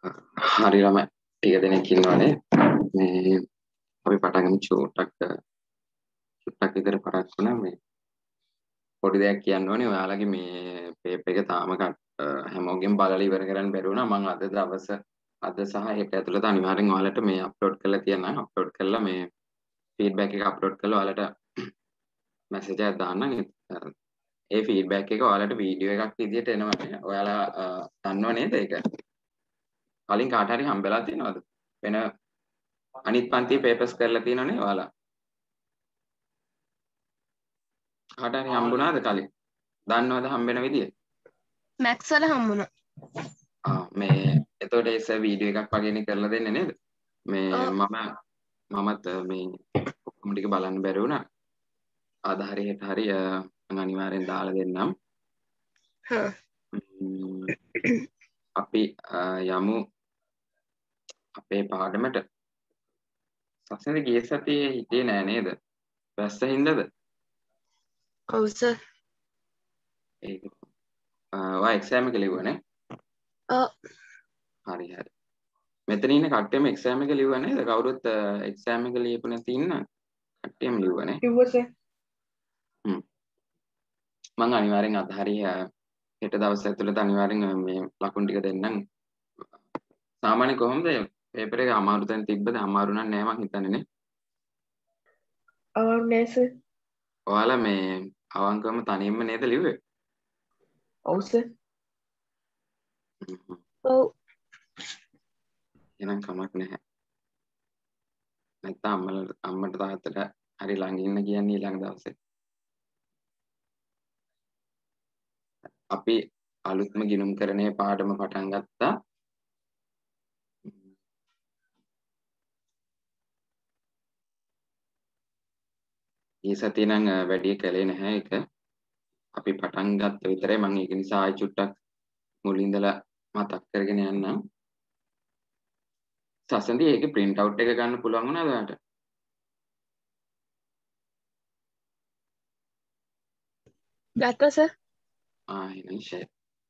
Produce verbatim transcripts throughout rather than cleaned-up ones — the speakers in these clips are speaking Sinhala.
හරි ළමයි ටික දෙනෙක් ඉන්නවනේ මේ අපි පටන් ගමු චූට්ටක් චුට්ටක් විතර පටන් ගන්න මේ පොඩි දෙයක් කියන්න ඕනේ ඔයාලගේ මේ පේපර් එක තාම හැමෝගෙම බලලා ඉවර කරන්න බැරි වුණා මම අද දවස අද සහ හෙට ඇතුළත අනිවාර්යෙන් ඔයාලට මේ අප්ලෝඩ් කරලා තියන්නම් අප්ලෝඩ් කරලා මේ ෆීඩ්බැක් එක අප්ලෝඩ් කරලා ඔයාලට මැසේජ් එකක් දාන්නම් ඒ ෆීඩ්බැක් එක ඔයාලට වීඩියෝ එකක් විදියට එනවා ඔයාලා දන්නව නේද ඒක කලින් කාට හරි හම්බෙලා තියෙනවද වෙන අනිත් පන්තියේ පේපර්ස් කරලා තියෙනවනේ ඔයාලා කාට හරි හම්බුණාද කලින් දන්නවද හම්බෙන විදිය මැක්ස් වල හම්බුණා ආ මේ එතකොට ඒ සර් වීඩියෝ එකක් වගේනේ කරලා දෙන්නේ නේද මේ මම මමත් මේ ඔක්කොම ටික බලන්න බැරි වුණා අද හරි හෙට හරි මම අනිවාර්යෙන් දාලා දෙන්නම් අපි යමු අපේ පාඩමට සසඳ ගිය සතියේ හිටියේ නෑ නේද වැස්ස හින්දාද ඔව් සර් ඒක ඔයා එක්සෑම් එක ලිව්වනේ ඔව් හරි හරි මෙතන ඉන්න කට්ටියම එක්සෑම් එක ලිව්වා නේද කවුරුත් එක්සෑම් එක ලියපු නැති ඉන්න කට්ටියම ලිව්වනේ ලිව්වා සර් හ්ම් මම අනිවාර්යෙන් අද හරි හෙට දවස් ඇතුළත අනිවාර්යෙන් මේ ලකුණු ටික දෙන්නම් සාමාන්‍ය කොහොමද පේපර් එක අමාරු තැන් තිබ්බද අමාරු නම් නෑ මං හිතන්නේ නේ අමාරු නෑ සර් ඔයාලා මේ අවංකවම තනියම නේද ලිව්වේ ඔව් සර් ඔව් එහෙනම් කමක් නැහැ නැත්නම් අම්මලා අම්මට තාත්තට හරි ළඟ ඉන්න කියන්නේ ඊළඟ දවසේ අපි අලුත්ම ගිණුම් කරණයේ පාඩම පටන් ගත්තා ඊ සතියේ නම් වැඩි කළේ නැහැ ඒක අපි පටන් ගත්ත විතරයි මම ඒක නිසා ආයි චුට්ටක් මුලින් ඉඳලා මතක් කරගෙන යන්නම් සසන්දි ඒකේ print out එක ගන්න පුළුවන් වුණාද ඔයාලට ගත්තා සර් ආ එහෙනම් ෂෙයාර්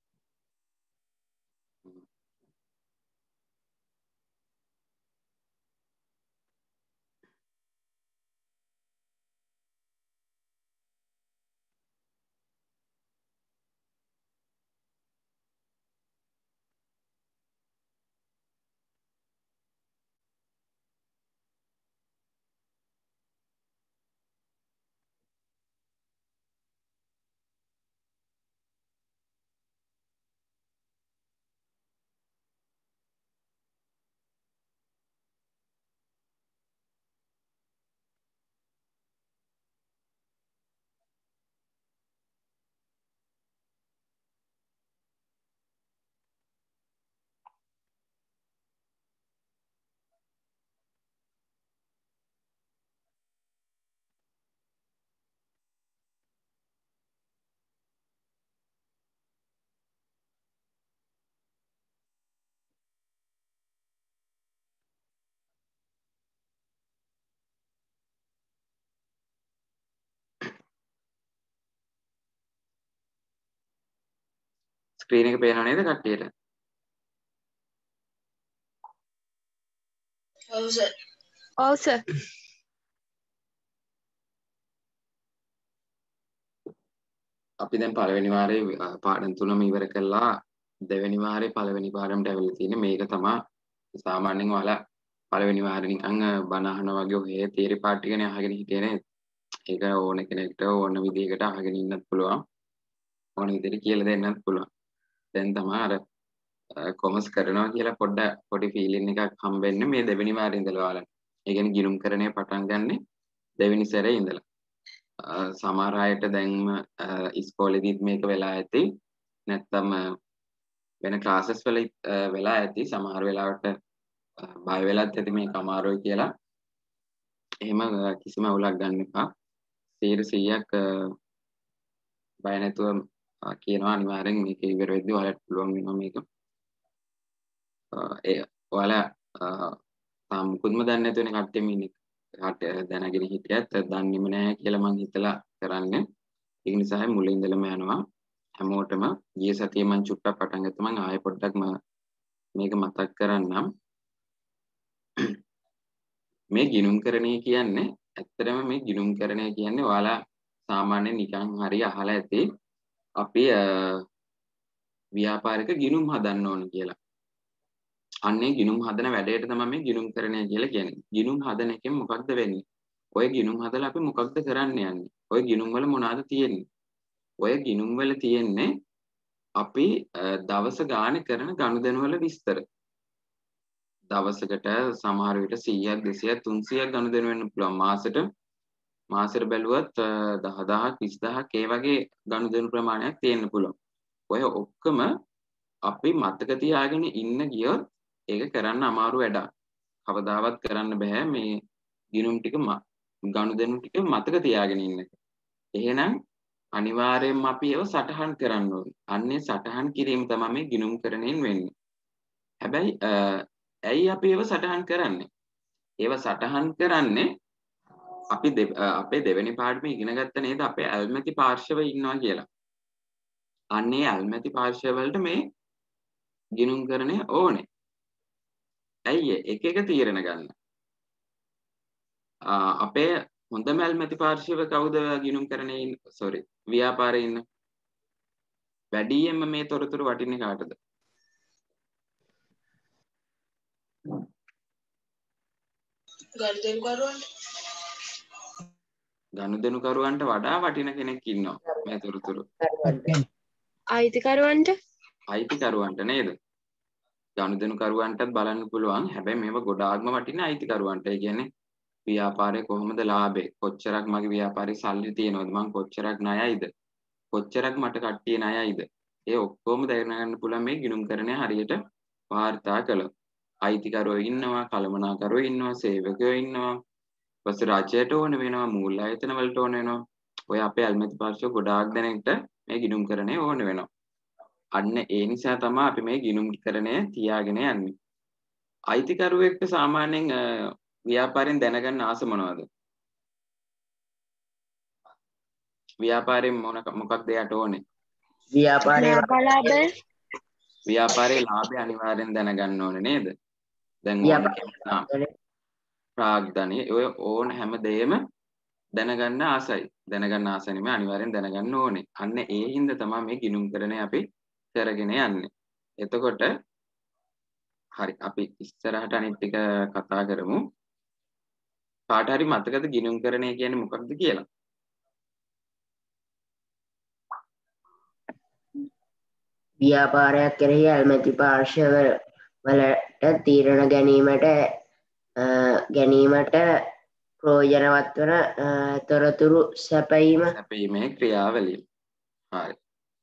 ස්ක්‍රීන් එක පේනව නේද කට්ටියට ඔව් සර් ඔව් සර් අපි දැන් පළවෙනි වාරේ පාඩම් තුනම ඉවර කළා දෙවෙනි වාරේ පළවෙනි පාඩමට ඇවිල්ලා තියෙන්නේ මේක තමයි සාමාන්‍යයෙන් ඔයාලා පළවෙනි වාරේ නිකන් බණ අහනවා වගේ ඔය තියරි පාර්ට් ටිකනේ අහගෙන හිටියේ නේද ඒක ඕන කෙනෙක්ට ඕන විදිහකට අහගෙන ඉන්නත් පුළුවන් ඕන විදිහට කියලා දෙන්නත් පුළුවන් දැන් තමයි අර කොමර්ස් කරනවා කියලා පොඩ්ඩ පොඩි ෆීලින් එකක් හම්බෙන්නේ මේ දෙවෙනි වාරේ ඉඳලා ඔයාලට ඒ කියන්නේ ගිණුම් කරණය පටන් ගන්නෙ දෙවෙනි සැරේ ඉඳලා සමහර අයට දැන්ම ඉස්කෝලේදීත් මේක වෙලා ඇති නැත්නම් වෙන ක්ලාසස් වල වෙලා ඇති සමහර වෙලාවට බය වෙලත් ඇති මේක අමාරුයි කියලා එහෙම කිසිම අවුලක් ගන්න එපා සීයට සීයක් බය නැතුව කියනවා අනිවාර්යෙන් මේක ඉවර වෙද්දී ඔයාලට පුළුවන් වෙනවා මේක ඒ ඔයාලා තාම මුකුත්ම දන්නේ නැති වෙන කට්ටියම ඉන්නේ කට්ටිය දැනගෙන හිටියත් දන්නේම නැහැ කියලා මං හිතලා කරන්නේ ඒ නිසා මුලින් ඉඳලම යනවා හැමෝටම ගිය සතියේ මං චුට්ටක් පටන් ගත්තා මං ආයෙ පොඩ්ඩක් මම මේක මතක් කරන්නම්. මේ ගිණුම්කරණය කියන්නේ ඇත්තටම මේ ගිණුම්කරණය කියන්නේ ඔයාලා සාමාන්‍යයෙන් නිකන් හරි අහලා ඇති අපි ව්‍යාපාරික ගිණුම් හදන්න ඕන කියලා. අන්නේ ගිණුම් හදන වැඩේට තමයි මේ ගිණුම්කරණය කියලා කියන්නේ. ගිණුම් හදන එකෙන් මොකක්ද වෙන්නේ? ඔය ගිණුම් හදලා අපි මොකක්ද කරන්න යන්නේ? ඔය ගිණුම් වල මොනවද තියෙන්නේ? ඔය ගිණුම් වල තියෙන්නේ අපි දවස ගානේ කරන ගනුදෙනු වල විස්තර. දවසකට සමහර විට සීයක් දෙසීයක් තුන්සීයක් ගනුදෙනු වෙන්න පුළුවන්. මාසෙට මාසෙට බැලුවත් දහ දහයක් විස් දහයක් ඒ වගේ ගනුදෙනු ප්‍රමාණයක් තියෙන්න පුළුවන්. ඔය ඔක්කොම අපි මතක තියාගෙන ඉන්න ගියොත් ඒක කරන්න අමාරු වැඩක්. කවදාවත් කරන්න බෑ මේ ගිණුම් ටික ගනුදෙනු ටික මතක තියාගෙන ඉන්න එක. එහෙනම් අනිවාර්යයෙන්ම අපි ඒව සටහන් කරන්න ඕනේ. අන්නේ සටහන් කිරීම තමයි මේ ගිණුම්කරණයෙන් වෙන්නේ. හැබැයි ඇයි අපි ඒව සටහන් කරන්නේ? ඒව සටහන් කරන්නේ අපි අපේ දෙවෙනි පාඩමේ ඉගෙන ගත්ත නේද අපේ ඇල්මැති පාර්ශව ඉන්නවා කියලා. අන්නේ ඇල්මැති පාර්ශව වලට මේ ගිණුම්කරණය ඕනේ. ඇයි එක එක තීරණ ගන්න? අපේ හොඳම ඇල්මැති පාර්ශව කවුද ගිණුම්කරණයේ ඉන්න? sorry ව්‍යාපාරයේ ඉන්න. වැඩියෙන්ම මේ තොරතුරු වටින්නේ කාටද? ගනුදෙනුකරුවන්ට. ගනුදෙනුකරුවන්ට වඩා වටින කෙනෙක් ඉන්නවා මේ තොරතුරු. අයිතිකරුවන්ට. අයිතිකරුවන්ට නේද? ගනුදෙනුකරුවන්ටත් බලන්න පුළුවන්. හැබැයි මේව ගොඩාක්ම වටින්නේ අයිතිකරුවන්ට. ඒ කියන්නේ ව්‍යාපාරයේ කොහොමද ලාභේ? කොච්චරක් මගේ ව්‍යාපාරේ සල්ලි තියෙනවද? මං කොච්චරක් ණයයිද? කොච්චරක් මට කට්ටිය ණයයිද? ඒ ඔක්කොම දැනගන්න පුළුවන් මේ ගිණුම්කරණය හරියට වාර්තා කළොත්. අයිතිකරුවෝ ඉන්නවා, කළමනාකරුවෝ ඉන්නවා, සේවකයෝ ඉන්නවා. ඊපස්සේ රජයට ඕන වෙනවා, මූල්‍ය ආයතන වලට ඕන වෙනවා. ඔය අපේ ඇල්මැති පාර්ශ්ව ගොඩාක් දෙනෙක්ට මේ ගිණුම්කරණය ඕන වෙනවා. අන්න ඒ නිසා තමයි අපි මේ ගිණුම්කරණය තියාගෙන යන්නේ. අයිතිකරුවෙක්ට සාමාන්‍යයෙන් ව්‍යාපාරයෙන් දැනගන්න ආස මොනවද? ව්‍යාපාරයෙන් මොන මොකක්ද එයාට ඕනේ? ව්‍යාපාරයේ ලාභය. ව්‍යාපාරයේ ලාභය අනිවාර්යෙන් දැනගන්න ඕනේ නේද? දැන් ඕන ප්‍රාග්ධනය ඔය ඕන හැම දෙයක්ම දැනගන්න ආසයි. දැනගන්න ආස නෙමෙයි අනිවාර්යෙන් දැනගන්න ඕනේ. අන්න ඒ හින්දා තමයි මේ ගිණුම්කරණය අපි කරගෙන යන්නේ. එතකොට හරි අපි ඉස්සරහට අනිත් ටික කතා කරමු. කාට හරි මතකද ගිණුම්කරණය කියන්නේ මොකක්ද කියලා? ව්‍යාපාරයක් කෙරෙහි ඇල්මැති පාර්ශව වලට තීරණ ගැනීමට ගැනීමට ප්‍රයෝජනවත් වන තොරතුරු සැපයීම සැපයීමේ ක්‍රියාවලිය. හරි.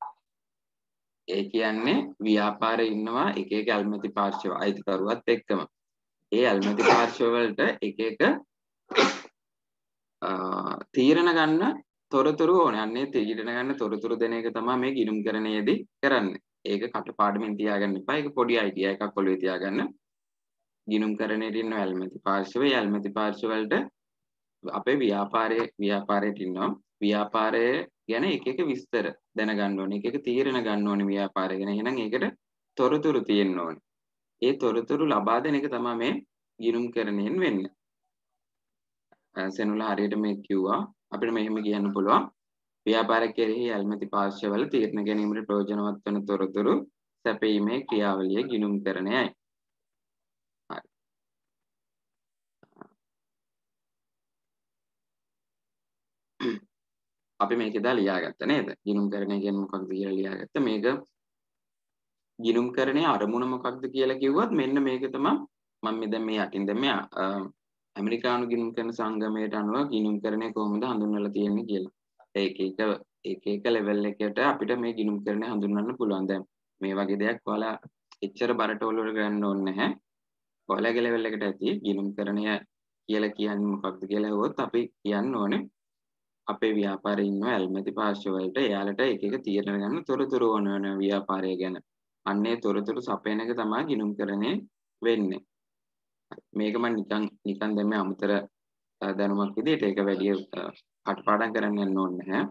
ඒ කියන්නේ ව්‍යාපාරේ ඉන්නවා එක එක ඇල්මැති පාර්ශව අයිතිකරුවත් එක්කම. ඒ ඇල්මැති පාර්ශව වලට එක එක තීරණ ගන්න තොරතුරු ඕනේ. අන්නේ තීරණ ගන්න තොරතුරු දෙන එක තමයි මේ ගිණුම්කරණයේදී කරන්නේ. ඒක කටපාඩමින් තියාගන්න එපා. ඒක පොඩි අයිඩියා එකක් ඔළුවේ තියාගන්න. ගිණුම්කරණයේ ඉන්න ඇල්මැති පාර්ශවයේ ඇල්මැති පාර්ශව වලට අපේ ව්‍යාපාරයේ ව්‍යාපාරයට ඉන්නවා. ව්‍යාපාරයේ ගැන එක එක විස්තර දැනගන්න ඕනේ. එක එක තීරණ ගන්න ඕනේ ව්‍යාපාරය ගැන. එහෙනම් ඒකට තොරතුරු තියෙන්න ඕනේ. ඒ තොරතුරු ලබා දෙන එක තමයි මේ ගිණුම්කරණයෙන් වෙන්නේ. සෙනුලා හරියට මේ කිව්වා. අපිට මෙහෙම කියන්න පුළුවන්. ව්‍යාපාරයක් කෙරෙහි ඇල්මැති පාර්ශවවල තීරණ ගැනීමට ප්‍රයෝජනවත් වන තොරතුරු සැපයීමේ ක්‍රියාවලිය ගිණුම්කරණයයි. අපි මේක එදා ලියාගත්ත නේද? ගිණුම්කරණය කියන්නේ මොකක්ද කියලා ලියාගත්ත. මේක ගිණුම්කරණයේ අරමුණ මොකක්ද කියලා කිව්වොත් මෙන්න මේක තමයි මම මේ දැන් මේ යටින් දැන් මේ ඇමරිකානු ගිණුම්කරණ සංගමයට අනුව ගිණුම්කරණය කොහොමද හඳුන්වලා තියෙන්නේ කියලා. ඒක එක එක එක ලෙවල් එකකට අපිට මේ ගිණුම්කරණය හඳුන්වන්න පුළුවන්. දැන් මේ වගේ දෙයක් ඔයාලා එච්චර බරට ඔලුවට ගන්න ඕනේ නැහැ. ඔයාලගේ ලෙවල් එකට ඇති ගිණුම්කරණය කියලා කියන්නේ මොකක්ද කියලා හෙවොත් අපි කියන්න ඕනේ අපේ ව්‍යාපාරේ ඉන්න ඇල්මැති පාර්ශව වලට එයාලට එක එක තීරණ ගන්න තොරතුරු ඕන වෙන ව්‍යාපාරය ගැන. අන්නේ තොරතුරු සපයන එක තමයි ගිණුම්කරණය වෙන්නේ. මේක මම නිකන් නිකන් දැන් මේ අමතර දැනුමක් විදිහට ඒක වැඩි කටපාඩම් කරන්න යන්න ඕනේ නැහැ.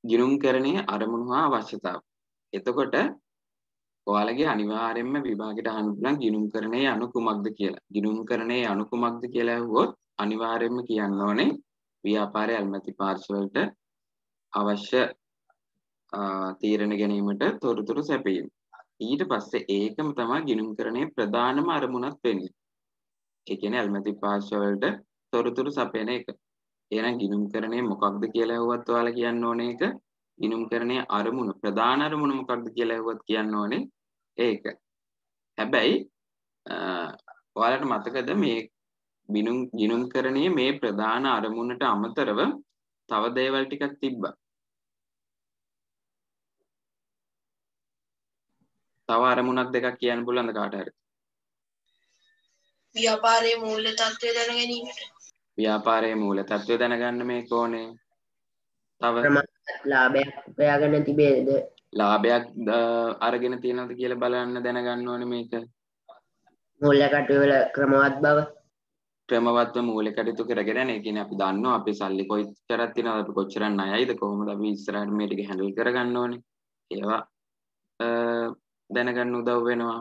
ගිණුම්කරණයේ අරමුණු හා අවශ්‍යතාව. එතකොට ඔයාලගේ අනිවාර්යයෙන්ම විභාගයට අහන්න පුළුවන් ගිණුම්කරණයේ අණු කුමක්ද කියලා. ගිණුම්කරණයේ අණු කුමක්ද කියලා ඇහුවොත් අනිවාර්යයෙන්ම කියන්න ඕනේ ව්‍යාපාරයේ ඇල්මැති පාර්ශවයට අවශ්‍ය තීරණ ගැනීමට තොරතුරු සැපයීම. ඊට පස්සේ ඒකම තමයි ගිණුම්කරණයේ ප්‍රධානම අරමුණක් වෙන්නේ. ඒ කියන්නේ ඇල්මැති පාර්ශවයට තොරතුරු සපයන එක. එහෙනම් ගිණුම්කරණය මොකක්ද කියලා ඇහුවත් ඔයාලා කියන්න ඕනේ ඒක. ගිණුම්කරණයේ අරමුණ ප්‍රධාන අරමුණ මොකක්ද කියලා ඇහුවත් කියන්න ඕනේ ඒක. හැබැයි ඔයාලට මතකද මේ ගිණුම් ගිණුම්කරණයේ මේ ප්‍රධාන අරමුණට අමතරව තව දේවල් ටිකක් තිබ්බා. තව අරමුණක් දෙකක් කියන්න පුළුවන්ද කාට හරි? ව්‍යාපාරයේ මූල්‍ය තත්ත්වය දැන ගැනීමට. ව්‍යාපාරයේ මූල තත්ත්වය දැනගන්න මේක ඕනේ. තව ලාභයක් උපයාගෙන තිබේද? ලාභයක් අරගෙන තියෙනවද කියලා බලන්න දැනගන්න ඕනේ මේක. මූල්‍ය කටයුතු වල ක්‍රමවත් බව. ක්‍රමවත්ව මූල්‍ය කටයුතු කරගෙන යන. ඒ කියන්නේ අපි දන්නවා අපේ සල්ලි කොච්චරක් තියෙනවද, අපි කොච්චර ණයයිද, කොහොමද අපි ඉස්සරහට මේ ටික හැන්ඩල් කරගන්න ඕනේ. ඒවා දැනගන්න උදව් වෙනවා.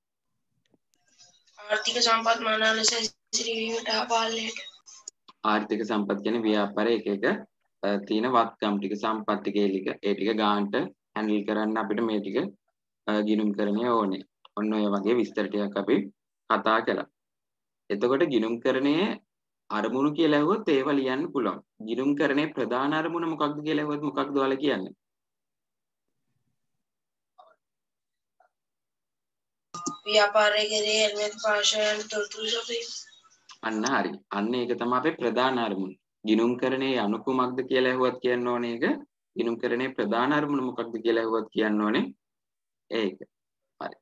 ආර්ථික සම්පත් මානා ලෙස ඉදිරිවීමට පාලනයට. ආර්ථික සම්පත් කියන්නේ ව්‍යාපාරයේ එක එක තියෙන වත්කම් ටික සම්පත් ටික ඒ ටික ගානට හැන්ඩල් කරන්න අපිට මේ ටික ගිණුම්කරණය ඕනේ. ඔන්න ඔය වගේ විස්තර ටිකක් අපි කතා කළා. එතකොට ගිණුම්කරණයේ අරමුණු කියලා ඇහුවොත් ඒව ලියන්න පුළුවන්. ගිණුම්කරණයේ ප්‍රධාන අරමුණ මොකක්ද කියලා ඇහුවොත් මොකක්ද ඔයාලා කියන්නේ? ව්‍යාපාරයේ කෙරෙහි ඇල්මැති පාර්ශවයන් තොරතුරු සපයීම. අන්න හරි. අන්න ඒක තමයි අපේ ප්‍රධාන අරමුණ. ගිණුම්කරණයේ අණු කුමක්ද කියලා ඇහුවත් කියන්න ඕනේ ඒක. ගිණුම්කරණයේ ප්‍රධාන අරමුණ මොකක්ද කියලා ඇහුවත් කියන්න ඕනේ ඒක. හරි.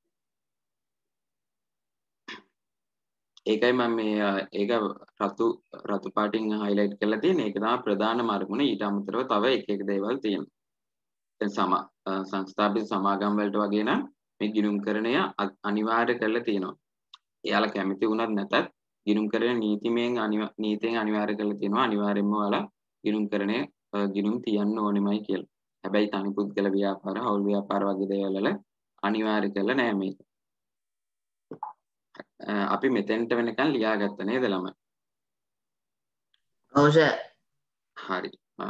ඒකයි මම මේ ඒක රතු රතු පාටින් highlight කරලා තියෙන්නේ. ඒක තමයි ප්‍රධානම අරමුණ. ඊට අමතරව තව එක එක දේවල් තියෙනවා. දැන් සම සංස්ථාපිත සමාගම් වලට වගේ නම් මේ ගිණුම්කරණය අනිවාර්ය කරලා තියෙනවා. එයාලා කැමති වුණත් නැතත් ගිණුම්කරණ නීතිමයෙන් නීතියෙන් අනිවාර්ය කරලා තියෙනවා. අනිවාර්යයෙන්ම ඔයාලා ගිණුම්කරණය ගිණුම් තියන්න ඕනෙමයි කියලා. හැබැයි තනි පුද්ගල ව්‍යාපාර, හවුල් ව්‍යාපාර වගේ දේවල් වල අනිවාර්ය කරලා නෑ මේක. අපි මෙතෙන්ට වෙනකන් ලියාගත්ත නේද ළමයි? ඔව් සර්. හරි.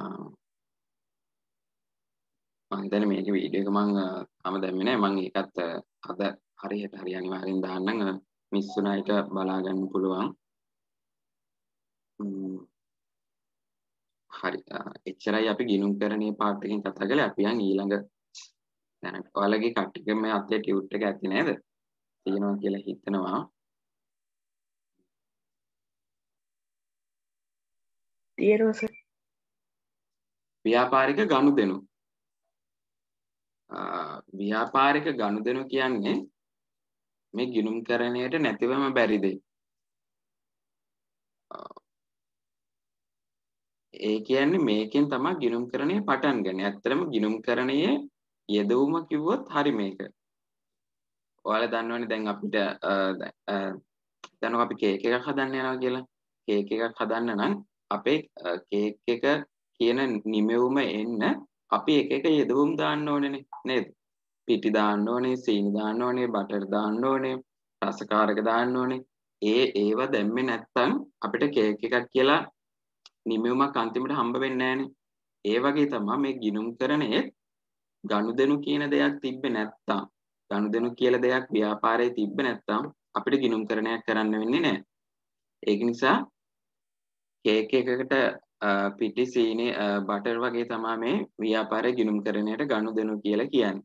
මම හිතන්නේ මේක වීඩියෝ එක මම තාම දැම්මේ නෑ. මම ඒකත් අද හරියට හරි අනිවාර්යෙන් දාන්නම්. මිස් වුණාට බලා ගන්න පුළුවන්. හරි. එච්චරයි අපි ගිණුම්කරණයේ පාර්ට් එකෙන් කතා කළේ. අපි යන් ඊළඟ දැනට ඔයාලගේ කට්ටියගේ මේ අතේ ටියුට් එක ඇති නේද? තියෙනවා කියලා හිතනවා. තියෙනවා සර්. ව්‍යාපාරික ගනුදෙනු. ව්‍යාපාරික ගනුදෙනු කියන්නේ මේ ගිණුම්කරණයට නැතිවම බැරි දෙයක්. ඒ කියන්නේ මේකෙන් තමයි ගිණුම්කරණය පටන් ගන්න. ඇත්තටම ගිණුම්කරණයේ යෙදවුම කිව්වොත් හරි මේක. ඔයාලා දන්නවනේ දැන් අපිට දැන් අපි කේක් එකක් හදන්න යනවා කියලා. කේක් එකක් හදන්න නම් අපේ කේක් එක කියන නිමෙවුම එන්න අපි එක එක යෙදවුම් දාන්න ඕනේ නේද? පිටි දාන්න ඕනේ, සීනි දාන්න ඕනේ, බටර් දාන්න ඕනේ, රසකාරක දාන්න ඕනේ. ඒ ඒව දැම්මේ නැත්තම් අපිට කේක් එකක් කියලා නිමෙවුමක් අන්තිමට හම්බ වෙන්නේ නැහනේ. ඒ වගේ තමයි මේ ගිණුම්කරණයේ ගනුදෙනු කියන දෙයක් තිබ්බේ නැත්තම්, ගනුදෙනු කියලා දෙයක් ව්‍යාපාරයේ තිබ්බේ නැත්තම් අපිට ගිණුම්කරණයක් කරන්න වෙන්නේ නැහැ. ඒක නිසා කේක් එකකට පිටි සීනි බටර් වගේ තමයි මේ ව්‍යාපාරයේ ගිණුම්කරණයට ගනුදෙනු කියලා කියන්නේ.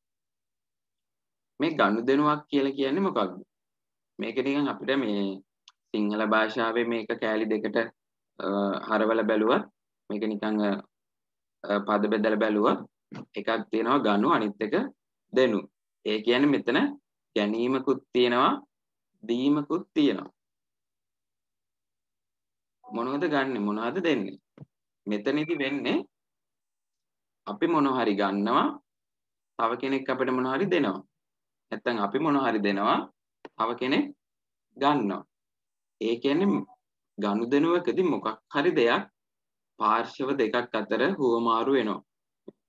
මේ ගනුදෙනුවක් කියලා කියන්නේ මොකක්ද? මේක නිකන් අපිට මේ සිංහල භාෂාවේ මේක කෑලි දෙකට හරවලා බැලුවත් මේක නිකන් පද බෙදලා බැලුවත් එකක් තියෙනවා ගනු, අනිත් එක දෙනු. ඒ කියන්නේ මෙතන ගැනීමකුත් තියෙනවා, දීමකුත් තියෙනවා. මොනවද ගන්නෙ, මොනවද දෙන්නේ? මෙතනදි වෙන්නේ අපි මොනවා හරි ගන්නවා, තව කෙනෙක් අපිට මොනවා හරි දෙනවා. නැත්තම් අපි මොනවා හරි දෙනවා, තව කෙනෙක් ගන්නවා. ඒ කියන්නේ ගනුදෙනුවකදී මොකක් හරි දෙයක් පාර්ශව දෙකක් අතර හුවමාරු වෙනවා.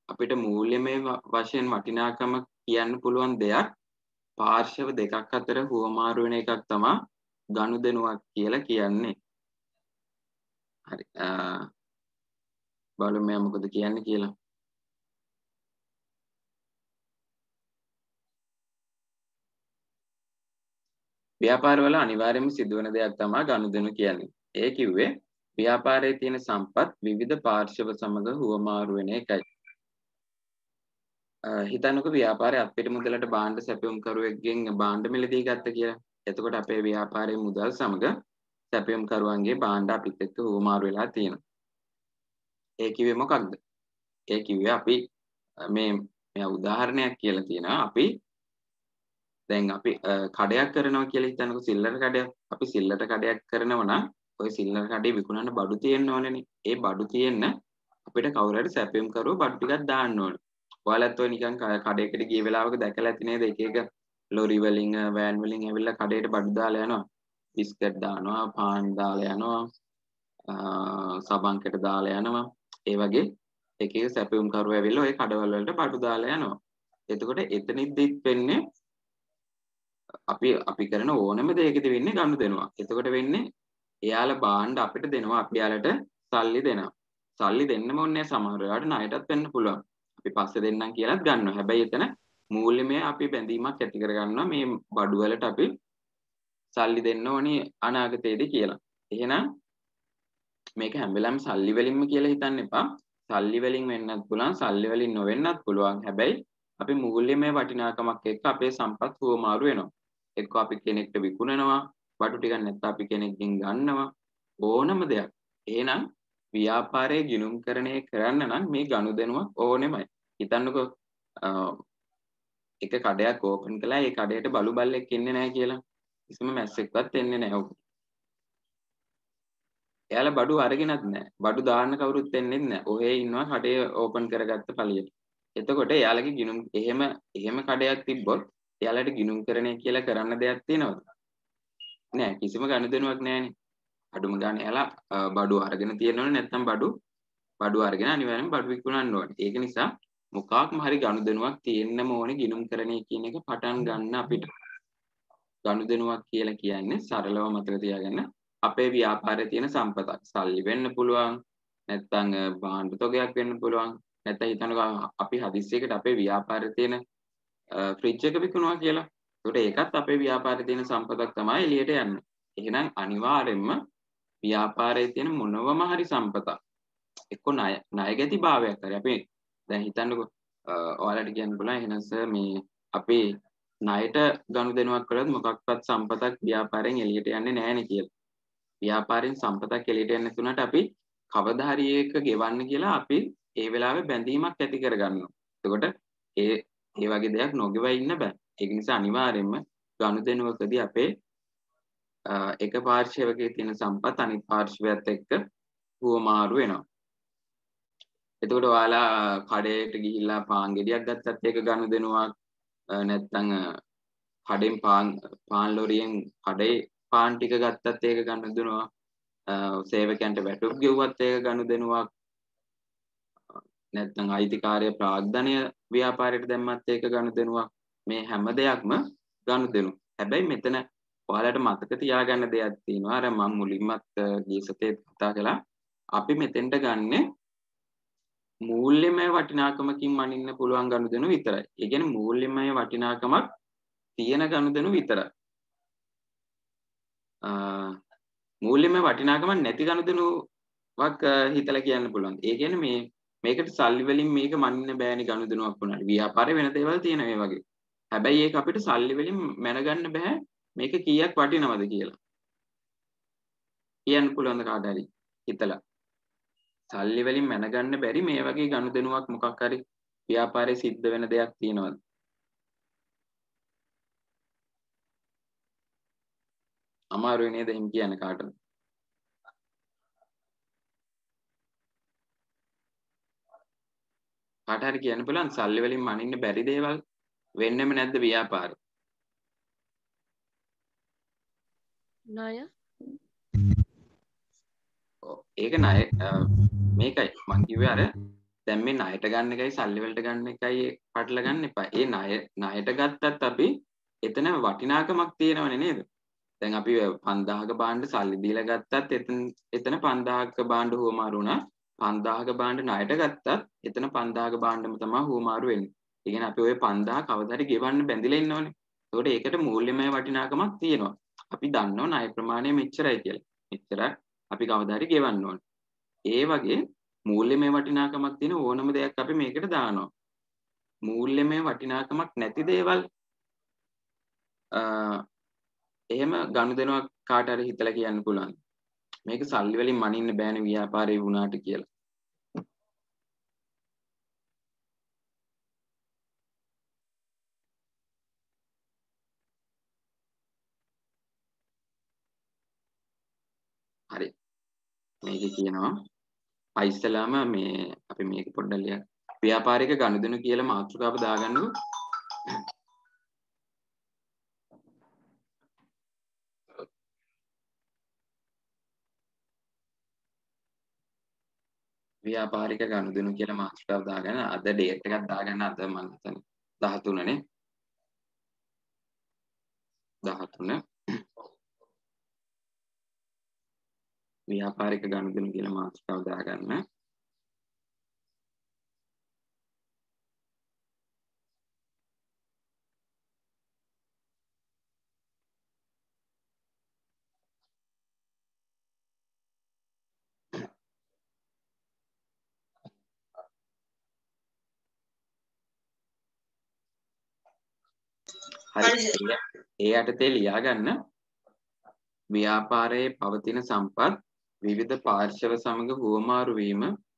අපිට මූල්‍යමය වශයෙන් වටිනාකම කියන්න පුළුවන් දෙයක් පාර්ශව දෙකක් අතර හුවමාරු වෙන එකක් තමයි ගනුදෙනුවක් කියලා කියන්නේ. හරි. බලමු මම මොකද කියන්නේ කියලා. ව්‍යාපාරවල අනිවාර්යයෙන්ම සිදුවන දෙයක් තමයි ගනුදෙනු කියන්නේ. ඒ කිව්වේ ව්‍යාපාරයේ තියෙන සම්පත් විවිධ පාර්ශව සමග හුවමාරු වෙන එකයි. හිතන්නකො ව්‍යාපාරයේ අපිට මුදලට භාණ්ඩ සැපයුම් කරුවෙක්ගෙන් භාණ්ඩ මිලදී ගත්ත කියලා. එතකොට අපේ ව්‍යාපාරයේ මුදල් සමග සැපයුම් කරුවන්ගේ භාණ්ඩ අපිත් එක්ක හුවමාරු වෙලා තියෙනවා. ඒ කිව්වේ මොකක්ද? ඒ කිව්වේ අපි මේ මේ උදාහරණයක් කියලා තියෙනවා. අපි දැන් අපි කඩයක් කරනවා කියලා හිතන්නකො සිල්ලර කඩයක්. අපි සිල්ලර කඩයක් කරනවා නම් ඔය සිල්ලර කඩේ විකුණන්න බඩු තියෙන්න ඕනේනේ. ඒ බඩු තියෙන්න අපිට කවුරු හරි සැපයුම් කරුවෝ බඩු ටිකක් දාන්න ඕනේ. ඔයාලත් ඔය නිකන් කඩේකට ගිය වෙලාවක දැකලා ඇති නේද? එක එක ලොරි වලින් වෑන් වලින් ඇවිල්ලා කඩේට බඩු දාලා යනවා. බිස්කට් දානවා, පාන් දාලා යනවා, සබන්කට දාලා යනවා. ඒ වගේ එක එක සැපයුම් කරුවෝ ඇවිල්ලා ඔය කඩවල වලට බඩු දාලා යනවා. එතකොට එතනදිත් වෙන්නේ අපි අපි කරන ඕනම දෙයකදී වෙන්නේ ගනුදෙනුවක්. එතකොට වෙන්නේ එයාලා භාණ්ඩ අපිට දෙනවා, අපි යාලට සල්ලි දෙනවා. සල්ලි දෙන්නම ඕනේ සමහර වෙලාවට ණයටත් වෙන්න පුළුවන්. අපි පස්සේ දෙන්නම් කියලාත් ගන්නවා. හැබැයි එතන මූල්‍යමය අපි බැඳීමක් ඇති කර ගන්නවා මේ බඩු වලට අපි සල්ලි දෙන්න ඕනේ අනාගතයේදී කියලා. එහෙනම් මේක හැම වෙලාවෙම සල්ලි වලින්ම කියලා හිතන්න එපා. සල්ලි වලින් වෙන්නත් පුළුවන්, සල්ලි වලින් නොවෙන්නත් පුළුවන්. හැබැයි අපි මූල්‍යමය වටිනාකමක් එක්ක අපේ සම්පත් හුවමාරු වෙනවා. එක්ක අපි කෙනෙක්ට විකුණනවා, බඩු ටිකක් නැත්නම් අපි කෙනෙක්ගෙන් ගන්නවා, ඕනම දෙයක්. එහෙනම් ව්‍යාපාරයේ ගිණුම්කරණය කරන්න නම් මේ ගනුදෙනුවක් ඕනෙමයි. හිතන්නකෝ එක කඩයක් ඕපන් කළා, ඒ කඩේට බලු බල්ලෙක් ඉන්නේ නැහැ කියලා. කිසිම මැස්සෙක්වත් එන්නේ නැහැ ඔක. එයාලා බඩු අරගෙනත් නැහැ. බඩු දාන්න කවුරුත් එන්නේ නැහැ. ඔහේ ඉන්නවා කඩේ ඕපන් කරගත්ත පළියට. එතකොට එයාලගේ ගිණුම් එහෙම එහෙම කඩයක් තිබ්බොත් එයාලට ගිණුම්කරණය කියලා කරන්න දෙයක් තියෙනවද? නෑ, කිසිම ගනුදෙනුවක් නැහැනේ. අඩුම ගානේ එයාලා බඩු අරගෙන තියෙනවනේ, නැත්නම් බඩු බඩු අරගෙන අනිවාර්යෙන්ම බඩු විකුණන්න ඕනේ. ඒක නිසා මොකක්ම හරි ගනුදෙනුවක් තියෙන්නම ඕනේ ගිණුම්කරණය කියන එක පටන් ගන්න අපිට. ගනුදෙනුවක් කියලා කියන්නේ සරලව මතක තියාගන්න අපේ ව්‍යාපාරයේ තියෙන සම්පතක්. සල්ලි වෙන්න පුළුවන්, නැත්නම් භාණ්ඩ තොගයක් වෙන්න පුළුවන්. නැත්නම් හිතන්නකෝ අපි හදිස්සියකට අපේ ව්‍යාපාරයේ තියෙන ෆ්‍රිජ් එක විකුණුවා කියලා. ඒකට ඒකත් අපේ ව්‍යාපාරයේ තියෙන සම්පතක් තමයි එළියට යන්නේ. එහෙනම් අනිවාර්යෙන්ම ව්‍යාපාරයේ තියෙන මොනවම හරි සම්පතක් එක්ක ණය ණයගැති භාවයක් හරි අපි දැන් හිතන්නකෝ ඔයාලට කියන්න පුළුවන් එහෙනම් සර් මේ අපි ණයට ගනුදෙනුවක් කළොත් මොකක්වත් සම්පතක් ව්‍යාපාරයෙන් එළියට යන්නේ නැහැනේ කියලා. ව්‍යාපාරයෙන් සම්පතක් එළියට යන්නේ නැතුණට අපි කවදා හරි ඒක ගෙවන්න කියලා අපි ඒ වෙලාවේ බැඳීමක් ඇති කරගන්නවා. එතකොට ඒ ඒ වගේ දෙයක් නොගෙව ඉන්න බෑ. ඒක නිසා අනිවාර්යයෙන්ම ගනුදෙනුවකදී අපේ එක පාර්ශවයක තියෙන සම්පත් අනිත් පාර්ශවයත් එක්ක හුවමාරු වෙනවා. එතකොට ඔයාලා කඩේට ගිහිල්ලා පාන් ගෙඩියක් ගත්තත් ඒක ගනුදෙනුවක්, නැත්නම් කඩෙන් පාන් පාන් ලොරියෙන් කඩේ පාන් ටික ගත්තත් ඒක ගනුදෙනුවක්, සේවකයන්ට වැටුප් ගෙවුවත් ඒක ගනුදෙනුවක්, නැත්නම් අයිතිකාරය ප්‍රාග්ධනය ව්‍යාපාරයට දැම්මත් ඒක ගනුදෙනුවක්. මේ හැම දෙයක්ම ගනුදෙනු. හැබැයි මෙතන ඔයාලට මතක තියාගන්න දෙයක් තියෙනවා. අර මම මුලින්මත් ගිය සතියේ කතා කළා. අපි මෙතෙන්ට ගන්නෙ මූල්‍යමය වටිනාකමකින් මනින්න පුළුවන් ගනුදෙනු විතරයි. ඒ කියන්නේ මූල්‍යමය වටිනාකමක් තියෙන ගනුදෙනු විතරයි. මූල්‍යමය වටිනාකමක් නැති ගනුදෙනුවක් හිතලා කියන්න පුළුවන්. ඒ කියන්නේ මේ මේකට සල්ලි වලින් මේක මනින්න බෑනේ ගනුදෙනුවක් වුණාට. ව්‍යාපාරේ වෙන දේවල් තියෙන මේ වගේ. හැබැයි ඒක අපිට සල්ලි වලින් මැනගන්න බෑ මේක කීයක් වටිනවද කියලා. කියන්න පුළුවන් ද කාට හරි හිතලා. සල්ලි වලින් මැනගන්න බැරි මේ වගේ ගනුදෙනුවක් මොකක් හරි ව්‍යාපාරේ සිද්ධ වෙන දෙයක් තියෙනවද? අමාරුයි නේද එහෙම කියන්න කාටද? කාට හරි කියන්න පුළුවන් සල්ලි වලින් මනින්න බැරි දේවල් වෙන්නෙම නැද්ද ව්‍යාපාරේ? ණය. ඔව් ඒක ණය මේකයි මං කිව්වේ අර දැන් මේ ණයට ගන්න එකයි සල්ලි වලට ගන්න එකයි පටල ගන්න එපා. ඒ ණය ණයට ගත්තත් අපි එතන වටිනාකමක් තියෙනවනේ නේද? දැන් අපි පන්දාහක බාණ්ඩ සල්ලි දීලා ගත්තත් එතන එතන පන්දාහක බාණ්ඩ හුවමාරු වුණා. පන්දාහක බාණ්ඩ ණයට ගත්තත් එතන පන්දාහක බාණ්ඩම තමයි හුවමාරු වෙන්නේ. ඒ කියන්නේ අපි ওই පන්දාහ කවදා හරි ගෙවන්න බැඳිලා ඉන්නවනේ. ඒකට ඒකට මූල්‍යමය වටිනාකමක් තියෙනවා. අපි දන්නවා ණය ප්‍රමාණය මෙච්චරයි කියලා. මෙච්චරක් අපි කවදා හරි ගෙවන්න ඕනේ. ඒ වගේ මූල්‍යමය වටිනාකමක් තියෙන ඕනම දෙයක් අපි මේකට දානවා. මූල්‍යමය වටිනාකමක් නැති දේවල් එහෙම ගනුදෙනුවක් කාට හරි හිතලා කියන්න පුළුවන්. මේක සල්ලි වලින් මනින්න බෑනේ ව්‍යාපාරේ වුණාට කියලා. හරි. මේකේ කියනවා ඉස්සලාම මේ අපි මේක පොඩ්ඩක් ලියන්න. ව්‍යාපාරික ගනුදෙනු කියලා මාතෘකාව දාගන්නකො. ව්‍යාපාරික ගනුදෙනු කියලා මාතෘකාව දාගෙන අද ඩේට් එකක් දාගන්න. අද මම හිතන්නේ දහතුන නේ දහතුන ව්‍යාපාරික ගනුදෙනු කියලා මාතෘකාව දාගන්න. හරි. ඒ යටතේ ලියා ගන්න ව්‍යාපාරයේ පවතින සම්පත් විවිධ පාර්ශව සමග හුවමාරු වීම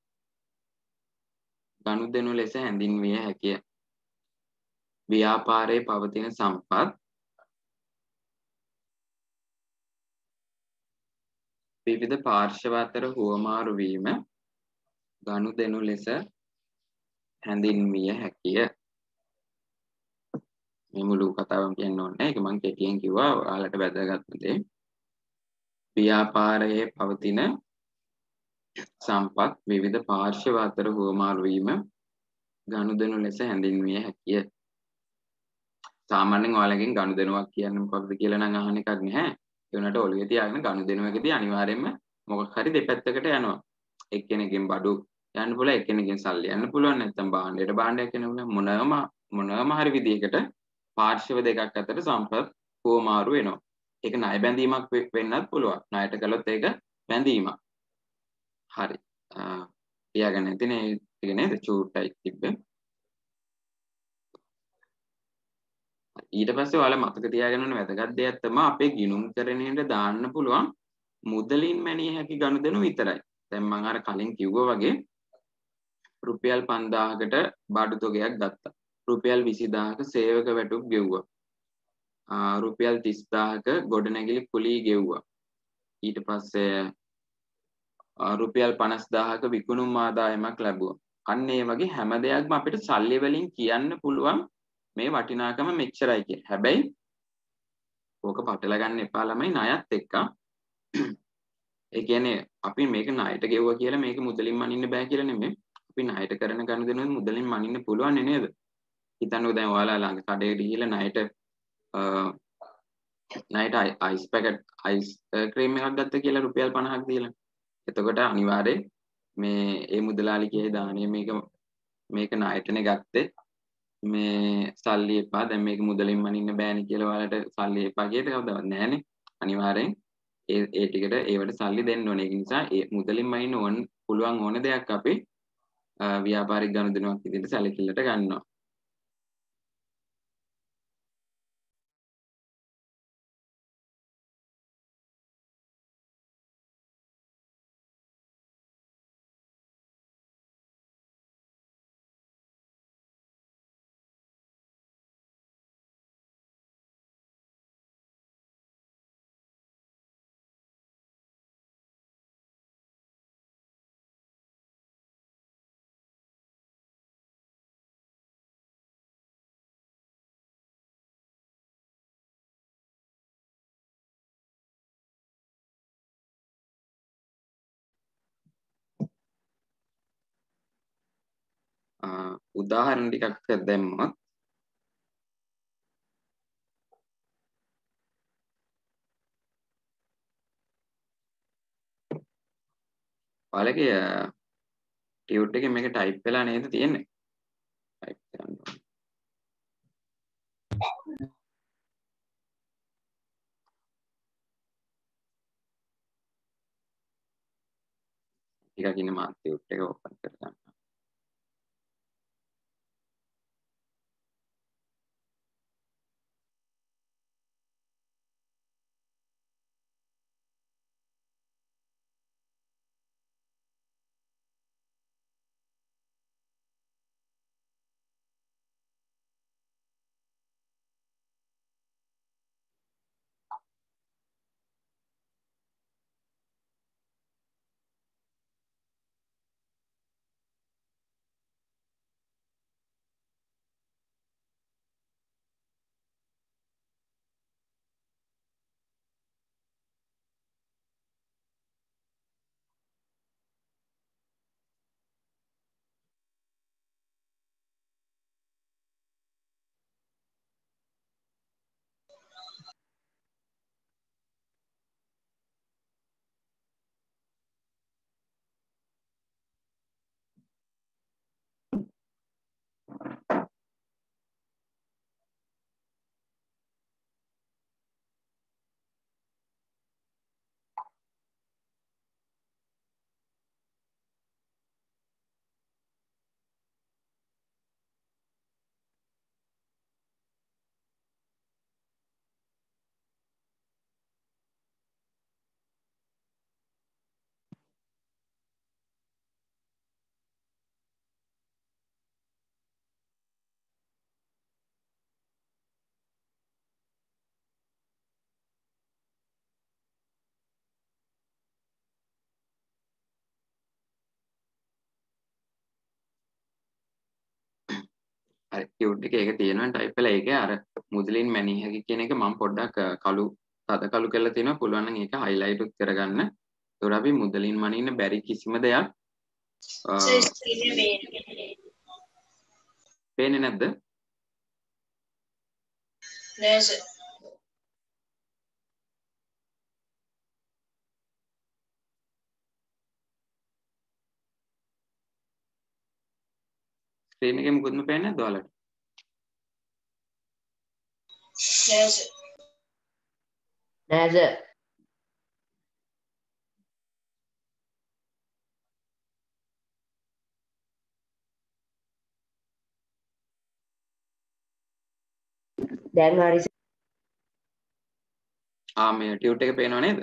ගනුදෙනු ලෙස හැඳින්විය හැකිය. ව්‍යාපාරයේ පවතින සම්පත් විවිධ පාර්ශව අතර හුවමාරු වීම ගනුදෙනු ලෙස හැඳින්විය හැකිය. මේ මුළු කතාවම කියන්න ඕනේ නැහැ. ඒක මම කෙටියෙන් කිව්වා ඔයාලට වැදගත් දේ. ව්‍යාපාරයේ පවතින සම්පත් විවිධ පාර්ශව අතර හුවමාරු වීම ගනුදෙනු ලෙස හැඳින්විය හැකිය. සාමාන්‍යයෙන් ඔයාලගෙන් ගනුදෙනුවක් කියන්නේ මොකක්ද කියලා නම් අහන එකක් නැහැ. ඒ වුණාට ඔළුවේ තියාගෙන ගනුදෙනුවකදී අනිවාර්යයෙන්ම මොකක් හරි දෙපැත්තකට යනවා. එක්කෙනෙක්ගෙන් බඩු යන්න පුළුවන්, එක්කෙනෙක්ගෙන් සල්ලි යන්න පුළුවන්, නැත්නම් භාණ්ඩයට භාණ්ඩයක් යන්න පුළුවන්. මොනම මොනම හරි විදියකට පාර්ශව දෙකක් අතර සම්පත් හුවමාරු වෙනවා. ඒක ණය බැඳීමක් වෙන්නත් පුළුවන්. ණයට කළොත් ඒක බැඳීමක්. හරි. තියාගන්න ඇතිනේ ඒක නේද? චූට්ටයි තිබ්බේ. ඊට පස්සේ ඔයාලා මතක තියාගන්න ඕන වැදගත් දෙයක් තමයි අපේ ගිණුම් කරණයට දාන්න පුළුවන් මුදලින් මැනිය හැකි ගනුදෙනු විතරයි. දැන් මම අර කලින් කිව්වා වගේ රුපියල් පන්දාහකට බඩු තොගයක් ගත්තා. රුපියල් විසිදාහක සේවක වැටුප් ගෙව්වා. රුපියල් තිස්දාහක ගොඩනැගිලි කුලී ගෙව්වා. ඊට පස්සේ රුපියල් පනස්දාහක විකුණුම් ආදායමක් ලැබුවා. අන්න ඒ වගේ හැම දෙයක්ම අපිට සල්ලි වලින් කියන්න පුළුවන් මේ වටිනාකම මෙච්චරයි කියලා. හැබැයි ඕක පටල ගන්න එපා ළමයි ණයත් එක්ක. ඒ කියන්නේ අපි මේක ණයට ගෙවුවා කියලා මේක මුදලින් මනින්න බෑ කියලා නෙමෙයි. අපි ණයට කරන ගනුදෙනුවෙන් මුදලින් මනින්න පුළුවන් නේද? හිතන්නකෝ දැන් ඔයාලා ළඟ කඩේට ගිහිල්ලා ණයට ණයට අයිස් පැකට් අයිස් ක්‍රීම් එකක් ගත්ත කියලා රුපියල් පනහක් දීලා. එතකොට අනිවාර්යෙන් මේ ඒ මුදලාලි කියයි දාන්නේ මේක මේක ණයටනේ ගත්තේ. මේ සල්ලි එපා දැන් මේක මුදලින් මනින්න බෑනේ කියලා ඔයාලට සල්ලි එපා කියද කවදාවත් නෑනේ. අනිවාර්යෙන් ඒ ඒ ටිකට ඒවට සල්ලි දෙන්න ඕනේ. ඒ නිසා ඒ මුදලින් මනින්න ඕන පුළුවන් ඕන දෙයක් අපි ව්‍යාපාරික ගනුදෙනුවක් විදිහට සැලකිල්ලට ගන්නවා. උදාහරණ ටිකක් දැම්මොත් ඔයාලගේ ටියුට් එකේ මේක ටයිප් වෙලා නේද තියෙන්නේ? ටයිප් කරන්න ඕනේ. ටිකක් ඉන්න මාත් ටියුට් එක ඕපන් කරගන්න. හරි ටියුට් එකේ ඒක තියෙනවා ටයිප් වෙලා ඒකේ අර මුදලින් මැනිය හැකි කියන එක මම පොඩ්ඩක් කළු තද කළු කරලා තියෙනවා පුළුවන් නම් ඒක හයිලයිට් උත් කරගන්න. ඒතකොට අපි මුදලින් මනින්න බැරි කිසිම දෙයක් පේන්නේ නැද්ද? නෑ සර්. ස්ක්‍රීන් එකේ මොකද්ම පේන්නේ නැද්ද ඔයාලට? නෑ සර්. නෑ සර්. දැන් හරි සර්. ආ මේ ටියුට් එක පේනව නේද?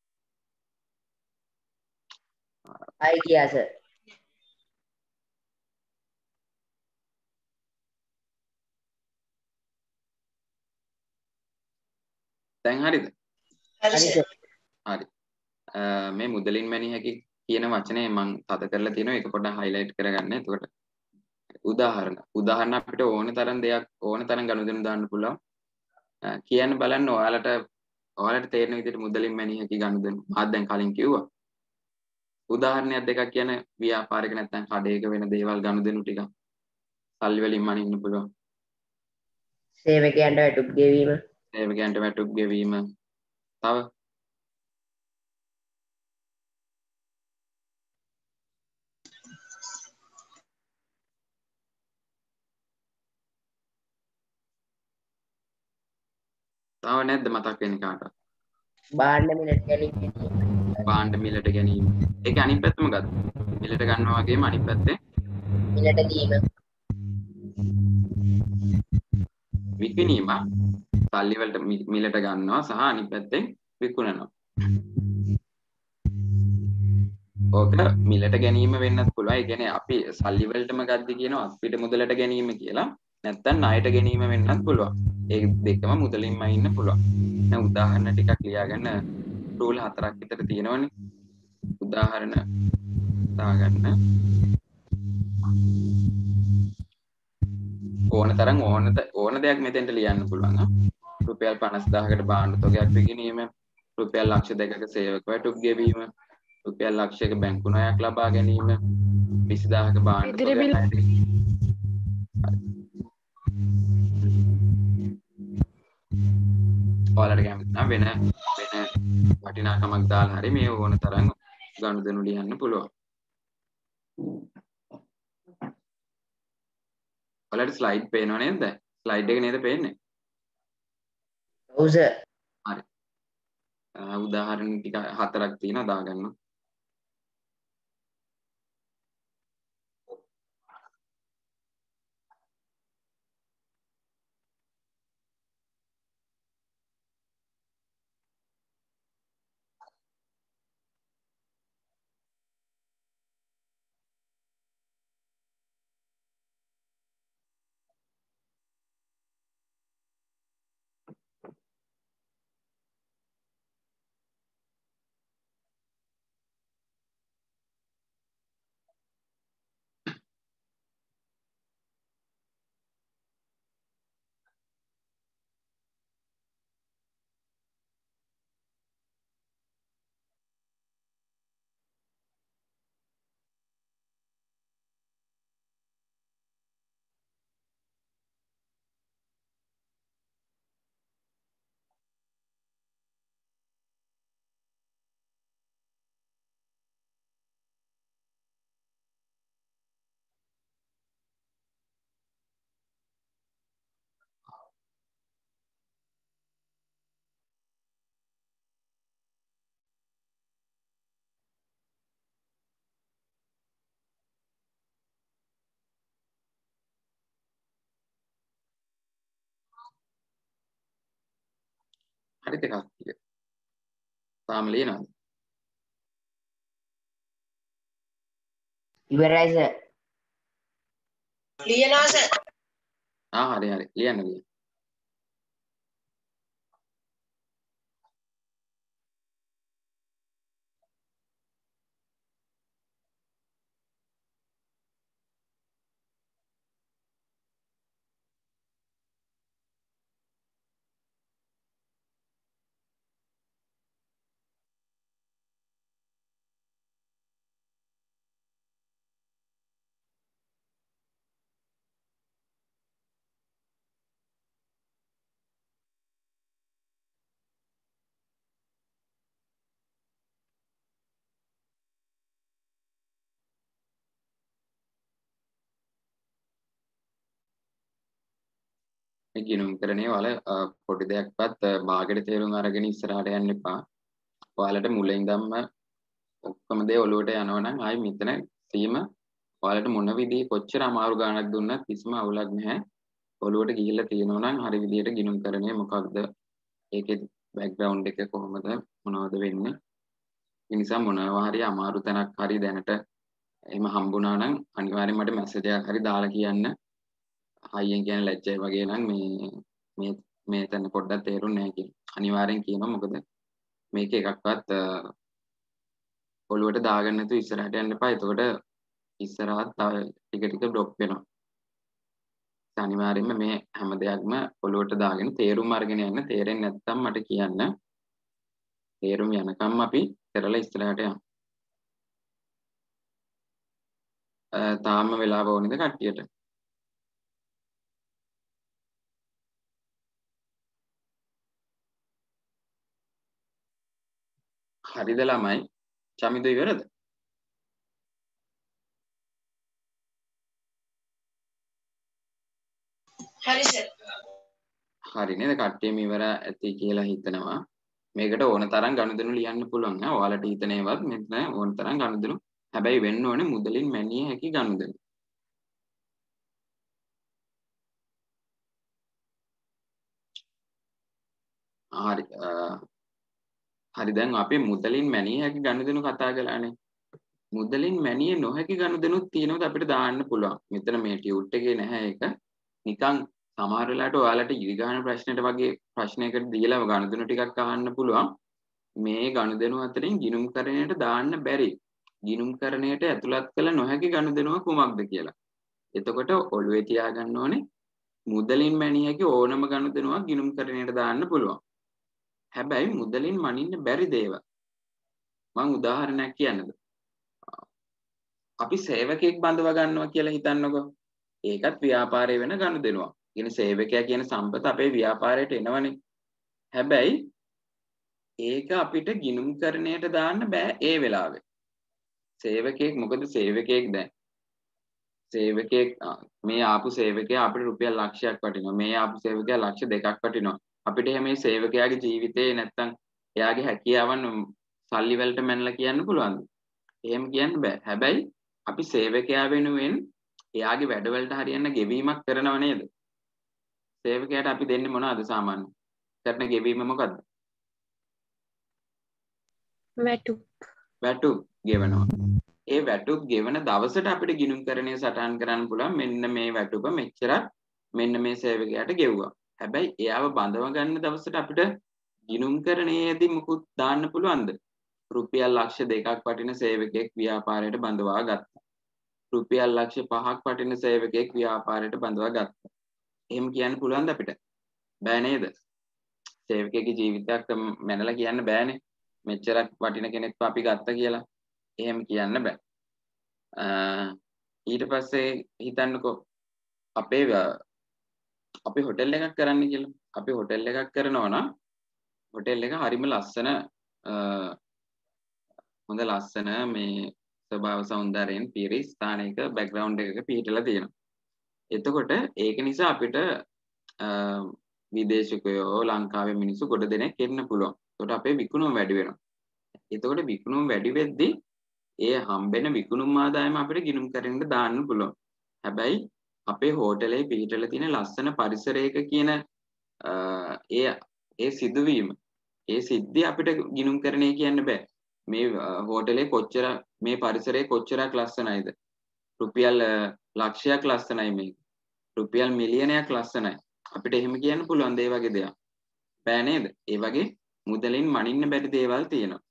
ආයි ගියා සර්. දැන් හරිද? හරි හරි සර්. සර්. හරි. මේ මුදලින් මැනිය හැකි කියන වචනේ මම තද කරලා තියෙනවා ඒක පොඩ්ඩක් හයිලයිට් කරගන්න. එතකොට උදාහරණ උදාහරණ අපිට ඕන තරම් දෙයක් ඕන තරම් ගනුදෙනු දාන්න පුළුවන්. කියන්න බලන්න ඔයාලට ඔයාලට තේරෙන විදිහට මුදලින් මැනිය හැකි ගනුදෙනු මාත් දැන් කලින් කිව්වා. උදාහරණයක් දෙකක් කියන ව්‍යාපාරික නැත්නම් කඩේක වෙන දේවල් ගනුදෙනු ටික සල්ලි වලින් මනින්න පුළුවන්. සේවකයන්ට වැටුප් ගෙවීම. සේවකයන්ට වැටුප් ගෙවීම. තව තව නැද්ද මතක් වෙන්නේ කාටවත්? භාණ්ඩ මිලට ගැනීම. භාණ්ඩ මිලට ගැනීම. ඒක අනිත් පැත්තම ගත්තා. මිලට ගන්නවා වගේම අනිත් පැත්තේ මිලට දීම. විකිණීම සල්ලි වලට මිලට ගන්නවා සහ අනිත් පැත්තෙන් විකුණනවා. ඕක මිලට ගැනීම වෙන්නත් පුළුවන්. ඒ කියන්නේ අපි සල්ලි වලටම ගද්දි කියනවා අපිට මුදලට ගැනීම කියලා. නැත්තම් ණයට ගැනීම වෙන්නත් පුළුවන්. ඒ දෙකම මුදලින්ම ඉන්න පුළුවන්. දැන් උදාහරණ ටිකක් ලියාගන්න ටූල් හතරක් විතර තියෙනවනේ. උදාහරණ දාගන්න. ඕන තරම් ඕන ඕන දෙයක් මෙතෙන්ට ලියන්න පුළුවන්. රුපියල් පනස් දාහකට භාණ්ඩ තොගයක් විකිණීම, රුපියල් ලක්ෂ දෙකක සේවක වැටුප් ගෙවීම, රුපියල් ලක්ෂයක බැංකු ණයක් ලබා ගැනීම, විසි දාහක භාණ්ඩ තොගයක් ඔයාලට කැමති නම් වෙන වෙන වටිනාකමක් දාලා හරි මේ ඕන තරම් ගනුදෙනු ලියන්න පුළුවන්. ඔයාලට ස්ලයිඩ් පේනව නේද? ස්ලයිඩ් එක නේද පේන්නේ? ඔව් සර්. හරි. උදාහරණ ටික හතරක් තියෙනවා දාගන්න. හරිද කට්ටිය? තාම ලියනවද? ඉවරයි සර්. ලියනවා සර්. ආ හරි හරි ලියන්න ලියන්න. මේ ගිණුම් කරණේ වල පොඩි දෙයක්වත් භාගයට තේරුම් අරගෙන ඉස්සරහට යන්න එපා. ඔයාලට මුලින් ඉඳන්ම ඔක්කොම දේ ඔලුවට යනවා නම් ආයි මෙතන සීම ඔයාලට මොන විදිහේ කොච්චර අමාරු ගාණක් දුන්නත් කිසිම අවුලක් නැහැ. ඔලුවට ගිහිල්ලා තියෙනවා නම් හරි විදිහට ගිණුම් කරණේ මොකක්ද? ඒකේ බෑග්ග්‍රවුන්ඩ් එක කොහොමද මොනවද වෙන්නේ? ඒ නිසා මොනවා හරි අමාරු තැනක් හරි දැනට එහෙම හම්බුණා නම් අනිවාර්යෙන් මට මැසේජ් එකක් හරි දාලා කියන්න. හයියෙන් කියන ලැජ්ජයි වගේ නම් මේ මේ මේ තැන පොඩ්ඩක් තේරුන්නේ නැහැ කියලා. අනිවාර්යෙන් කියනවා මොකද මේක එකක්වත් ඔළුවට දාගන්න නැතුව ඉස්සරහට යන්න එපා. එතකොට ඉස්සරහත් තව ටික ටික ඩ්‍රොප් වෙනවා. අනිවාර්යෙන්ම මේ හැම දෙයක්ම ඔළුවට දාගෙන තේරුම් අරගෙන යන්න. තේරෙන්නේ නැත්නම් මට කියන්න. තේරුම් යනකම් අපි කරලා ඉස්සරහට යමු. තාම වෙලාව ඕනේද කට්ටියට? හරිද ළමයි? චමිදු ඉවරද? හරි සර්. හරි නේද? කට්ටියම ඉවර ඇති කියලා හිතනවා. මේකට ඕන තරම් ගනුදෙනු ලියන්න පුළුවන් නේ. ඔයාලට හිතන ඒවත් මෙතන ඕන තරම් ගනුදෙනු. හැබැයි වෙන්න ඕනේ මුදලින් මැනිය හැකි ගනුදෙනු. හරි. හරි දැන් අපි මුදලින් මැනිය හැකි ගනුදෙනු කතා කළානේ. මුදලින් මැනිය නොහැකි ගනුදෙනුත් තියෙනවද අපිට දාන්න පුළුවන්. මෙතන මේ ටියුට් එකේ නැහැ ඒක. නිකන් සමහර වෙලාවට ඔයාලට ඉරිගාන ප්‍රශ්නෙට වගේ ප්‍රශ්නයකට දීලා ගනුදෙනු ටිකක් අහන්න පුළුවන්. මේ ගනුදෙනු අතරින් ගිණුම් කරණයට දාන්න බැරි ගිණුම් කරණයට ඇතුළත් කළ නොහැකි ගනුදෙනුව කුමක්ද කියලා. එතකොට ඔළුවේ තියාගන්න ඕනේ මුදලින් මැනිය හැකි ඕනම ගනුදෙනුවක් ගිණුම් කරණයට දාන්න පුළුවන්. හැබැයි මුදලින් මනින්න බැරි දේවල්. මම උදාහරණයක් කියන්නද? අපි සේවකයෙක් බඳව ගන්නවා කියලා හිතන්නකෝ. ඒකත් ව්‍යාපාරයේ වෙන ගනුදෙනුවක්. කියන්නේ සේවකයා කියන සම්පත අපේ ව්‍යාපාරයට එනවනේ. හැබැයි ඒක අපිට ගිණුම්කරණයට දාන්න බෑ ඒ වෙලාවේ. සේවකයෙක් මොකද සේවකයෙක් දැන් සේවකයෙක් මේ ආපු සේවකයා අපිට රුපියල් ලක්ෂයක් වටිනවා. මේ ආපු සේවකයා ලක්ෂ දෙකක් වටිනවා. අපිට එහෙම මේ සේවකයාගේ ජීවිතේ නැත්තම් එයාගේ හැකියාවන් සල්ලි වලට මැනලා කියන්න පුළුවන්ද? එහෙම කියන්න බෑ. හැබැයි අපි සේවකයා වෙනුවෙන් එයාගේ වැඩවලට හරියන්න ගෙවීමක් කරනව නේද? සේවකයාට අපි දෙන්නේ මොනවද සාමාන්‍ය? කරන ගෙවීම මොකද්ද? වැටුප්. වැටුප් ගෙවනවා. ඒ වැටුප් ගෙවන දවසට අපිට ගිණුම්කරණය සටහන් කරන්න පුළුවන් මෙන්න මේ වැටුප මෙච්චරක් මෙන්න මේ සේවකයාට ගෙව්වා. හැබැයි එයාව බඳව ගන්න දවසට අපිට ගිණුම්කරණයේදී මුකුත් දාන්න පුළුවන්ද? රුපියල් ලක්ෂ දෙකක් වටින සේවකයෙක් ව්‍යාපාරයට බඳවා ගත්තා. රුපියල් ලක්ෂ පහක් වටින සේවකයෙක් ව්‍යාපාරයට බඳවා ගත්තා. එහෙම කියන්න පුළුවන්ද අපිට? බෑ නේද? සේවකයෙකුගේ ජීවිතයක් මැනලා කියන්න බෑනේ. මෙච්චරක් වටින කෙනෙක්ව අපි ගත්තා කියලා. එහෙම කියන්න බෑ. ඊට පස්සේ හිතන්නකෝ අපේ අපි හොටෙල් එකක් කරන්න කියලා. අපි හොටෙල් එකක් කරනවා නම් හොටෙල් එක හරිම ලස්සන හොඳ ලස්සන මේ ස්වභාව සෞන්දර්යයෙන් පිරි ස්ථානයක බෑග්ග්‍රවුන්ඩ් එකක පිහිටලා තියෙනවා. එතකොට ඒක නිසා අපිට විදේශිකයෝ ලංකාවේ මිනිස්සු ගොඩ දෙනෙක් එන්න පුළුවන්. එතකොට අපේ විකුණුම වැඩි වෙනවා. එතකොට විකුණුම වැඩි වෙද්දී ඒ හම්බෙන විකුණුම් ආදායම අපිට ගිණුම් කරන්න දාන්න පුළුවන්. හැබැයි අපේ හෝටලේ පිහිටලා තියෙන ලස්සන පරිසරයක කියන ඒ ඒ සිදුවීම ඒ සිද්ධිය අපිට ගිණුම්කරණය කියන්න බෑ. මේ හෝටලේ කොච්චර මේ පරිසරයේ කොච්චරක් ලස්සනයිද? රුපියල් ලක්ෂයක් ලස්සනයි මේක. රුපියල් මිලියනයක් ලස්සනයි. අපිට එහෙම කියන්න පුළුවන් දේ වගේ දෙයක්. බෑ නේද? ඒ වගේ මුදලින් මනින්න බැරි දේවල් තියෙනවා.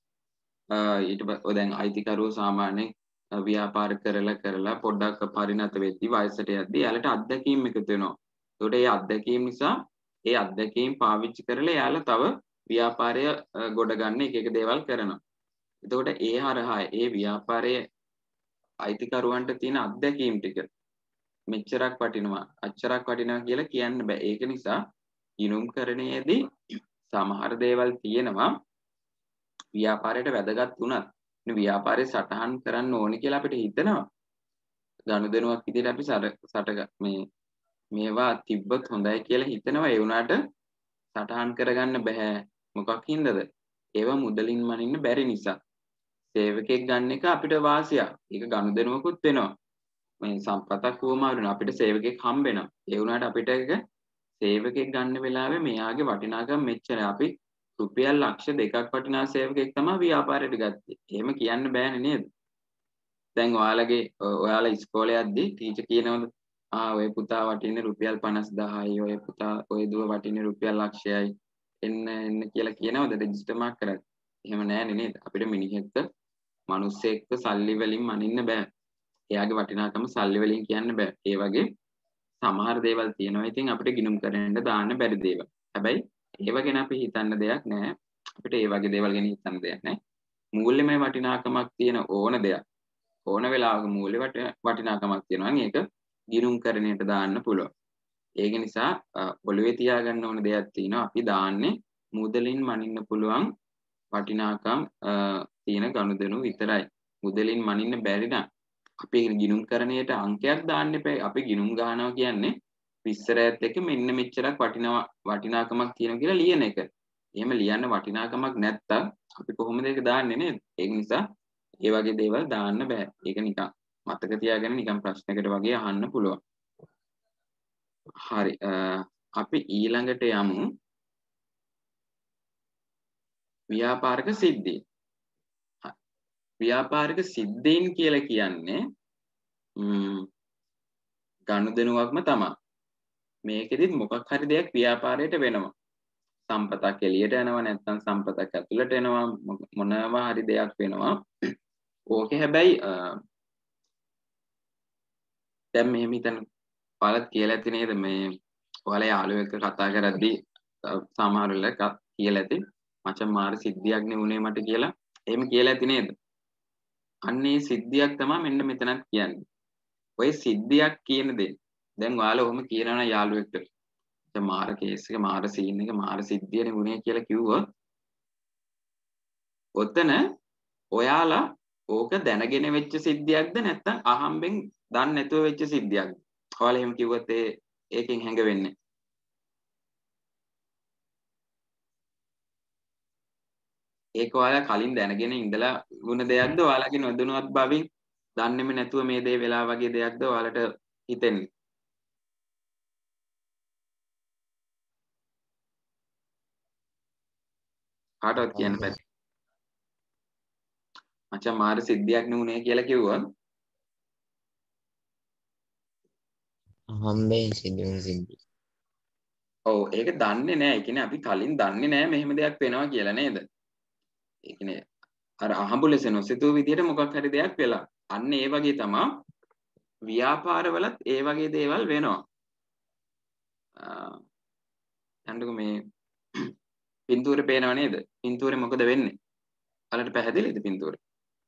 ඊට පස්සේ දැන් අයිතිකරුවෝ සාමාන්‍යයෙන් ව්‍යාපාර කරලා කරලා පොඩ්ඩක් පරිණත වෙද්දී වයසට යද්දී යාලට අත්දැකීම් එකතු වෙනවා. ඒකට ඒ අත්දැකීම් නිසා ඒ අත්දැකීම් පාවිච්චි කරලා යාලා තව ව්‍යාපාරය ගොඩ ගන්න එක එක දේවල් කරනවා. එතකොට ඒ හරහා ඒ ව්‍යාපාරයේ අයිතිකරුවන්ට තියෙන අත්දැකීම් ටික මෙච්චරක් වටිනවා අච්චරක් වටිනවා කියලා කියන්න බෑ. ඒක නිසා ගිණුම්කරණයේදී සමහර දේවල් තියෙනවා ව්‍යාපාරයට වැදගත් වුණත් මේ ව්‍යාපාරේ සටහන් කරන්න ඕනේ කියලා අපිට හිතෙනවා. ගනුදෙනුවක් විදිහට අපි සට මේ මේවා තිබ්බත් හොඳයි කියලා හිතෙනවා. ඒ වුණාට සටහන් කරගන්න බෑ. මොකක් හින්දාද? ඒවා මුදලින් මනින්න බැරි නිසා. සේවකයෙක් ගන්න එක අපිට වාසියක්. ඒක ගනුදෙනුවකුත් වෙනවා. මේ සම්පතක් වුවමාරු වෙනවා. අපිට සේවකයෙක් හම්බ වෙනවා. ඒ වුණාට අපිට ඒක සේවකයෙක් ගන්න වෙලාවේ මෙයාගේ වටිනාකම මෙච්චරයි. අපි රුපියල් ලක්ෂ දෙකක් වටිනා සේවකයෙක් තමයි ව්‍යාපාරයට ගත්තේ. එහෙම කියන්න බෑනේ නේද? දැන් ඔයාලගේ ඔයාලා ඉස්කෝලේ යද්දි ටීචර් කියනවද? ආ ඔය පුතා වටින්නේ රුපියල් පනස් දහයයි. ඔය පුතා ඔය දුව වටින්නේ රුපියල් ලක්ෂයයි. එන්න එන්න කියලා කියනවද රෙජිස්ටර් මාක් කරලා? එහෙම නෑනේ නේද? අපිට මිනිහෙක්ට මිනිස්සෙක්ව සල්ලි වලින් මනින්න බෑ. එයාගේ වටිනාකම සල්ලි වලින් කියන්න බෑ. ඒ වගේ සමහර දේවල් තියෙනවා. ඉතින් අපිට ගිණුම් කරන්න දාන්න බැරි දේවල්. හැබැයි ඒව ගැන අපි හිතන්න දෙයක් නෑ. අපිට ඒ වගේ දේවල් ගැන හිතන්න දෙයක් නෑ. මූල්‍යමය වටිනාකමක් තියෙන ඕන දෙයක් ඕන වෙලාවක මූල්‍ය වටිනාකමක් තියෙනවා නම් ඒක ගිණුම්කරණයට දාන්න පුළුවන්. ඒක නිසා ඔළුවේ තියාගන්න ඕන දෙයක් තියෙනවා. අපි දාන්නේ මුදලින් මනින්න පුළුවන් වටිනාකම් තියෙන ගනුදෙනු විතරයි. මුදලින් මනින්න බැරි නම් අපි ගිණුම්කරණයට අංකයක් දාන්න එපා. අපි ගිණුම් ගහනවා කියන්නේ විස්තරයත් එක්ක මෙන්න මෙච්චරක් වටිනවා වටිනාකමක් තියෙනවා කියලා ලියන එක. එහෙම ලියන්න වටිනාකමක් නැත්තම් අපි කොහොමද ඒක දාන්නේ නේද? ඒක නිසා ඒ වගේ දේවල් දාන්න බෑ. ඒක නිකන් මතක තියාගෙන නිකන් ප්‍රශ්නයකට වගේ අහන්න පුළුවන්. හරි. අපි ඊළඟට යමු ව්‍යාපාරික සිද්ධි. ව්‍යාපාරික සිද්ධීන් කියලා කියන්නේ ගනුදෙනුවක්ම තමයි. මේකෙදිත් මොකක් හරි දෙයක් ව්‍යාපාරයට වෙනවා. සම්පතක් එළියට යනවා නැත්නම් සම්පතක් ඇතුළට එනවා මොනවා හරි දෙයක් වෙනවා. ඕකේ හැබැයි දැන් මෙහෙම හිතන්න ඔයාලත් කියලා ඇති නේද මේ ඔයාලා යාළුවෙක් එක්ක කතා කරද්දී සමහර වෙලාවට කියලා ඇති මචං මාර සිද්ධියක් නේ උනේ මට කියලා. එහෙම කියලා ඇති නේද? අන්නේ සිද්ධියක් තමයි මෙන්න මෙතනත් කියන්නේ. ඔය සිද්ධියක් කියන දේ දැන් ඔයාලා ඔහොම කියනවා යාළුවෙක්ට දැන් මාර කේස් එක මාර සීන් එක මාර සිද්ධියනේ වුණේ කියලා කිව්වොත් ඔතන ඔයාලා ඕක දැනගෙන වෙච්ච සිද්ධියක්ද නැත්නම් අහම්බෙන් දන්නේ නැතුව වෙච්ච සිද්ධියක්ද? ඔයාලා එහෙම කිව්වොත් ඒ ඒකෙන් හැඟවෙන්නේ. ඒක ඔයාලා කලින් දැනගෙන ඉඳලා වුණ දෙයක්ද ඔයාලගේ නොදැනුවත් බවින් දන්නේම නැතුව මේ දේ වෙලා වගේ දෙයක්ද ඔයාලට හිතෙන්නේ? කාටවත් කියන්න බැරි. මචං මාර සිද්ධියක් නුනේ කියලා කිව්වොත් හම්බෙන් සිදුවන සිද්ධි. ඔව් ඒක දන්නේ නැහැ. ඒ කියන්නේ අපි කලින් දන්නේ නැහැ මෙහෙම දෙයක් වෙනවා කියලා නේද? ඒ කියන්නේ අර අහඹු ලෙස නොසිතූ විදිහට මොකක් හරි දෙයක් වෙලා. අන්න ඒ වගේ තමයි ව්‍යාපාරවලත් ඒ වගේ දේවල් වෙනවා. අ මේ පින්තූරේ පේනව නේද? පින්තූරේ මොකද වෙන්නේ? ඔයාලට පැහැදිලිද පින්තූරේ?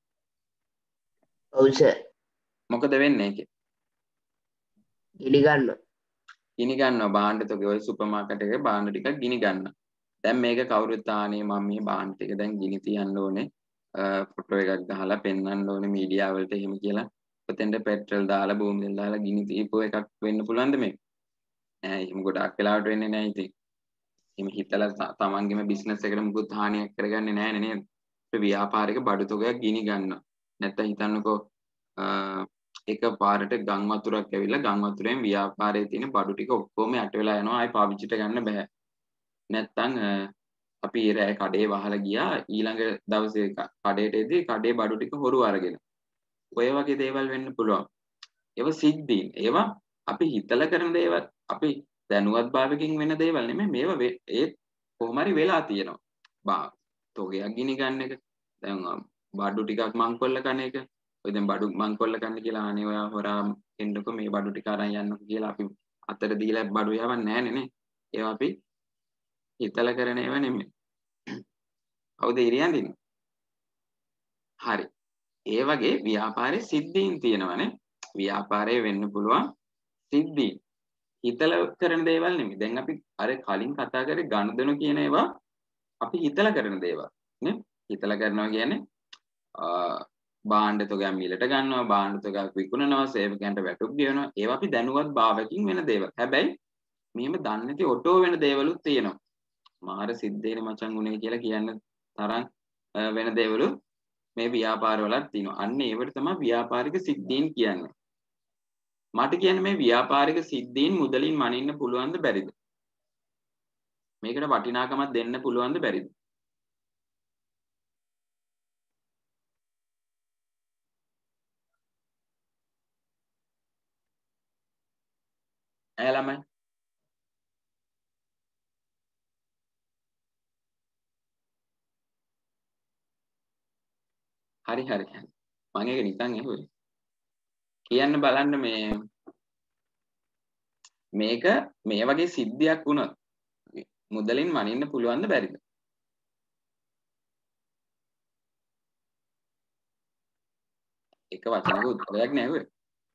ඔව් සර්. මොකද වෙන්නේ ඒකේ? ගිනි ගන්නවා. ගිනි ගන්නවා භාණ්ඩ තෝගේ ඔය සුපර් මාකට් එකේ භාණ්ඩ ටිකක් ගිනි ගන්නවා. දැන් මේක කවුරුත් ආනේ මම මේ භාණ්ඩ ටික දැන් ගිනි තියන්න ඕනේ. ෆොටෝ එකක් ගහලා පෙන්වන්න ඕනේ මීඩියා වලට එහෙම කියලා. ඔතෙන්ට පෙට්‍රල් දාලා බෝම්බෙන් දාලා ගිනි දීපුව එකක් වෙන්න පුළුවන්ද මේ? නෑ එහෙම ගොඩක් වෙලාවට වෙන්නේ නෑ ඉතින්. එහෙම හිතලා තමන්ගේම බිස්නස් එකට මුකුත් හානියක් කරගන්නේ නෑනේ නේද? ඒ ව්‍යාපාරික බඩු තොගයක් ගිනි ගන්නවා. නැත්තම් හිතන්නකෝ එක පාරට ගම් වතුරක් ඇවිල්ලා ගම් වතුරෙන් ව්‍යාපාරයේ තියෙන බඩු ටික ඔක්කොම යට වෙලා යනවා. ආයි පාවිච්චිට ගන්න බෑ. නැත්තම් අපි රෑ කඩේ වහලා ගියා ඊළඟ දවසේ කඩේට එද්දී කඩේ බඩු ටික හොරු අරගෙන. ඔය වගේ දේවල් වෙන්න පුළුවන්. ඒව සිද්ධීන්. ඒවා අපි හිතලා කරන දේවල් අපි දැනුවත් භාවයකින් වෙන දේවල් නෙමෙයි මේවා ඒ කොහොම හරි වෙලා තියෙනවා. බා තෝගයක් ගිනි ගන්න එක දැන් බඩු ටිකක් මංකොල්ල කන එක ඔය දැන් බඩු මංකොල්ල කන්න කියලා අනේ ඔයා හොරා එන්නකෝ මේ බඩු ටික අරන් යන්නකෝ කියලා අපි අතර දීලා බඩු යවන්නේ නැහනේ නේ. ඒවා අපි හිතලා කරන ඒවා නෙමෙයි. හවුද ඉරියන්දින්නේ? හරි. ඒ වගේ ව්‍යාපාරයේ සිද්ධීන් තියෙනවානේ. ව්‍යාපාරයේ වෙන්න පුළුවන් සිද්ධීන්. හිතලා කරන දේවල් නෙමෙයි. දැන් අපි අර කලින් කතා කරේ ගනුදෙනු කියන ඒවා අපි හිතලා කරන දේවල් නේ. හිතලා කරනවා කියන්නේ භාණ්ඩ තොගයක් මිලට ගන්නවා, භාණ්ඩ තොගයක් විකුණනවා, සේවකයන්ට වැටුප් ගෙවනවා. ඒවා අපි දැනුවත් භාවයකින් වෙන දේවල්. හැබැයි මෙහෙම දන්නේ නැති ඔටෝ වෙන දේවලුත් තියෙනවා. මාර සිද්ධේනේ මචං උනේ කියලා කියන්න තරම් වෙන දේවලුත් මේ ව්‍යාපාරවලත් තියෙනවා. අන්න ඒවට තමයි ව්‍යාපාරික සිද්ධීන් කියන්නේ. මට කියන්නේ මේ ව්‍යාපාරික සිද්ධීන් මුදලින් මනින්න පුළුවන්ද බැරිද? මේකට වටිනාකමක් දෙන්න පුළුවන්ද බැරිද? ඇය ළමයි හරි හරි හරි මම ඒක නිකන් ඇහුවේ. කියන්න බලන්න මේ මේක මේ වගේ සිද්ධියක් වුණොත් මුදලින් මනින්න පුළුවන්ද බැරිද? එක වචනක උත්තරයක් නෑවේ.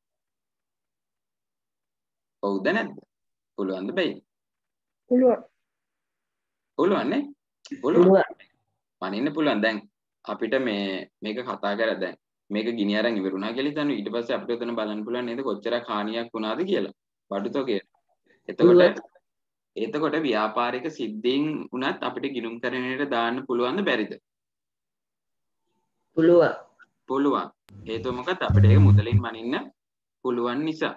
ඔව්ද නැද්ද? පුළුවන්ද බැයිද? පුළුවන්. පුළුවන් නේ? පුළුවන්. මනින්න පුළුවන්. දැන් අපිට මේ මේක කතා කරලා දැන් මේක ගිනි අරන් ඉවරුණා කියලා හිතන්න. ඊට පස්සේ අපිට උතන බලන්න පුළුවන් නේද කොච්චර හානියක් වුණාද කියලා. බඩු තොගේ. එතකොට එතකොට ව්‍යාපාරික සිද්ධීන් උනත් අපිට ගිණුම් කරණයට දාන්න පුළුවන්ද බැරිද? පුළුවන්. පුළුවන්. හේතුව මොකක්ද? අපිට ඒක මුදලින් මනින්න පුළුවන් නිසා.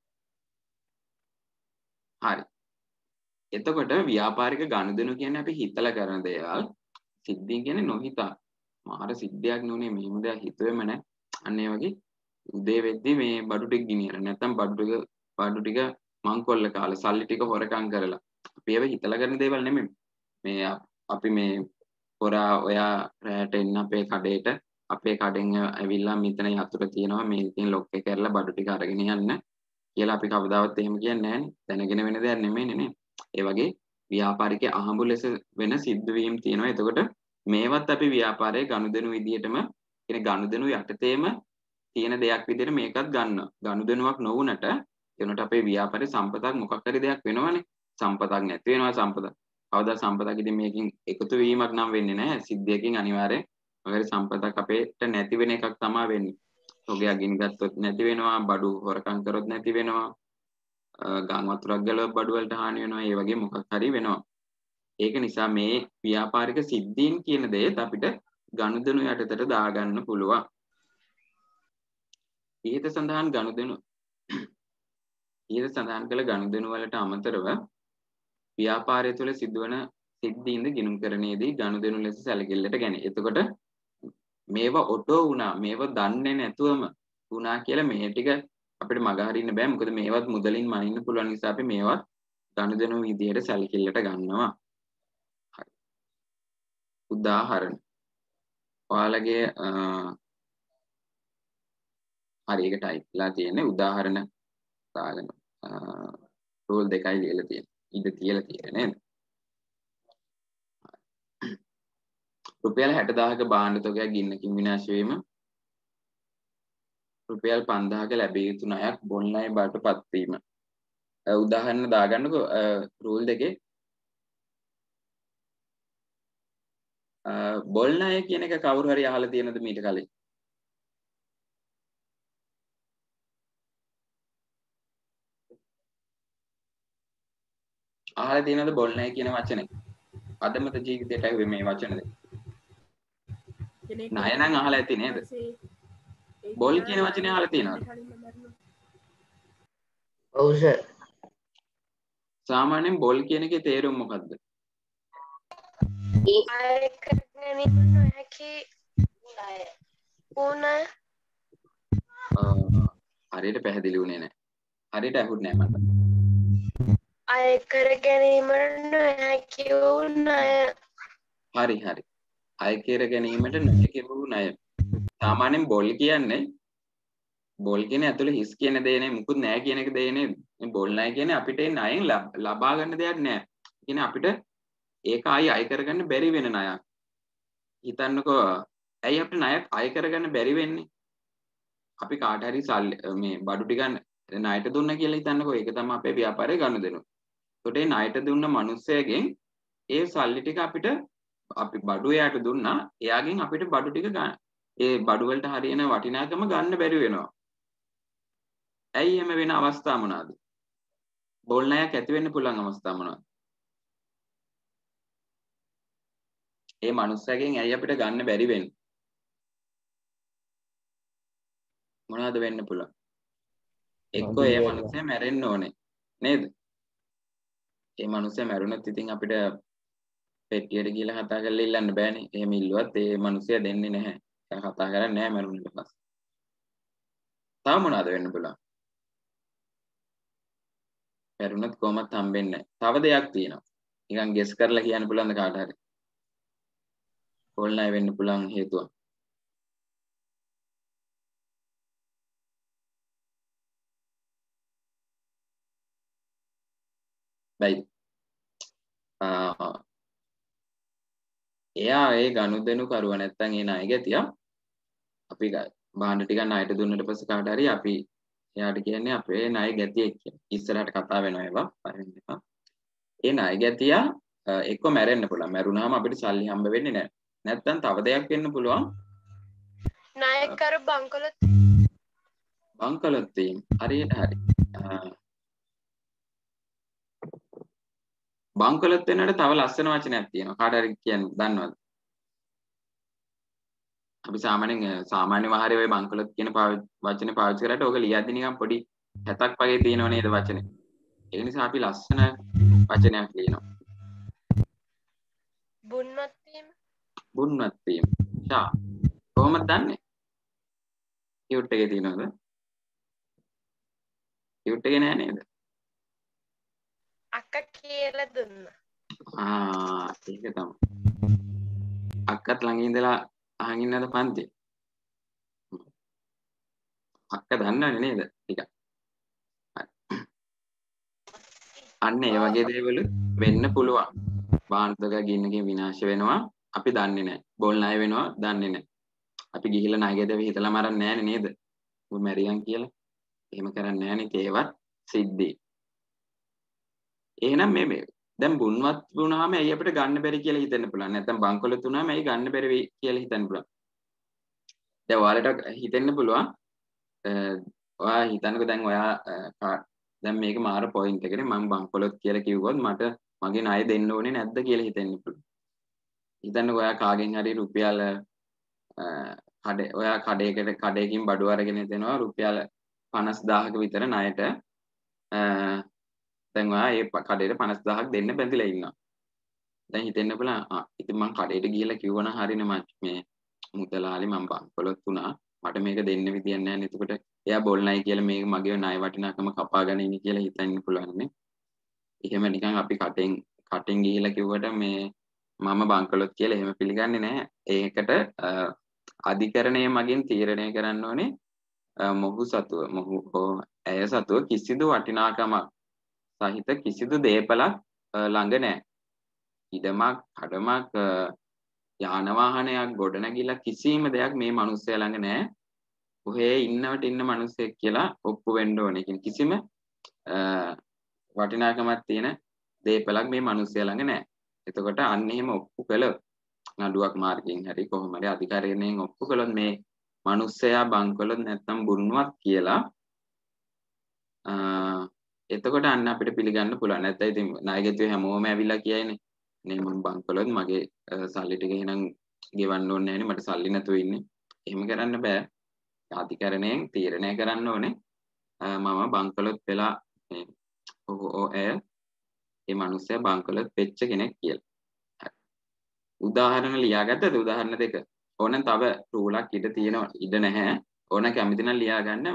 හරි. එතකොට ව්‍යාපාරික ගනුදෙනු කියන්නේ අපි හිතලා කරන දේවල්. සිද්ධීන් කියන්නේ නොහිතා. මාර සිද්ධියක් නුනේ මෙහෙම දෙයක් හිතුවේම නැහැ. අන්න ඒ වගේ උදේ වෙද්දි මේ බඩු ටික ගිනියන නැත්නම් බඩු ටික බඩු ටික මංකොල්ල කාලා සල්ලි ටික හොරකම් කරලා. අපි ඒව හිතලා කරන දේවල් නෙමෙයි. මේ අපි මේ හොරා ඔයා රැට එන්න අපේ කඩේට අපේ කඩෙන් ඇවිල්ලා මෙතන යතුරු තියෙනවා මේ ඉතින් ලොක් එක කරලා බඩු ටික අරගෙන යන්න කියලා අපි කවදාවත් එහෙම කියන්නේ නැහනේ. දැනගෙන වෙන දෙයක් නෙමෙයිනේ නේ. ඒ වගේ ව්‍යාපාරිකයේ අහඹු ලෙස වෙන සිද්ධවීම් තියෙනවා. එතකොට මේවත් අපි ව්‍යාපාරයේ ගනුදෙනු විදියටම කියන ගනුදෙනු යටතේම තියෙන දෙයක් විදියට මේකත් ගන්නවා. ගනුදෙනුවක් නොවුනට එනට අපේ ව්‍යාපාරයේ සම්පතක් මොකක් හරි දෙයක් වෙනවනේ. සම්පතක් නැති වෙනවා සම්පත. කවදා සම්පතක් ඉතින් මේකෙන් එකතු වීමක් නම් වෙන්නේ නැහැ. සිද්ධියකින් අනිවාර්යෙන් ඔයගේ සම්පතක් අපේට නැති වෙන එකක් තමයි වෙන්නේ. ඔගේ අගින් ගත්තොත් නැති වෙනවා, බඩු හොරකම් කරොත් නැති වෙනවා, ගම් වතුරක් ගලව බඩු වලට හානි වෙනවා, ඒ වගේ මොකක් හරි වෙනවා. ඒක නිසා මේ ව්‍යාපාරික සිද්ධීන් කියන දේත් අපිට ගනුදෙනු යටතට දාගන්න පුළුවන්. ඊට සඳහන් ගනුදෙනු ඊට සඳහන් කළ ගනුදෙනු වලට අමතරව ව්‍යාපාරය තුළ සිදුවන සිද්ධීන්ද ගිණුම් කරණයේදී ගනුදෙනු ලෙස සැලකිල්ලට ගැනේ. එතකොට මේවා ඔටෝ වුණා, මේවා දන්නේ නැතුවම වුණා කියලා මේ ටික අපිට මග හරින්න බෑ. මොකද මේවත් මුදලින් මනින්න පුළුවන් නිසා අපි මේවත් ගනුදෙනු විදියට සැලකිල්ලට ගන්නවා. හරි. උදාහරණ. ඔයාලගේ හරි ඒක ටයිප් කරලා තියෙන්නේ උදාහරණ දාගෙන රූල් දෙකයි ලියලා තියෙන්නේ. ඉඳ තියලා තියෙන්නේ නේද? රුපියල් හැට දාහක භාණ්ඩ තොගයක් ගින්නකින් විනාශ වීම, රුපියල් පන්දාහක ලැබිය යුතු ණයක් බොන් ණය බවට පත්වීම. උදාහරණ දාගන්නකෝ රූල් දෙකේ. බොල් ණය කියන එක කවුරු හරි අහලා තියෙනවද මීට කලින්? අහලා තියෙනවද බොල් ණය කියන වචනේ? අදමත ජීවිතයට ඇහුවේ මේ වචන දෙක. ණය නම් අහලා ඇති නේද? බොල් කියන වචනේ අහලා තියෙනවද? ඔව් සර්. සාමාන්‍යයෙන් බොල් කියන එකේ තේරුම මොකද්ද? අය කරගෙන නොහැකි ණය. ඕන හරියට පැහැදිලි වුණේ නැහැ. හරියට ඇහුන්නේ නැහැ මට. අය කර ගැනීමට නොහැකි වූ ණය. හරි හරි. අය කර ගැනීමට නොහැකි වූ ණය. සාමාන්‍යයෙන් බොල් කියන්නේ බොල් කියන්නේ ඇතුළේ හිස් කියන දේ නේ, මුකුත් නැහැ කියන එක දේ නේ. මේ බොල් ණය කියන්නේ අපිට ඒ ණයෙන් ලබා ගන්න දෙයක් නෑ. කියන්නේ අපිට ඒක ආයි අය කරගන්න බැරි වෙන ණයක්. හිතන්නකෝ ඇයි අපිට ණයක් අය කරගන්න බැරි වෙන්නේ? අපි කාට හරි සල්ලි මේ බඩු ටික ණයට දුන්න කියලා හිතන්නකෝ. ඒක තමයි අපේ ව්‍යාපාරයේ ගනුදෙනු. ඒකට ඒ ණයට දුන්න මිනිස්සයගෙන් ඒ සල්ලි ටික අපිට අපි බඩු එයාට දුන්නා. එයාගෙන් අපිට බඩු ටික ගන්න. ඒ බඩු වලට හරියන වටිනාකම ගන්න බැරි වෙනවා. ඇයි එහෙම වෙන අවස්ථා මොනවාද? බොල් ණයක් ඇති වෙන්න පුළුවන් අවස්ථා මොනවාද? ඒ මනුස්සයගෙන් ඇයි අපිට ගන්න බැරි වෙන්නේ? මොනවද වෙන්න පුළුවන්? එක්කෝ ඒ මනුස්සයා මැරෙන්න ඕනේ නේද? ඒ මනුස්සයා මැරුණොත් ඉතින් අපිට පෙට්ටියට ගිහලා කතා කරලා ඉල්ලන්න බෑනේ. එහෙම ඉල්ලුවත් ඒ මනුස්සයා දෙන්නේ නැහැ. දැන් කතා කරන්නේ නැහැ මැරුණට පස්සේ. තව මොනවද වෙන්න පුළුවන්? මැරුණොත් කොහොමත් හම්බෙන්නේ නැහැ. තව දෙයක් තියෙනවා. නිකන් ගෙස් කරලා කියන්න පුළුවන්ද කාට හරි? බොල් ණය වෙන්න පුළුවන් හේතුව. බයි. ආ එයා ඒ ගනුදෙනු කරුව නැත්තම් ඒ ණය ගැතියා අපි භාණ්ඩ ටිකක් ණයට දුන්නට පස්සේ කාට හරි අපි එයාට කියන්නේ අපේ ණය ගැතියෙක් කියලා. ඉස්සරහට කතා වෙනවා ඒවා. පරිණිමා. ඒ ණය ගැතියා එක්ක මැරෙන්න පුළුවන්. මැරුණාම අපිට සල්ලි හම්බ වෙන්නේ නැහැ. නැත්තම් තව දෙයක් වෙන්න පුළුවන්. ණයකර බංකොලොත් බංකොලොත් වීම. හරියට හරි. බංකොලොත් වෙනකොට තව ලස්සන වචනයක් තියෙනවා. කාට හරි කියන්න දන්නවද? අපි සාමාන්‍යයෙන් සාමාන්‍ය වහරේ ඔය බංකොලොත් කියන වචනේ පාවිච්චි කරාට ඕක ලියද්දි නිකන් පොඩි හැතක් වගේ තියෙනව නේද වචනේ. ඒ නිසා අපි ලස්සන වචනයක් ලියනවා. බුන්වත් වීම. බුන්වත් වීම. ෂා. කොහොමද දන්නේ? කියුට් එකේ තියෙනවද? කියුට් එකේ නෑ නේද? අක්කා කියලා දුන්නා. ආ ඒක තමයි. අක්කත් ළඟ ඉඳලා අහන් ඉන්නද පන්ති? අක්ක දන්නවනේ නේද ටිකක්. අන්න ඒ වගේ දේවල් වෙන්න පුළුවන්. බාන්තක ගින්නකින් විනාශ වෙනවා අපි දන්නේ නැහැ. බොල් ණය වෙනවා දන්නේ නැහැ. අපි ගිහිල්ලා ණය ගැදෙවි හිතලා මරන්නේ නැහනේ නේද? උඹ මැරියන් කියලා. එහෙම කරන්නේ නැහනේ ඒවත් සිද්ධි. එහෙනම් මේ මේ දැන් බුන්වත් වුණාම ඇයි අපිට ගන්න බැරි කියලා හිතෙන්න පුළුවන්. නැත්නම් බංකොලොත් වුණාම ඇයි ගන්න බැරි වෙයි කියලා හිතන්න පුළුවන්. දැන් ඔයාලට හිතෙන්න පුළුවන් ඔයා හිතන්නකෝ දැන් ඔයා දැන් මේක මාර පොයින්ට් එකනේ මම බංකොලොත් කියලා කිව්වොත් මට මගේ ණය දෙන්න ඕනේ නැද්ද කියලා හිතෙන්න පුළුවන්. හිතන්නකෝ ඔයා කාගෙන් හරි රුපියල් කඩේ ඔයා කඩේකට කඩේකින් බඩු අරගෙන දෙනවා රුපියල් පනස් දාහක විතර ණයට. දැන් ඔයා ඒ කඩේට පනස් දාහක් දෙන්න බැඳලා ඉන්නවා. දැන් හිතෙන්න පුළුවන් ආ ඉතින් මං කඩේට ගිහලා කිව්වනම් හරිනේ මම මේ මුදලාලි මම බංකොලොත් වුණා මට මේක දෙන්න විදියක් නැහැ නේ. එතකොට එයා බොල්නයි කියලා මේක මගේ ණය වටිනාකම කපා ගනින්න කියලා හිතන්න පුළුවන් නේ. එහෙම නිකන් අපි කටෙන් කටෙන් ගිහිලා කිව්වට මේ මම බංකොලොත් කියලා එහෙම පිළිගන්නේ නැහැ. ඒකට අධිකරණය මගින් තීරණය කරන්න ඕනේ මොහු සතුව මොහු ඇය සතුව කිසිදු වටිනාකමක් සහිත කිසිදු දේපලක් ළඟ නැහැ. ඉඩමක් කඩමක් යාන වාහනයක් ගොඩනැගිලා කිසිම දෙයක් මේ මිනිස්සයා ළඟ නැහැ. ඔහේ ඉන්නවට ඉන්න මිනිස්සෙක් කියලා ඔප්පු වෙන්න ඕනේ. කියන්නේ කිසිම වටිනාකමක් තියෙන දේපලක් මේ මිනිස්සයා ළඟ නැහැ. එතකොට අන්න එහෙම ඔප්පු කළොත් නඩුවක් මාර්ගයෙන් හරි කොහොම හරි අධිකාරියෙන් ඔප්පු කළොත් මේ මිනිස්සයා බංකොලොත් නැත්තම් බුරුණුවක් කියලා එතකොට අන්න අපිට පිළිගන්න පුළුවන්. නැත්නම් ඉතින් නායකත්වයේ හැමෝම ඇවිල්ලා කියයිනේ නේ මම බංකොලොත් මගේ සල්ලි ටික එහෙනම් ගෙවන්න ඕනේ නැහැනේ මට සල්ලි නැතුව ඉන්නේ. එහෙම කරන්න බෑ. අධිකරණයෙන් තීරණය කරන්න ඕනේ මම බංකොලොත් වෙලා මේ ඔය ඒ මිනිස්සයා බංකොලොත් වෙච්ච කෙනෙක් කියලා. උදාහරණ ලියාගත්තද? උදාහරණ දෙක. ඕනනම් තව රූලක් ඉඳ තියෙනවා ඉඳ නැහැ. ඕන කැමති නම් ලියා ගන්න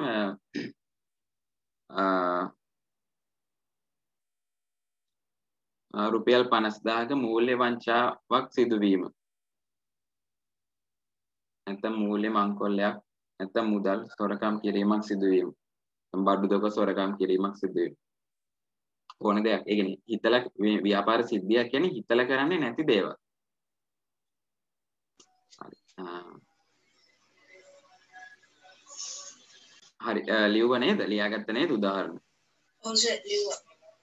රුපියල් පනස් දාහක මූල්‍ය වංචාවක් සිදුවීම. නැත්නම් මූල්‍ය මංකොල්ලයක් නැත්නම් මුදල් සොරකම් කිරීමක් සිදුවීම. බඩු දොක සොරකම් කිරීමක් සිදුවීම. ඕන දෙයක්. ඒ කියන්නේ හිතලා ව්‍යාපාර සිද්ධියක් කියන්නේ හිතලා කරන්නේ නැති දේවල්. හරි ලියුව නේද? ලියාගත්ත නේද උදාහරණ? ඔව් සර් ලියුවා.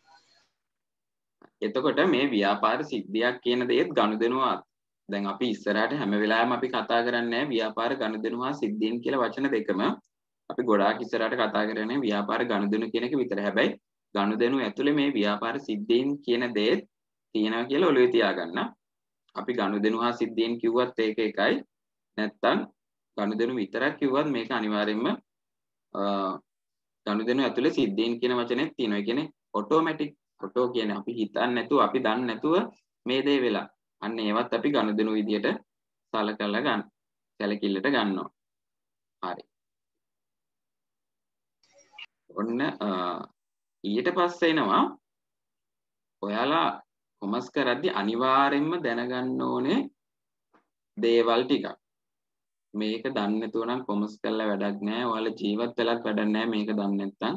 එතකොට මේ ව්‍යාපාර සිද්ධියක් කියන දේත් ගනුදෙනුවත් දැන් අපි ඉස්සරහට හැම වෙලාවෙම අපි කතා කරන්නේ ව්‍යාපාර ගනුදෙනු හා සිද්ධීන් කියලා වචන දෙකම අපි ගොඩාක් ඉස්සරහට කතා කරන්නේ ව්‍යාපාර ගනුදෙනු කියන එක විතර. හැබැයි ගනුදෙනු ඇතුලේ මේ ව්‍යාපාර සිද්ධීන් කියන දේත් තියෙනවා කියලා ඔළුවේ තියාගන්න. අපි ගනුදෙනු හා සිද්ධීන් කිව්වත් ඒක එකයි. නැත්තම් ගනුදෙනු විතරක් කිව්වත් මේක අනිවාර්යයෙන්ම ගනුදෙනු ඇතුලේ සිද්ධීන් කියන වචනේත් තියෙනවා. ඒ කියන්නේ ඔටෝමැටික් ඔටෝ කියන්නේ අපි හිතන්නේ නැතුව අපි දන්නේ නැතුව මේ දේ වෙලා. අන්න ඒවත් අපි ගනුදෙනු විදියට සලකලා ගන්න. සැලකිල්ලට ගන්නවා. හරි. ඔන්න ඊට පස්සේ එනවා ඔයාලා කොමර්ස් කරද්දී අනිවාර්යෙන්ම දැනගන්න ඕනේ දේවල් ටිකක්. මේක දන්නේ නැතුව නම් කොමර්ස් කරලා වැඩක් නැහැ. ඔයාලා ජීවත් වෙලත් වැඩක් නැහැ මේක දන්නේ නැත්නම්.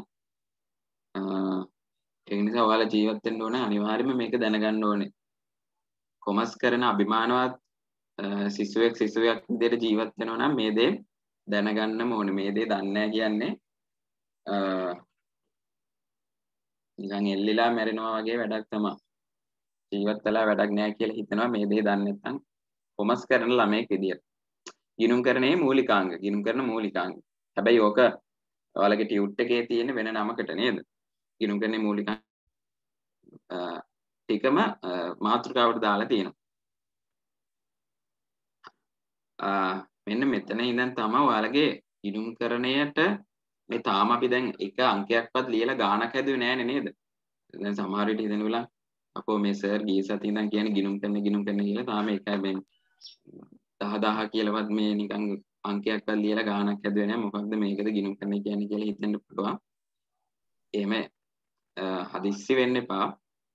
ඒ නිසා ඔයාලා ජීවත් වෙන්න ඕනේ අනිවාර්යයෙන්ම මේක දැනගන්න ඕනේ. කොමර්ස් කරන අභිමානවත් සිසුවෙක් සිසුවියක් විදිහට ජීවත් වෙනවා නම් මේ දේ දැනගන්නම ඕනේ. මේ දේ දන්නේ නැහැ කියන්නේ නිකන් එල්ලිලා මැරෙනවා වගේ වැඩක් තමයි. ජීවත් වෙලා වැඩක් නැහැ කියලා හිතනවා මේ දේ දන්නේ නැත්නම් කොමර්ස් කරන ළමයෙක් විදියට. ගිණුම් කරන්නේ මූලිකාංග. ගිණුම් කරන මූලිකාංග. හැබැයි ඕක ඔයාලගේ ටියුට් එකේ තියෙන වෙන නමකට නේද? ගිණුම් කරන්නේ මූලිකාංග ටිකම මාතෘකාවට දාලා තියෙනවා. මෙන්න මෙතන ඉඳන් තමයි ඔයාලගේ ගිණුම් කරණයට මේ තාම අපි දැන් එක අංකයක්වත් ලියලා ගාණක් හැදුවේ නෑනේ නේද? දැන් සමහර විට හිතෙන උලා අපෝ මේ සර් ගිය සතියේ ඉඳන් කියන්නේ ගිණුම් කරන ගිණුම් කරන කියලා තාම එකයි මේ දහ දහ කියලාවත් මේ නිකන් අංකයක්වත් ලියලා ගාණක් හැදුවේ නෑ. මොකක්ද මේකද ගිණුම් කරන්න කියන්නේ කියලා හිතෙන්න පුළුවන්. එහෙම හදිස්සි වෙන්න එපා.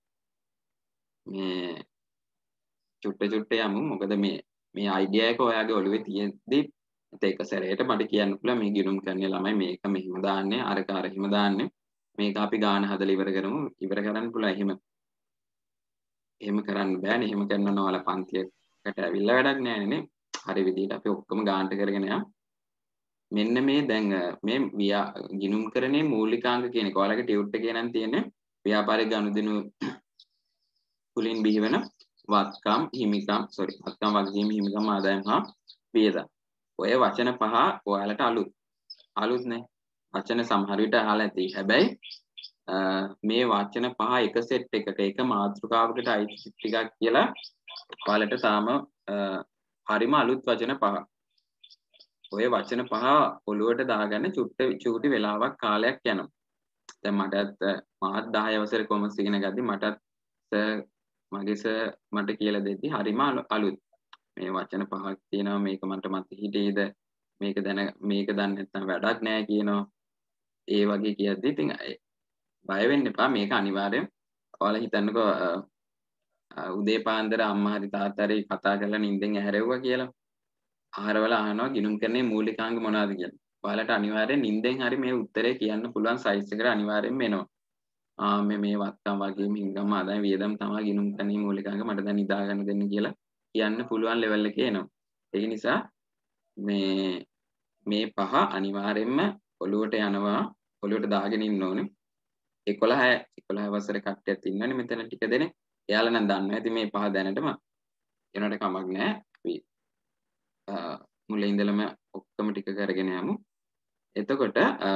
මේ චුට්ට චුට්ට යමු. මොකද මේ මේ අයිඩියා එක ඔයාගේ ඔළුවේ තියෙද්දි ඒක සැරේට මට කියන්න පුළුවන් මේ ගිණුම් කරන්නේ ළමයි මේක මෙහිම දාන්නේ අරක අරහිම දාන්නේ මේක අපි ගාන හදලා ඉවර කරමු ඉවර කරන්න පුළුවන්. එහෙම එහෙම කරන්න බෑනේ. එහෙම කරනවා නම් ඔයාලා පන්තියකට ඇවිල්ලා වැඩක් නෑනේ නේ. හරි විදිහට අපි ඔක්කොම ගානට කරගෙන යමු. මෙන්න මේ දැන් මේ ගිණුම් කරන්නේ මූලිකාංග කියන එක ඔයාලගේ ටියුට් එකේ නම් තියෙන්නේ ව්‍යාපාරික ගනුදෙනු තුලින් බිහිවෙන වත්කම් හිමිකම් sorry වත්කම් වගකීම් හිමිකම් ආදායම් හා වියදම්. ඔය වචන පහ ඔයාලට අලුත් අලුත් නේ. වචන සමහර විට අහලා ඇති. හැබැයි මේ වචන පහ එක සෙට් එකක එක මාතෘකාවකට අයිති ටිකක් කියලා ඔයාලට තාම හරිම අලුත් වචන පහ. ඔය වචන පහ ඔළුවට දාගන්න චුට්ට චූටි වෙලාවක් කාලයක් යනවා. දැන් මටත් මාත් දහය වසරේ කොමර්ස් ඉගෙන ගද්දි මටත් සර් මගේ සර් මට කියලා දෙද්දි හරිම අලුත්. මේ වචන පහක් තියෙනවා මේක මට මත හිතේද මේක දැන මේක දන්නේ නැත්නම් වැඩක් නැහැ කියනවා. ඒ වගේ කියද්දි ඉතින් බය වෙන්න එපා මේක අනිවාර්යෙන් ඔයාලා හිතන්නකෝ උදේ පාන්දර අම්මා හරි තාත්තා හරි කතා කරලා නිින්දෙන් ඇහැරෙව්වා කියලා. ආහාරවල අහනවා ගිණුම් කරන්නේ මූලිකාංග මොනවද කියලා. ඔයාලට අනිවාර්යෙන් නිින්දෙන් හරි මේ උත්තරේ කියන්න පුළුවන් සයිස් එකට අනිවාර්යෙන්ම එනවා. ආ මේ මේ වත්කම් වගේ හිඟම් ආදායම් වියදම් තමයි ගිණුම් කරන්නේ මූලිකාංග මට දැන් නිදා ගන්න දෙන්න කියලා කියන්න පුළුවන් ලෙවල් එකේ එනවා. ඒ නිසා මේ මේ පහ අනිවාර්යෙන්ම ඔළුවට යනවා ඔළුවට දාගෙන ඉන්න ඕනේ. එකොළහ එකොළහ වසරේ කට්ටියත් ඉන්නවනේ මෙතන ටික දෙනෙක්. එයාලා නම් දන්නවා ඇති මේ පහ දැනටම. ඒනට කමක් නැහැ. අපි මුලින් ඉඳලම ඔක්කොම ටික කරගෙන යමු. එතකොට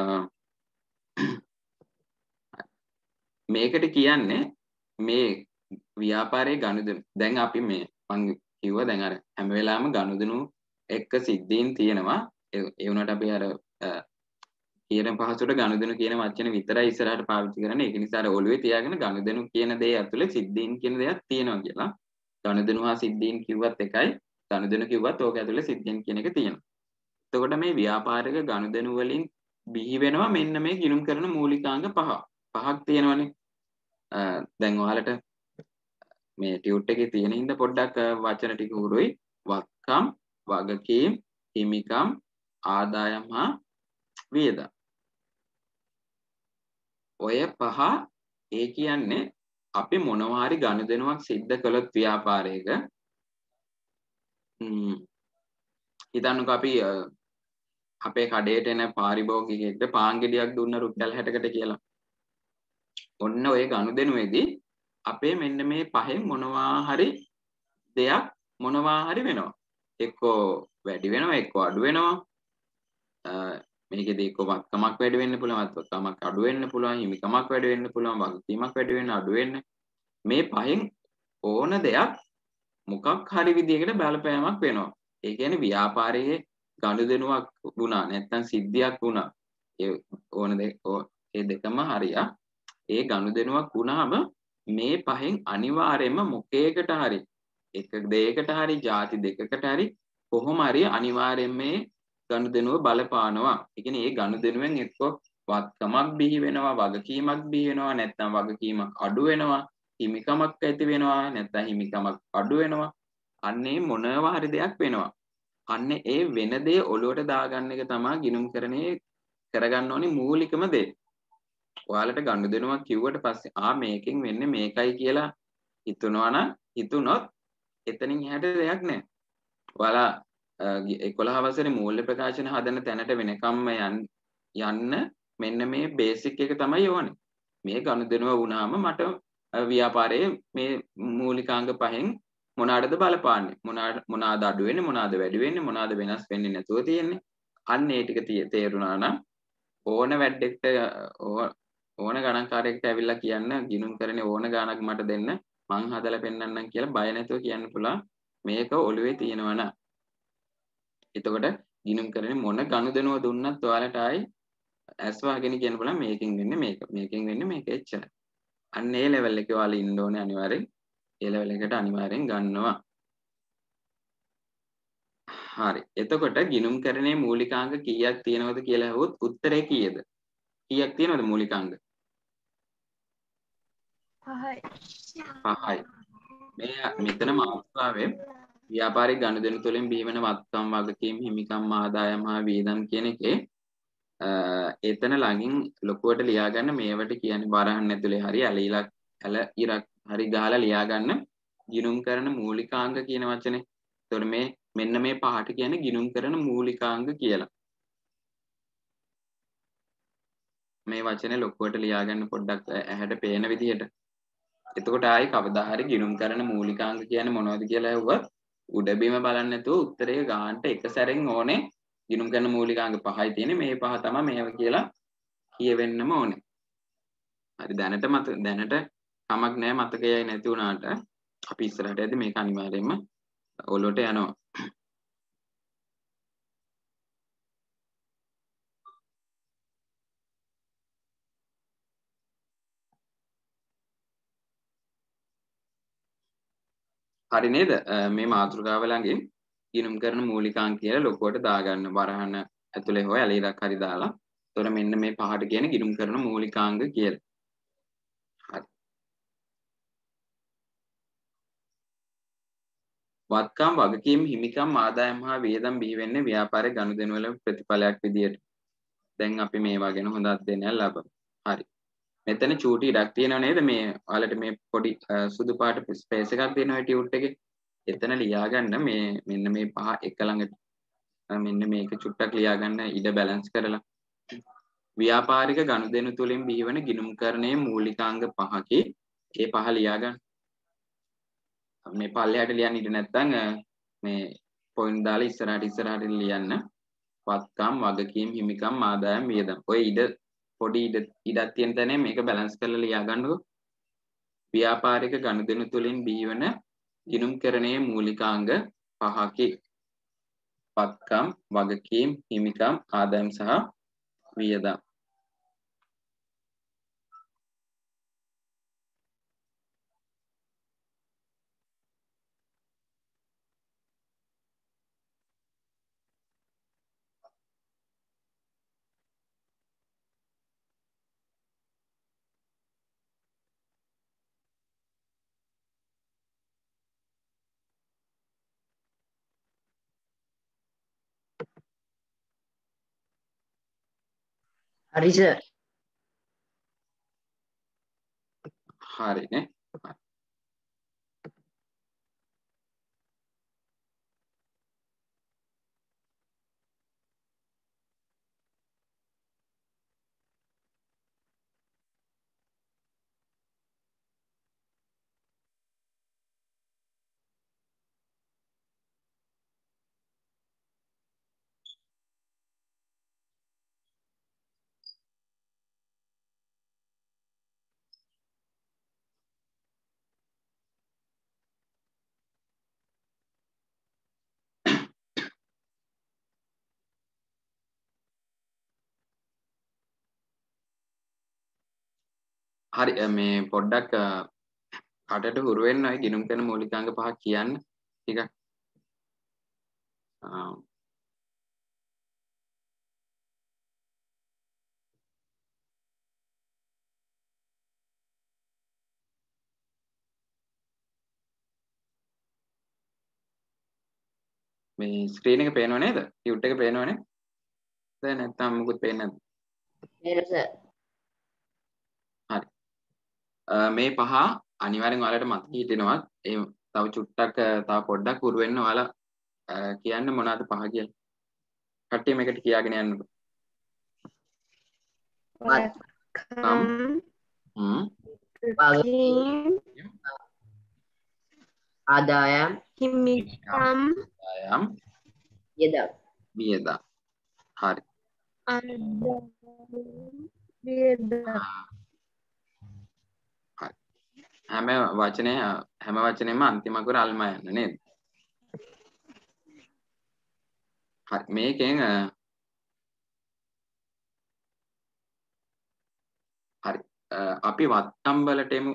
මේකට කියන්නේ මේ ව්‍යාපාරයේ ගනුදෙනු. දැන් අපි මේ මම කිව්වා දැන් අර හැම වෙලාවෙම ගනුදෙනු එක්ක සිද්ධීන් තියෙනවා. ඒ වුණාට අපි අර කියන පහසුට ගනුදෙනු කියන වචනේ විතරයි ඉස්සරහට පාවිච්චි කරන්නේ. ඒක නිසා අර ඔළුවේ තියාගෙන ගනුදෙනු කියන දේ ඇතුලේ සිද්ධීන් කියන දෙයක් තියෙනවා කියලා. ගනුදෙනු හා සිද්ධීන් කිව්වත් එකයි. ගනුදෙනු කිව්වත් ඕක ඇතුලේ සිද්ධීන් කියන එක තියෙනවා. එතකොට මේ ව්‍යාපාරික ගනුදෙනු වලින් බිහි වෙනවා මෙන්න මේ ගිණුම් කරන මූලිකාංග පහ. පහක් තියෙනවනේ. දැන් ඔයාලට මේ ටියුට් එකේ තියෙන හින්දා පොඩ්ඩක් වචන ටික උරුයි. වත්කම්, වගකීම්, හිමිකම්, ආදායම් හා වියදම්. ඔය පහ ඒ කියන්නේ අපි මොනවා හරි ගනුදෙනුවක් සිද්ධ කළොත් ව්‍යාපාරයක හ්ම් හිතන්නකෝ අපි අපේ කඩේට එන පාරිභෝගිකයෙක්ට පාන් ගෙඩියක් දුන්න රුපියල් හැටකට කියලා. ඔන්න ඔය ගනුදෙනුවේදී අපේ මෙන්න මේ පහෙන් මොනවා හරි දෙයක් මොනවා හරි වෙනවා. එක්කෝ වැඩි වෙනවා එක්කෝ අඩු වෙනවා. මේකෙදී එක්ක වත්කමක් වැඩි වෙන්න පුළුවන් වත්කමක් අඩු වෙන්න පුළුවන් හිමිකමක් වැඩි වෙන්න පුළුවන් වගකීමක් වැඩි වෙන්න අඩු වෙන්න. මේ පහෙන් ඕන දෙයක් මොකක් හරි විදියකට බලපෑමක් වෙනවා. ඒ කියන්නේ ව්‍යාපාරයේ ගනුදෙනුවක් වුණා නැත්නම් සිද්ධියක් වුණා. ඒ ඕන දෙක ඒ දෙකම හරියා. ඒ ගනුදෙනුවක් වුණාම මේ පහෙන් අනිවාර්යයෙන්ම මොකේකට හරි එක දෙයකට හරි ಜಾති දෙකකට හරි කොහොම හරි අනිවාර්යයෙන් මේ ගනුදෙනුව බලපානවා. ඒ කියන්නේ මේ ගනුදෙනුවෙන් එක්ක වත්කමක් බිහි වෙනවා, වගකීමක් බිහි වෙනවා, නැත්නම් වගකීමක් අඩු වෙනවා, හිමිකමක් ඇති වෙනවා, නැත්නම් හිමිකමක් අඩු වෙනවා. අන්නේ මොනවා හරි දෙයක් වෙනවා. අන්නේ ඒ වෙන දේ ඔලුවට දාගන්න එක තමයි ගිණුම්කරණේ කරගන්න ඕනේ මූලිකම දේ. ඔයාලට ගනුදෙනුවක් කිව්වට පස්සේ ආ මේකෙන් වෙන්නේ මේකයි කියලා හිතනවා නම් හිතුනොත් එතනින් එහාට දෙයක් නැහැ. ඔයාලා එකොළහ වසරේ මූල්‍ය ප්‍රකාශන හදන තැනට වෙනකම්ම යන්න මෙන්න මේ බේසික් එක තමයි ඕනේ. මේ ගනුදෙනුව වුණාම මට ව්‍යාපාරයේ මේ මූලිකාංග පහෙන් මොනවාටද බලපාන්නේ? මොනවාට මොනවාද අඩු වෙන්නේ? මොනවාද වැඩි වෙන්නේ? මොනවාද වෙනස් වෙන්නේ නැතුව තියෙන්නේ? අන්න ඒ ටික තේරුණා නම් ඕන වැඩෙක්ට ඕන ගණන්කාරයෙක්ට ඇවිල්ලා කියන්න ගිණුම් කරන්නේ ඕන ගාණක් මට දෙන්න මං හදලා පෙන්නන්නම් කියලා බය නැතුව කියන්න පුළුවන්. මේක ඔළුවේ තියෙනවා නා. එතකොට ගිණුම් කරන්නේ මොන ගනුදෙනුව දුන්නත් ඔයාලට ආයි ඇස් වහගෙන කියන්න පුළුවන් මේකෙන් වෙන්නේ මේක. මේකෙන් වෙන්නේ මේක එච්චරයි. අන්න ඒ ලෙවල් එකේ ඔයාලා ඉන්න ඕනේ අනිවාර්යෙන්. ඒ ලෙවල් එකට අනිවාර්යෙන් ගන්නවා. හරි. එතකොට ගිණුම් කරන්නේ මූලිකාංග කීයක් තියෙනවද කියලා අහුවොත් උත්තරේ කීයද? කීයක් තියෙනවද මූලිකාංග? පහයි. පහයි. මේ මෙතන මාතෘකාවේ ව්‍යාපාරික ගනුදෙනු තුළින් බිහිවන වත්කම් වගකීම් හිමිකම් ආදායම් හා වියදම් කියන එකේ එතන ළඟින් ලොකුවට ලියා ගන්න මේවට කියන්නේ බරහන් ඇතුලේ හරි ඇලීලක් ඇල ඉරක් හරි ගහලා ලියා ගන්න ගිණුම් කරන මූලිකාංග කියන වචනේ. එතකොට මේ මෙන්න මේ පහට කියන්නේ ගිණුම් කරන මූලිකාංග කියලා. මේ වචනේ ලොකුවට ලියා ගන්න පොඩ්ඩක් ඇහැට පේන විදිහට. එතකොට ආයි කවදා හරි ගිණුම් කරන මූලිකාංග කියන්නේ මොනවද කියලා ඇහුවොත් උඩ බිම බලන්නේ නැතුව උත්තරේ ගන්නට එක සැරෙන් ඕනේ ගිණුම් කරන මූලිකාංග පහයි තියෙන්නේ මේ පහ තමයි මේව කියලා කියවෙන්නම ඕනේ. හරි දැනට මත දැනට කමක් නැහැ මතකයයි නැති වුණාට අපි ඉස්සරහට යද්දි මේක අනිවාර්යයෙන්ම ඔලුවට යනවා. හරි නේද? මේ මාතෘකාව ළඟින් ගිණුම් කරන මූලිකාංග කියලා ලොකුවට දාගන්න වරහන ඇතුලේ හොය ඇලීරක් හරි දාලා. එතකොට මෙන්න මේ පහට කියන ගිණුම් කරන මූලිකාංග කියලා. හරි. වත්කම් වගකීම් හිමිකම් ආදායම් හා වියදම් බිහි වෙන්නේ ව්‍යාපාරයේ ගනුදෙනු වල ප්‍රතිඵලයක් විදියට. දැන් අපි මේවා ගැන හොඳ අධ්‍යයනයක් ලබමු. හරි. මෙතන චූටි ඉඩක් තියෙනව නේද මේ ඔයාලට මේ පොඩි සුදු පාට ස්පේස් එකක් දෙනවා ටියුට් එකේ. එතන ලියා ගන්න මේ මෙන්න මේ පහ එක ළඟට මෙන්න මේක චුට්ටක් ලියා ගන්න ඉඩ බැලන්ස් කරලා. ව්‍යාපාරික ගනුදෙනු තුලින් බිහිවන ගිණුම්කරණයේ මූලිකාංග පහකි. ඒ පහ ලියා ගන්න. මේ පල්ලෙහාට ලියන්න ඉඩ නැත්නම් මේ පොයින්ට් දාලා ඉස්සරහට ඉස්සරහට ලියන්න. වත්කම් වගකීම් හිමිකම් ආදායම් වියදම්. ඔය ඉඩ පොඩි ඉඩ ඉඩක් තියෙන තැන මේක බැලන්ස් කරලා ලියා ගන්නකො. ව්‍යාපාරික ගනුදෙනු තුලින් බිහිවන ගිණුම්කරණයේ මූලිකාංග පහකි. වත්කම් වගකීම් හිමිකම් ආදායම් සහ වියදම්. හරි සර්. හරිනේ. හරි මේ පොඩ්ඩක් කටට හුරු වෙන්න ඔය ගිණුම් කරන මූලිකාංග පහක් කියන්න ටිකක්. මේ ස්ක්‍රීන් එක පේනව නේද? ටියුට් එක පේනවනේ. දැන් නැත්තම් මොකුත් පේන්නේ නැද්ද? පේනවා සර්. හරි. මේ පහ අනිවාර්යෙන් ඔයාලට මතක හිටිනවා. ඒ තව චුට්ටක් තව පොඩ්ඩක් හුරු වෙන්න ඔයාලා කියන්න මොනවද පහ කියලා. කට්ටිය මේකට කියාගෙන යන්නකෝ. වත්කම් හ්ම්. ආදායම් හිමිකම් ආදායම් වියදම්. වියදම්. හරි. ආදායම් වියදම් හැම වචනේ හැම වචනේම අන්තිම අකුර අල්ම යන්න නේද? හරි මේකෙන් හරි අපි වත්කම් වලට එමු.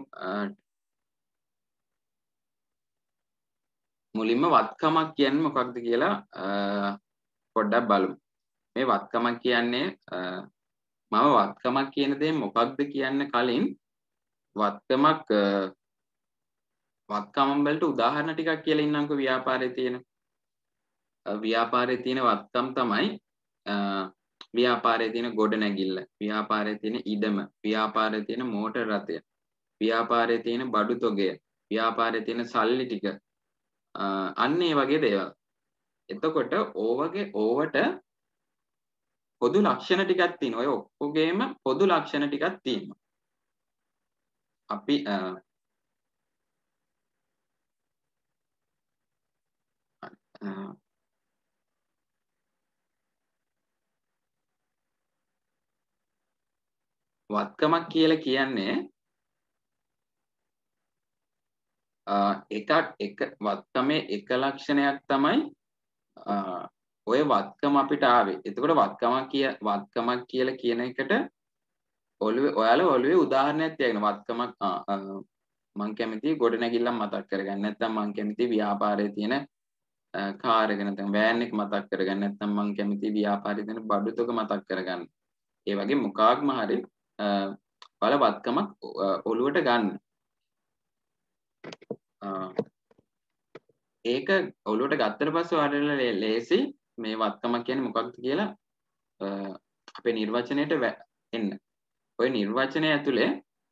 මුලින්ම වත්කමක් කියන්නේ මොකක්ද කියලා පොඩ්ඩක් බලමු. මේ වත්කමක් කියන්නේ මම වත්කමක් කියන දේ මොකක්ද කියන්න කලින් වත්කමක් වත්කම් වලට උදාහරණ ටිකක් කියලා ඉන්නම්කෝ. ව්‍යාපාරයේ තියෙන ව්‍යාපාරයේ තියෙන වත්කම් තමයි ව්‍යාපාරයේ තියෙන ගොඩනැගිල්ල, ව්‍යාපාරයේ තියෙන ඉඩම, ව්‍යාපාරයේ තියෙන මෝටර රථය, ව්‍යාපාරයේ තියෙන බඩු තොගය, ව්‍යාපාරයේ තියෙන සල්ලි ටික, අන්න ඒ වගේ දේවල්. එතකොට ඕවගේ ඕවට පොදු ලක්ෂණ ටිකක් තියෙනවා. ඔය ඔක්කොගේම පොදු ලක්ෂණ ටිකක් තියෙනවා. අපි වත්කමක් කියලා කියන්නේ එකක් එක වත්කමේ එක ලක්ෂණයක් තමයි ඔය වත්කම අපිට ආවේ. එතකොට වත්කමක් කිය වත්කමක් කියලා කියන එකට ඔළුවේ ඔයාලා ඔළුවේ උදාහරණයක් තියගෙන වත්කමක් මම කැමති ගොඩනැගිල්ලක් මතක් කරගන්න. නැත්නම් මම කැමති ව්‍යාපාරයේ තියෙන කාර් එක නැත්නම් වෑන් එක මතක් කරගන්න. නැත්නම් මම කැමති ව්‍යාපාරයේ තියෙන බඩු තොග මතක් කරගන්න. ඒ වගේ මොකක්ම හරි බල වත්කමක් ඔළුවට ගන්න. ඒක ඔළුවට ගත්තට පස්සේ ඔයාලට ලේසි මේ වත්කමක් කියන්නේ මොකක්ද කියලා අපේ නිර්වචනයට එන්න. ඔය නිර්වචනය ඇතුලේ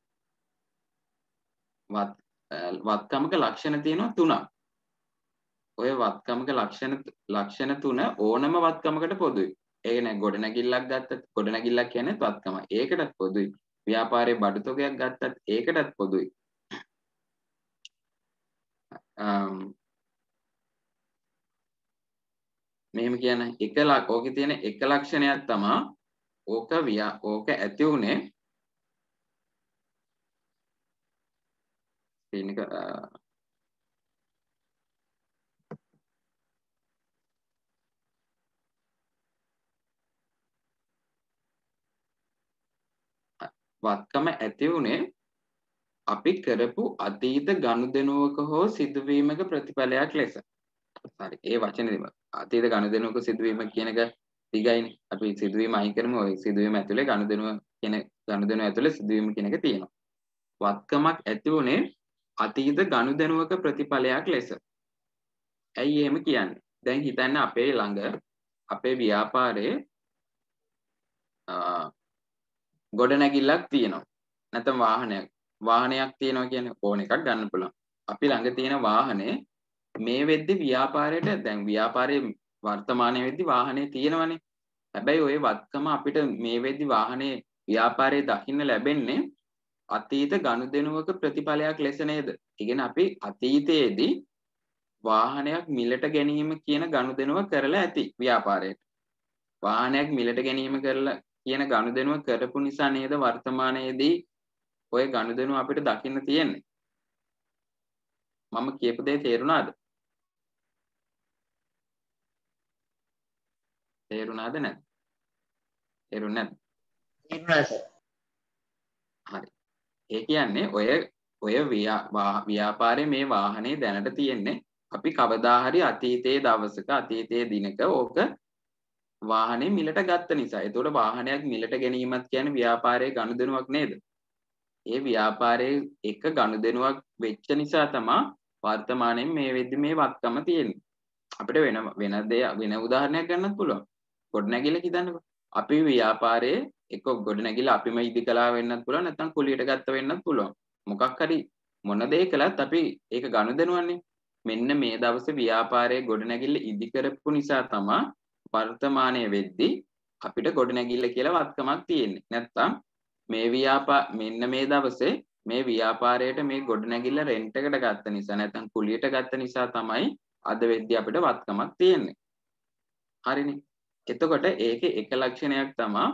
වත් වත්කමක ලක්ෂණ තියෙනවා තුනක්. ඔය වත්කමක ලක්ෂණ ලක්ෂණ තුන ඕනම වත්කමකට පොදුයි. ඒ කියන්නේ ගොඩනැගිල්ලක් ගත්තත් ගොඩනැගිල්ලක් කියන්නේ වත්කම. ඒකටත් පොදුයි. ව්‍යාපාරයේ බඩු තොගයක් ගත්තත් ඒකටත් පොදුයි. මෙහෙම කියන එක ලක් ඕකේ තියෙන එක ලක්ෂණයක් තමයි ඕක වියා ඕක ඇති උනේ ස්ක්‍රීන් එක වත්කම ඇති උනේ අපි කරපු අතීත ගනුදෙනුවක හෝ සිදුවීමක ප්‍රතිඵලයක් ලෙස. හරි ඒ වචනේ අතීත ගනුදෙනුවක සිදුවීම කියන එක දිගයිනේ. අපි සිදුවීම අයින් කරමු. ඔය සිදුවීම ඇතුලේ ගනුදෙනුව කියන ගනුදෙනුව ඇතුලේ සිදුවීම කියන එක තියෙනවා. වත්කමක් ඇති උනේ අතීත ගනුදෙනුවක ප්‍රතිඵලයක් ලෙස. ඇයි එහෙම කියන්නේ? දැන් හිතන්න අපේ ළඟ අපේ ව්‍යාපාරයේ ගොඩනැගිල්ලක් තියෙනවා. නැත්නම් වාහනයක්. වාහනයක් තියෙනවා කියන්නේ ඕන එකක් ගන්න පුළුවන්. අපි ළඟ තියෙන වාහනේ මේ වෙද්දි ව්‍යාපාරයට දැන් ව්‍යාපාරයේ වර්තමානයේ වෙද්දි වාහනේ තියෙනවනේ. හැබැයි ওই වත්කම අපිට මේ වෙද්දි වාහනේ ව්‍යාපාරයේ දකින්න ලැබෙන්නේ අතීත ගනුදෙනුවක ප්‍රතිඵලයක් ලෙස නේද? ඉගෙන අපි අතීතයේදී වාහනයක් මිලට ගැනීම කියන ගනුදෙනුව කරලා ඇති ව්‍යාපාරයට. වාහනයක් මිලට ගැනීම කරලා කියන ගනුදෙනුව කරපු නිසා නේද වර්තමානයේදී ඔය ගනුදෙනුව අපිට දකින්න තියෙන්නේ. මම කියපු දේ තේරුණාද? තේරුණාද නැද්ද? තේරුණා නැද්ද? තේරුණා සර්. හරි. ඒ කියන්නේ ඔය ඔය ව්‍යාපාරයේ මේ වාහනේ දැනට තියෙන්නේ අපි කවදා හරි අතීතයේ දවසක අතීතයේ දිනක ඕක වාහනේ මිලට ගත්ත නිසා. ඒතකොට වාහනයක් මිලට ගැනීමත් කියන්නේ ව්‍යාපාරයේ ගනුදෙනුවක් නේද? ඒ ව්‍යාපාරයේ එක ගනුදෙනුවක් වෙච්ච නිසා තමයි වර්තමානයේ මේ වෙද්දි මේ වත්කම තියෙන්නේ. අපිට වෙන වෙන දෙයක් වෙන උදාහරණයක් ගන්නත් පුළුවන්. ගොඩනැගිල්ල හිතන්නකෝ. අපි ව්‍යාපාරයේ එක ගොඩනැගිල්ල අපිම ඉදි කළා වෙන්නත් පුළුවන් නැත්නම් කුලියට ගත්ත වෙන්නත් පුළුවන්. මොකක් හරි මොන දේ කළත් අපි ඒක ගනුදෙනුවන්නේ. මෙන්න මේ දවසේ ව්‍යාපාරයේ ගොඩනැගිල්ල ඉදි කරපු නිසා තමයි වර්තමානයේ වෙද්දි අපිට ගොඩනැගිල්ල කියලා වත්කමක් තියෙන්නේ. නැත්නම් මේ ව්‍යාපා මෙන්න මේ දවසේ මේ ව්‍යාපාරයට මේ ගොඩනැගිල්ල රෙන්ට් එකට ගත්ත නිසා නැත්නම් කුලියට ගත්ත නිසා තමයි අද වෙද්දි අපිට වත්කමක් තියෙන්නේ. හරිනේ. එතකොට ඒකේ එක ලක්ෂණයක් තමයි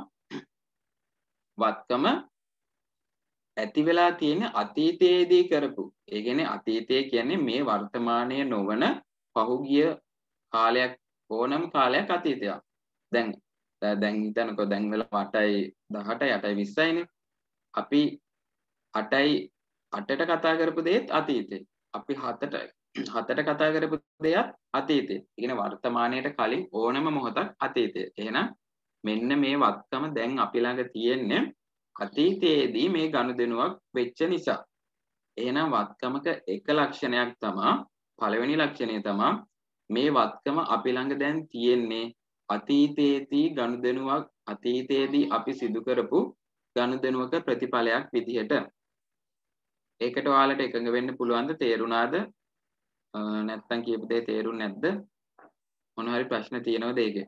වත්කම ඇති වෙලා තියෙන අතීතයේදී කරපු. ඒ කියන්නේ අතීතය කියන්නේ මේ වර්තමානයේ නොවන පහුගිය කාලයක් ඕනම කාලයක් අතීතයක්. දැන් දැන් හිතන්නකෝ දැන් වෙලා අටයි දහටයි අටයි විස්සයිනේ. අපි අටයි අටට කතා කරපු දේත් අතීතේ. අපි හතට හතට කතා කරපු දේත් අතීතේ. ඒ කියන්නේ වර්තමානයට කලින් ඕනම මොහොතක් අතීතේ. එහෙනම් මෙන්න මේ වත්කම දැන් අපි ළඟ තියෙන්නේ අතීතයේදී මේ ගනුදෙනුවක් වෙච්ච නිසා. එහෙනම් වත්කමක එක ලක්ෂණයක් තමයි පළවෙනි ලක්ෂණය තමයි මේ වත්කම අපි ළඟ දැන් තියෙන්නේ අතීතයේදී ගනුදෙනුවක් අතීතයේදී අපි සිදු කරපු ගනුදෙනුවක ප්‍රතිඵලයක් විදිහට. ඒකට ඔයාලට එකඟ වෙන්න පුළුවන්ද? තේරුණාද? නැත්තම් කියපු දේ තේරුන්නේ නැද්ද? මොන හරි ප්‍රශ්න තියෙනවද ඒකේ?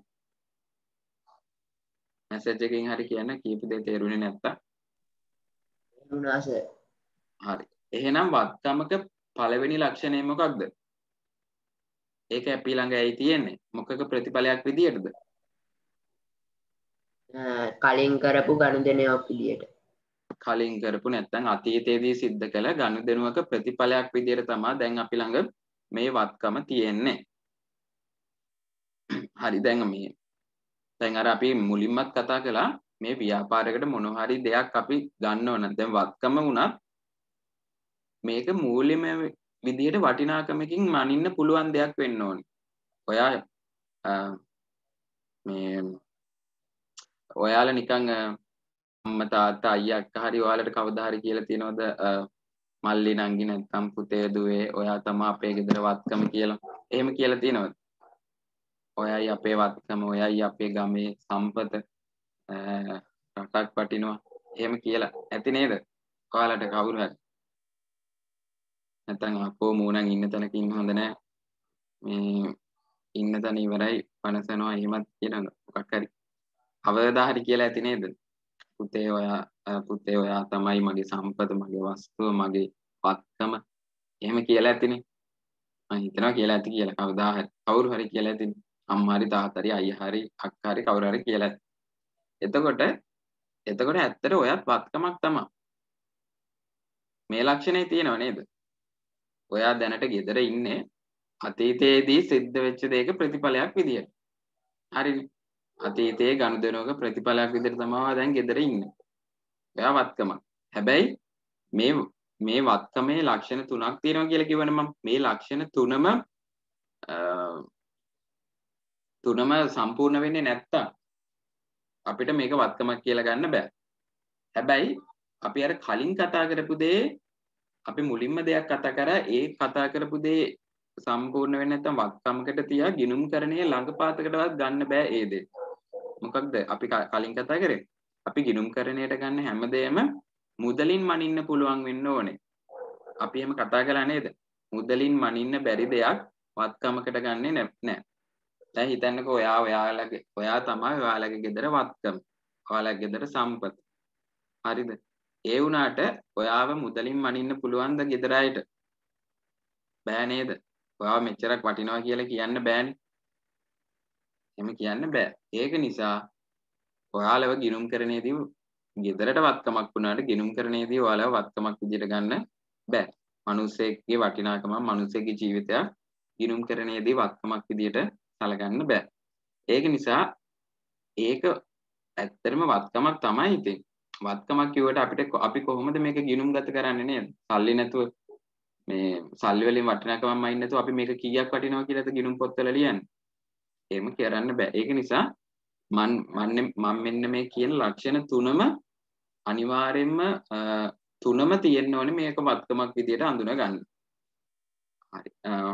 මැසේජ් එකකින් හරි කියන්න කියපු දේ තේරුනේ නැත්තම්. තේරුණා සර්. හරි. එහෙනම් වත්කමක පළවෙනි ලක්ෂණය මොකක්ද? ඒක අපි ළඟ ඇයි තියෙන්නේ මොකක ප්‍රතිඵලයක් විදියටද කලින් කරපු ගනුදෙනුවක් විදියට කලින් කරපු නැත්නම් අතීතයේදී සිද්ධ කළ ගනුදෙනුවක ප්‍රතිඵලයක් විදියට තමයි දැන් අපි ළඟ මේ වත්කම තියෙන්නේ හරි දැන් මේ දැන් අර අපි මුලින්මත් කතා කළා මේ ව්‍යාපාරයකට මොන හරි දෙයක් අපි ගන්න ඕන දැන් වත්කම වුණත් මේක මූල්‍යමය විදියට වටිනාකමකින් මනින්න පුළුවන් දෙයක් වෙන්න ඕනේ. ඔයා මේ ඔයාලා නිකන් අම්මා තාත්තා අයියා අක්කා හරි ඔයාලට කවදා හරි කියලා තියනවද මල්ලි නංගි නැත්නම් පුතේ දුවේ ඔයා තමයි අපේ ගෙදර වත්කම කියලා. එහෙම කියලා තියනවද? ඔයයි අපේ වත්කම ඔයයි අපේ ගමේ සම්පත රටක් වටිනවා. එහෙම කියලා ඇති නේද? ඔයාලට කවුරු හරි නැත්නම් අපෝ මූණන් ඉන්න තැනක ඉන්න හොඳ නැහැ. මේ ඉන්න තැන ඉවරයි පනසනවා එහෙමත් කියනවා මොකක් හරි. අවදා හරි කියලා ඇති නේද? පුතේ ඔයා පුතේ ඔයා තමයි මගේ සම්පත මගේ වස්තුව මගේ වත්කම එහෙම කියලා ඇතිනේ. මම හිතනවා කියලා ඇති කියලා කවදා හරි කවුරු හරි කියලා ඇතිනේ. අම්මා හරි තාත්තා හරි අයියා හරි අක්කා හරි කවුරු හරි කියලා ඇති. එතකොට එතකොට ඇත්තට ඔයත් වත්කමක් තමයි. මේ ලක්ෂණේ තියෙනව නේද? ඔයා දැනට ගෙදර ඉන්නේ අතීතයේදී සිද්ධ වෙච්ච දෙයක ප්‍රතිඵලයක් විදියට. හරිනේ. අතීතයේ ගනුදෙනුවක ප්‍රතිඵලයක් විදියට තමයි දැන් ගෙදර ඉන්නේ. ඔයා වත්කමක්. හැබැයි මේ මේ වත්කමේ ලක්ෂණ තුනක් තියෙනවා කියලා කිව්වනේ මම. මේ ලක්ෂණ තුනම තුනම සම්පූර්ණ වෙන්නේ නැත්තම් අපිට මේක වත්කමක් කියලා ගන්න බෑ. හැබැයි අපි අර කලින් කතා කරපු දේ අපි මුලින්ම දෙයක් කතා කරා ඒ කතා කරපු දේ සම්පූර්ණ වෙන්නේ නැත්නම් වත්කමකට තියා ගිනුම්කරණයේ ළඟපාතකටවත් ගන්න බෑ ඒ දේ. මොකක්ද අපි කලින් කතා කරේ? අපි ගිනුම්කරණයට ගන්න හැමදේම මුදලින් මනින්න පුළුවන් වෙන්න ඕනේ. අපි එහෙම කතා කළා නේද? මුදලින් මනින්න බැරි දෙයක් වත්කමකට ගන්නෙ නැහැ. දැන් හිතන්නකෝ ඔයා ඔයාලගේ ඔයා තමයි ඔයාලගේ ගෙදර වත්කම. ඔයාලගේ ගෙදර සම්පත. හරිද? ඒ වුණාට ඔයාව මුදලින් මනින්න පුළුවන්ද ගෙදර අයට? බෑ නේද? ඔයාව මෙච්චරක් වටිනවා කියලා කියන්න බෑනේ. එහෙම කියන්න බෑ. ඒක නිසා ඔයාලව ගිණුම්කරණයේදී ගෙදරට වත්කමක් වුණාට ගිණුම්කරණයේදී ඔයාලව වත්කමක් විදියට ගන්න බෑ. මිනිස්සෙක්ගේ වටිනාකම මිනිස්සෙක්ගේ ජීවිතයක් ගිණුම්කරණයේදී වත්කමක් විදියට සැලකන්න බෑ. ඒක නිසා ඒක ඇත්තටම වත්කමක් තමයි ඉතින්. වත්කමක් කිව්වට අපිට අපි කොහොමද මේක ගිණුම්ගත කරන්නේ නේද? සල්ලි නැතුව මේ සල්ලි වලින් වටිනාකමක් මයින් නැතුව අපි මේක කීයක් වටිනවා කියලාද ගිණුම් පොත්වල ලියන්නේ? එහෙම කරන්න බෑ. ඒක නිසා මන් මම මෙන්න මේ කියන ලක්ෂණ තුනම අනිවාර්යෙන්ම තුනම තියෙන්න ඕනේ මේක වත්කමක් විදියට හඳුනා ගන්න. හරි.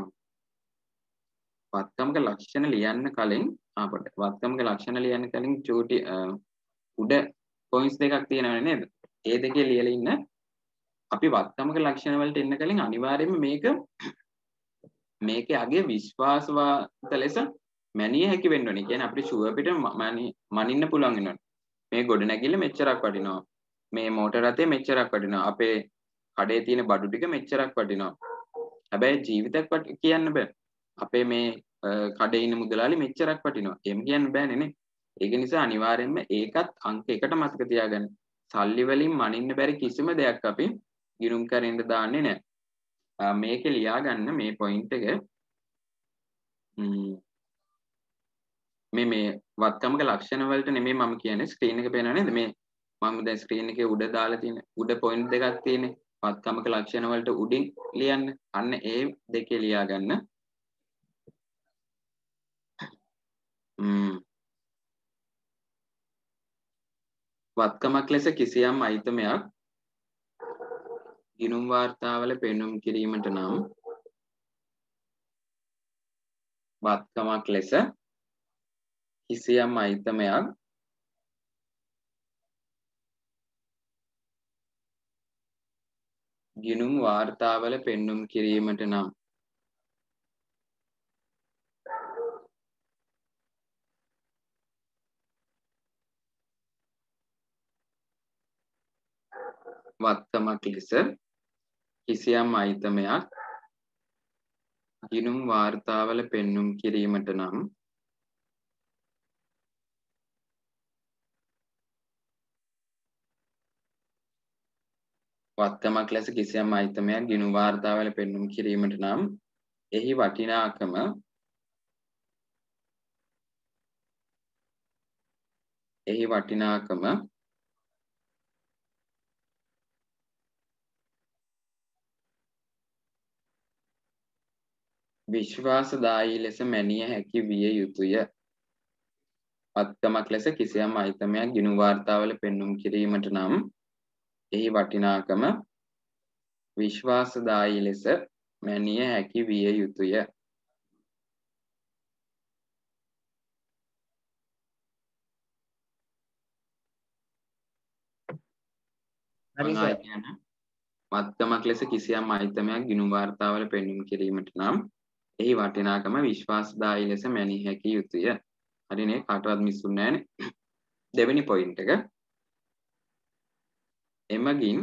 වත්කමක ලක්ෂණ ලියන්න කලින් අපිට වත්කමක ලක්ෂණ ලියන්න කලින් චූටි උඩ පොයින්ට්ස් දෙකක් තියෙනවනේ නේද? ඒ දෙකේ ලියලා ඉන්න අපි වත්කමක ලක්ෂණ වලට එන්න කලින් අනිවාර්යයෙන්ම මේක මේකේ අගේ විශ්වාසවත් ලෙස මැනිය හැකි වෙන්න ඕනේ. කියන්නේ අපිට ෂුවර් පිට මනින්න පුළුවන් වෙනවා. මේ ගොඩනැගිල්ල මෙච්චරක් වටිනවා. මේ මෝටර රථය මෙච්චරක් වටිනවා. අපේ කඩේ තියෙන බඩු ටික මෙච්චරක් වටිනවා. හැබැයි ජීවිතයක් කියන්න බෑ. අපේ මේ කඩේ ඉන්න මුදලාලි මෙච්චරක් වටිනවා. එහෙම කියන්න බෑනේ නේ. ඒක නිසා අනිවාර්යයෙන්ම ඒකත් අංක එකට මතක තියාගන්න. සල්ලි වලින් මනින්න බැරි කිසිම දෙයක් අපි ගිණුම් කරෙන්න දාන්නේ නැහැ. මේකේ ලියා ගන්න මේ පොයින්ට් එක මේ මේ වත්කමක ලක්ෂණ වලට නෙමෙයි මම කියන්නේ ස්ක්‍රීන් එක පේනව නේද? මේ මම දැන් ස්ක්‍රීන් එකේ උඩ දාලා තියෙන උඩ පොයින්ට් දෙකක් තියෙන්නේ. වත්කමක ලක්ෂණ වලට උඩින් ලියන්න. අන්න ඒ දෙකේ ලියා ගන්න. වත්කමක් ලෙස කිසියම් අයිතමයක් ගිණුම් වාර්තාවල පෙන්වුම් කිරීමට නම් වත්කමක් ලෙස කිසියම් අයිතමයක් ගිණුම් වාර්තාවල පෙන්වුම් කිරීමට නම් වත්කමක් ලෙස කිසියම් අයිතමයක් ගිණුම් වාර්තාවල පෙන්눔 කිරීමට නම් වත්කමක් ලෙස කිසියම් අයිතමයක් ගිණුම් වාර්තාවල පෙන්눔 කිරීමට නම් එහි වටිනාකම එහි වටිනාකම විශ්වාසදායී ලෙස මැනිය හැකි විය යුතුය. වත්කමක් ලෙස කිසියම් අයිතමයක් ගිණුම් වාර්තාවල පෙන්눔 කිරීමට නම් එහි වටිනාකම විශ්වාසදායී ලෙස මැනිය හැකි විය යුතුය. හරි සර්. වත්කමක් ලෙස කිසියම් අයිතමයක් ගිණුම් වාර්තාවල පෙන්눔 කිරීමට නම් එහි වටිනාකම විශ්වාසදායී ලෙස මැනිය හැකි යුතුය. හරිනේ, කාටවත් මිස්ුන්නේ නැහනේ. දෙවෙනි පොයින්ට් එක. එමගින්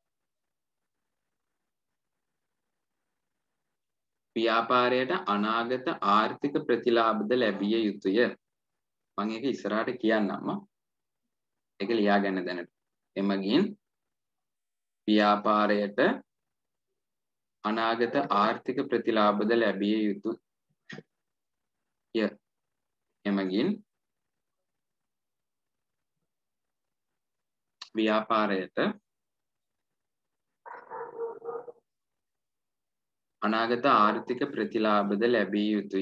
ව්‍යාපාරයට අනාගත ආර්ථික ප්‍රතිලාභද ලැබිය යුතුය. මම ඒක ඉස්සරහට කියන්නම්. ඒක ලියා ගන්න දැනට. එමගින් ව්‍යාපාරයට අනාගත ආර්ථික ප්‍රතිලාභද ලැබිය යුතුය. එමගින් ව්‍යාපාරයට අනාගත ආර්ථික ප්‍රතිලාභද ලැබිය යුතුය.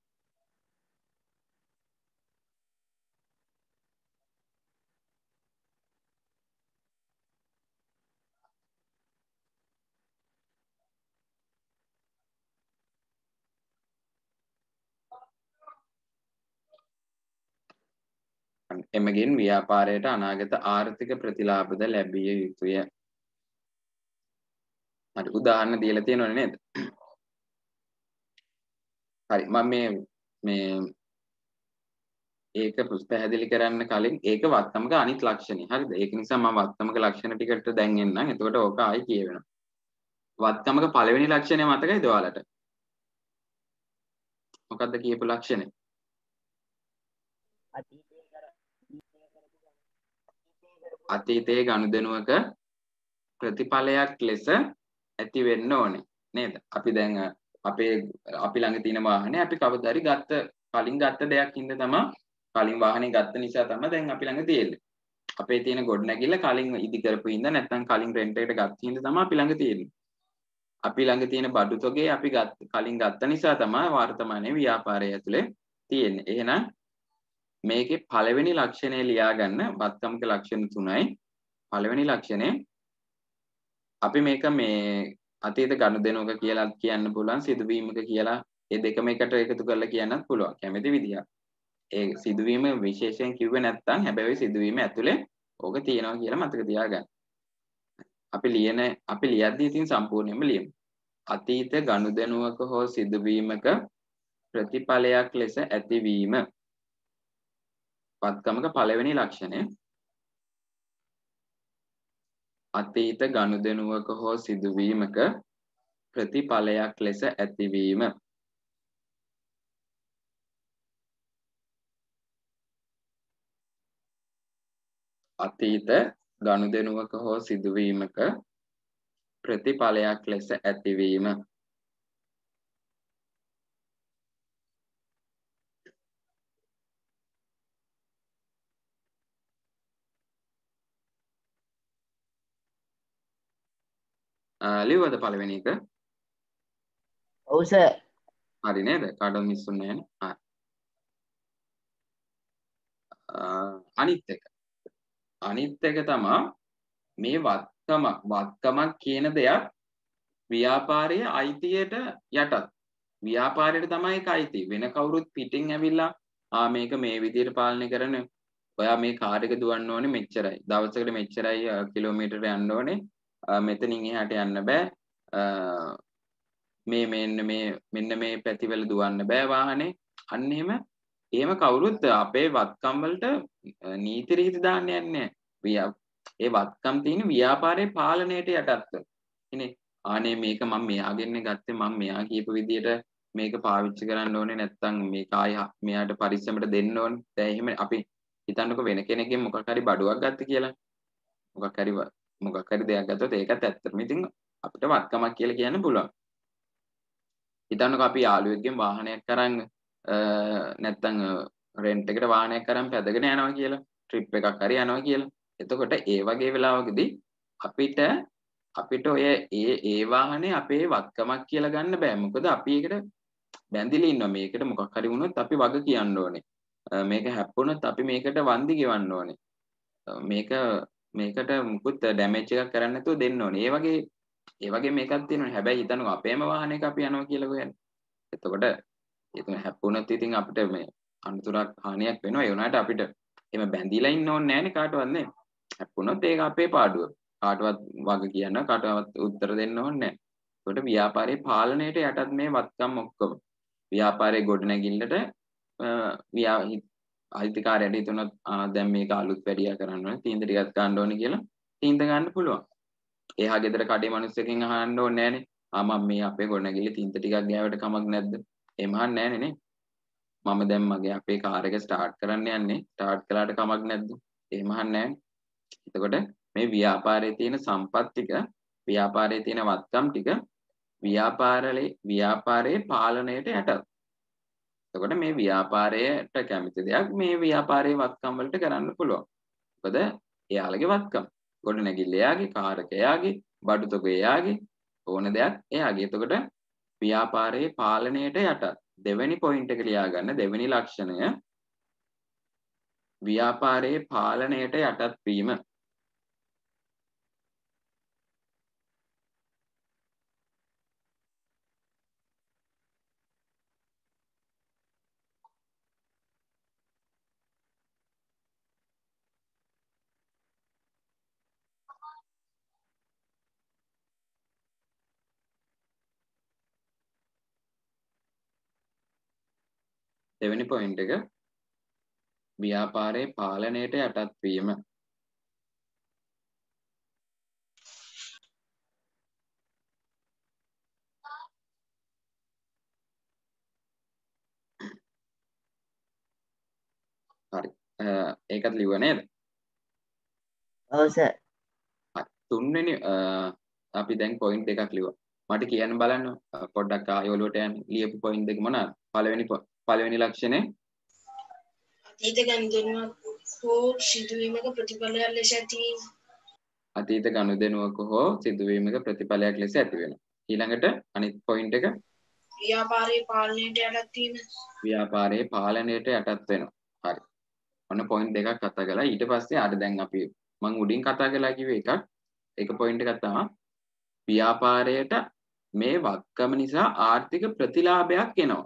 එමගින් ව්‍යාපාරයට අනාගත ආර්ථික ප්‍රතිලාභද ලැබිය යුතුය. හරි, උදාහරණ දීලා තියෙනවනේ නේද? හරි, මම මේ මේ ඒක පැහැදිලි කරන්න කලින් ඒක වත්තමක අනිත් ලක්ෂණي. හරිද? ඒක නිසා මම වත්තමක ලක්ෂණ ටිකට දැන් එන්නම්. එතකොට ඕක ආයි කියවෙනවා. වත්තමක පළවෙනි ලක්ෂණය මතකයිද ඔයාලට? මොකක්ද කියපු ලක්ෂණය? අතීතයේ ගනුදෙනුවක ප්‍රතිඵලයක් ලෙස ඇති වෙන්න ඕනේ නේද? අපි දැන් අපේ අපි ළඟ තියෙන වාහනේ අපි කවදා හරි ගත්ත කලින් ගත්ත දෙයක් හින්දා තමයි කලින් වාහනේ ගත්ත නිසා තමයි දැන් අපි ළඟ තියෙන්නේ. අපේ තියෙන ගොඩනැගිල්ල කලින් ඉදි කරපු හින්දා නැත්නම් කලින් රෙන්ට් එකට ගත්ත හින්දා තමයි අපි ළඟ තියෙන්නේ. අපි ළඟ තියෙන බඩු තොගේ අපි ගත්ත කලින් ගත්ත නිසා තමයි වර්තමානයේ ව්‍යාපාරය ඇතුලේ තියෙන්නේ. එහෙනම් මේකේ පළවෙනි ලක්ෂණය ලියා ගන්න. වත්තමක ලක්ෂණ තුනයි. පළවෙනි ලක්ෂණය අපි මේක මේ අතීත ගනුදෙනුවක කියලා කියන්න පුළුවන්, සිදුවීමක කියලා ඒ දෙකම එකට එකතු කරලා කියන්නත් පුළුවන් කැමති විදිහට. ඒ සිදුවීම විශේෂයෙන් කිව්වේ නැත්නම් හැබැයි සිදුවීම ඇතුලේ ඕක තියෙනවා කියලා මතක තියාගන්න. අපි ලියන අපි ලියද්දී ඉතින් සම්පූර්ණයෙන්ම ලියමු. අතීත ගනුදෙනුවක හෝ සිදුවීමක ප්‍රතිඵලයක් ලෙස ඇතිවීම. වත්කමක පළවෙනි ලක්ෂණය අතීත ගනුදෙනුවක හෝ සිදුවීමක ප්‍රතිඵලයක් ලෙස ඇතිවීම. අතීත ගනුදෙනුවක හෝ සිදුවීමක ප්‍රතිඵලයක් ලෙස ඇතිවීම. ලියවද පළවෙනි එක? ඔව් සර්. හරි නේද? කාටවත් මිස් වුණේ නැහැ. අනිත් එක අනිත් එක තමයි මේ වත්කමක් වත්කමක් කියන දෙයක් ව්‍යාපාරයේ අයිතියට යටත්. ව්‍යාපාරයට තමයි ඒක අයිති. වෙන කවුරුත් පිටින් ඇවිල්ලා ආ මේක මේ විදිහට පාලනය කරන ඔයා මේ කාර් එක දුවන්න ඕනේ මෙච්චරයි. දවසකට මෙච්චරයි කිලෝමීටර යන්න ඕනේ. මෙතනින් එහාට යන්න බෑ. මේ මෙන්න මේ මෙන්න මේ පැතිවල දුවන්න බෑ වාහනේ. අන්න එහෙම එහෙම කවුරුත් අපේ වත්කම් වලට නීති රීති දාන්න යන්නේ නැහැ. ඒ වත්කම් තියෙන ව්‍යාපාරයේ පාලනයට යටත්ව. ඉතින් ආනේ මේක මම මෙයාගෙන් ගත්තේ මම මෙයා කියපු විදියට මේක පාවිච්චි කරන්න ඕනේ නැත්නම් මේක ආය මෙයාට පරිස්සමට දෙන්න ඕනේ. දැන් එහෙම අපි හිතන්නකෝ වෙන කෙනෙක්ගෙන් මොකක් හරි බඩුවක් ගත්ත කියලා. මොකක් හරි මොකක් හරි දෙයක් ගත්තොත් ඒකත් ඇත්තටම ඉතින් අපිට වත්කමක් කියලා කියන්න පුළුවන්. හිතන්නකෝ අපි යාළුවෙක්ගෙන් වාහනයක් අරන් නැත්නම් රෙන්ට් එකට වාහනයක් අරන් පැදගෙන යනවා කියලා. ට්‍රිප් එකක් හරි යනවා කියලා. එතකොට ඒ වගේ වෙලාවකදී අපිට අපිට ඔය ඒ ඒ වාහනේ අපේ වත්කමක් කියලා ගන්න බෑ. මොකද අපි ඒකට බැඳිලා ඉන්නවා. මේකට මොකක් හරි වුණොත් අපි වග කියන්න ඕනේ. මේක හැප්පුණොත් අපි මේකට වන්දි ගෙවන්න ඕනේ. මේක මේකට මුකුත් ඩැමේජ් එකක් කරන්න නැතුව දෙන්න ඕනේ. ඒ වගේ ඒ වගේ මේකක් තියෙනවා. හැබැයි හිතන්නකෝ අපේම වාහනයක අපි යනවා කියලා කියන්නේ. එතකොට එතන හැප්පුණොත් ඉතින් අපිට මේ අනුතරක් හානියක් වෙනවා. ඒ වුණාට අපිට එහෙම බැඳිලා ඉන්න ඕනේ නැහැනේ කාටවත් නේ. හැප්පුණොත් ඒක අපේ පාඩුව. කාටවත් වග කියන්න කාටවත් උත්තර දෙන්න ඕනේ නැහැ. ඒකට ව්‍යාපාරයේ පාලනයට යටත් මේ වත්කම් ඔක්කොම. ව්‍යාපාරයේ ගොඩනැගිල්ලට අයිතිකාරයට හිතුනොත් දැන් මේක අලුත් වැඩියා කරන්න ඕනේ තීන්දුව ටිකක් ගන්න ඕනේ කියලා තීන්දුව ගන්න පුළුවන්. එහා ගෙදර කඩේ මිනිස්සුකින් අහන්න ඕනේ නැහනේ. ආ මම මේ අපේ ගොඩනැගිල්ල තීන්දුව ටිකක් ගෑවට කමක් නැද්ද? එහෙම අහන්නේ නැහනේ නේ. මම දැන් මගේ අපේ කාර් එක ස්ටාර්ට් කරන්න යන්නේ. ස්ටාර්ට් කළාට කමක් නැද්ද? එහෙම අහන්නේ නැහනේ. එතකොට මේ ව්‍යාපාරයේ තියෙන සම්පත් ටික ව්‍යාපාරයේ තියෙන වත්කම් ටික ව්‍යාපාරයේ ව්‍යාපාරයේ පාලනයට යටත්. එතකොට මේ ව්‍යාපාරයට කැමති දෙයක් මේ ව්‍යාපාරයේ වත්කම් වලට කරන්න පුළුවන්. මොකද එයාලගේ වත්කම්. ගොඩනැගිල්ල එයාගේ, කාර් එක එයාගේ, බඩු තොග එයාගේ, ඕන දෙයක් එයාගේ. එතකොට ව්‍යාපාරයේ පාලනයට යටත්. දෙවෙනි පොයින්ට් එක ලියා ගන්න දෙවෙනි ලක්ෂණය ව්‍යාපාරයේ පාලනයට යටත් වීම. දෙවෙනි පොයින්ට් එක ව්‍යාපාරයේ පාලනයට යටත් වීම. හරි. ඒකත් ලිව්ව නේද? ඔව් සර්. හරි. තුන්වෙනි අපි දැන් පොයින්ට් දෙකක් ලිව්වා. මට කියන්න බලන්න පොඩ්ඩක් ආයෙ ඔලුවට යන්න. ලියපු පොයින්ට් දෙක මොනවාද? පළවෙනි පළවෙනි ලක්ෂණය අතීත ගනුදෙනුවක් හෝ සිදුවීමක ප්‍රතිඵලයක් ලෙස ඇතිවීම. අතීත ගනුදෙනුවක හෝ සිදුවීමක ප්‍රතිඵලයක් ලෙස ඇති වෙනවා. ඊළඟට අනිත් පොයින්ට් එක ව්‍යාපාරයේ පාලනයට යටත් වීම. ව්‍යාපාරයේ පාලනයට යටත් වෙනවා. හරි. ඔන්න පොයින්ට් දෙකක් කතා කළා. ඊට පස්සේ අර දැන් අපි මම උඩින් කතා කළා කිව්වේ එකක්. ඒක පොයින්ට් එකක් තමයි ව්‍යාපාරයට මේ වත්කම නිසා ආර්ථික ප්‍රතිලාභයක් එනවා.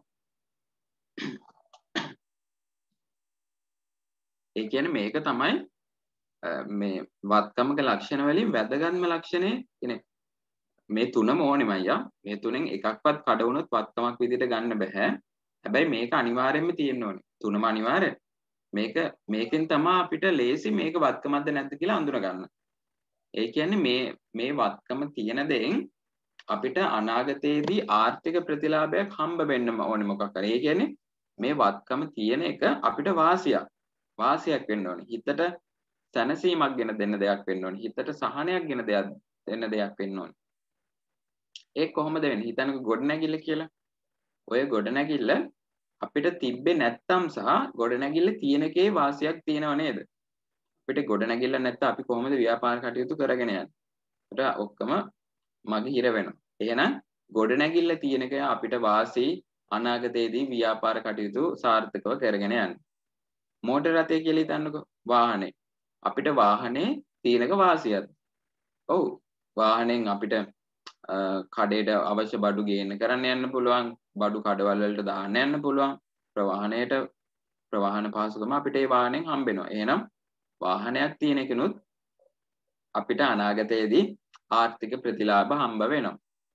ඒ කියන්නේ මේක තමයි මේ වත්කමක ලක්ෂණ වලින් වැදගත්ම ලක්ෂණය කියන්නේ මේ තුනම ඕනෙම අයියා. මේ තුනෙන් එකක්වත් කඩ වුණොත් වත්කමක් විදිහට ගන්න බෑ. හැබැයි මේක අනිවාර්යයෙන්ම තියෙන්න ඕනේ. තුනම අනිවාර්යයි. මේක මේකෙන් තමයි අපිට ලේසි මේක වත්කමක්ද නැද්ද කියලා අඳුන ගන්න. ඒ කියන්නේ මේ මේ වත්කම තියෙන දෙයින් අපිට අනාගතයේදී ආර්ථික ප්‍රතිලාභයක් හම්බ වෙන්න ඕනේ මොකක් හරි. ඒ කියන්නේ මේ වත්කම තියෙන එක අපිට වාසියක්. වාසියක් වෙන්න ඕනේ. හිතට සැනසීමක් ගෙන දෙන්න දෙයක් වෙන්න ඕනේ. හිතට සහනයක් ගෙන දෙයක් දෙන්න දෙයක් වෙන්න ඕනේ. ඒක කොහොමද වෙන්නේ? හිතන්නකෝ ගොඩනැගිල්ල කියලා. ඔය ගොඩනැගිල්ල අපිට තිබ්බේ නැත්තම් සහ ගොඩනැගිල්ල තියෙනකේ වාසියක් තියෙනව නේද? අපිට ගොඩනැගිල්ල නැත්නම් අපි කොහොමද ව්‍යාපාර කටයුතු කරගෙන යන්නේ? අපිට ඔක්කොම මගේ හිර වෙනවා. එහෙනම් ගොඩනැගිල්ල තියෙනක අපිට වාසි අනාගතයේදී ව්‍යාපාර කටයුතු සාර්ථකව කරගෙන යන්න. මෝටර රථය කියලා හිතන්නකෝ වාහනේ. අපිට වාහනේ තියෙනක වාසියක්. ඔව්. වාහනෙන් අපිට කඩේට අවශ්‍ය බඩු ගේන්න කරන්න යන්න පුළුවන්. බඩු කඩවල වලට දාන්න යන්න පුළුවන්. ප්‍රවාහනයට ප්‍රවාහන පහසුකම අපිට ඒ වාහනෙන් හම්බ වෙනවා. එහෙනම් වාහනයක් තියෙන කෙනුත් අපිට අනාගතයේදී ආර්ථික ප්‍රතිලාභ හම්බ වෙනවා.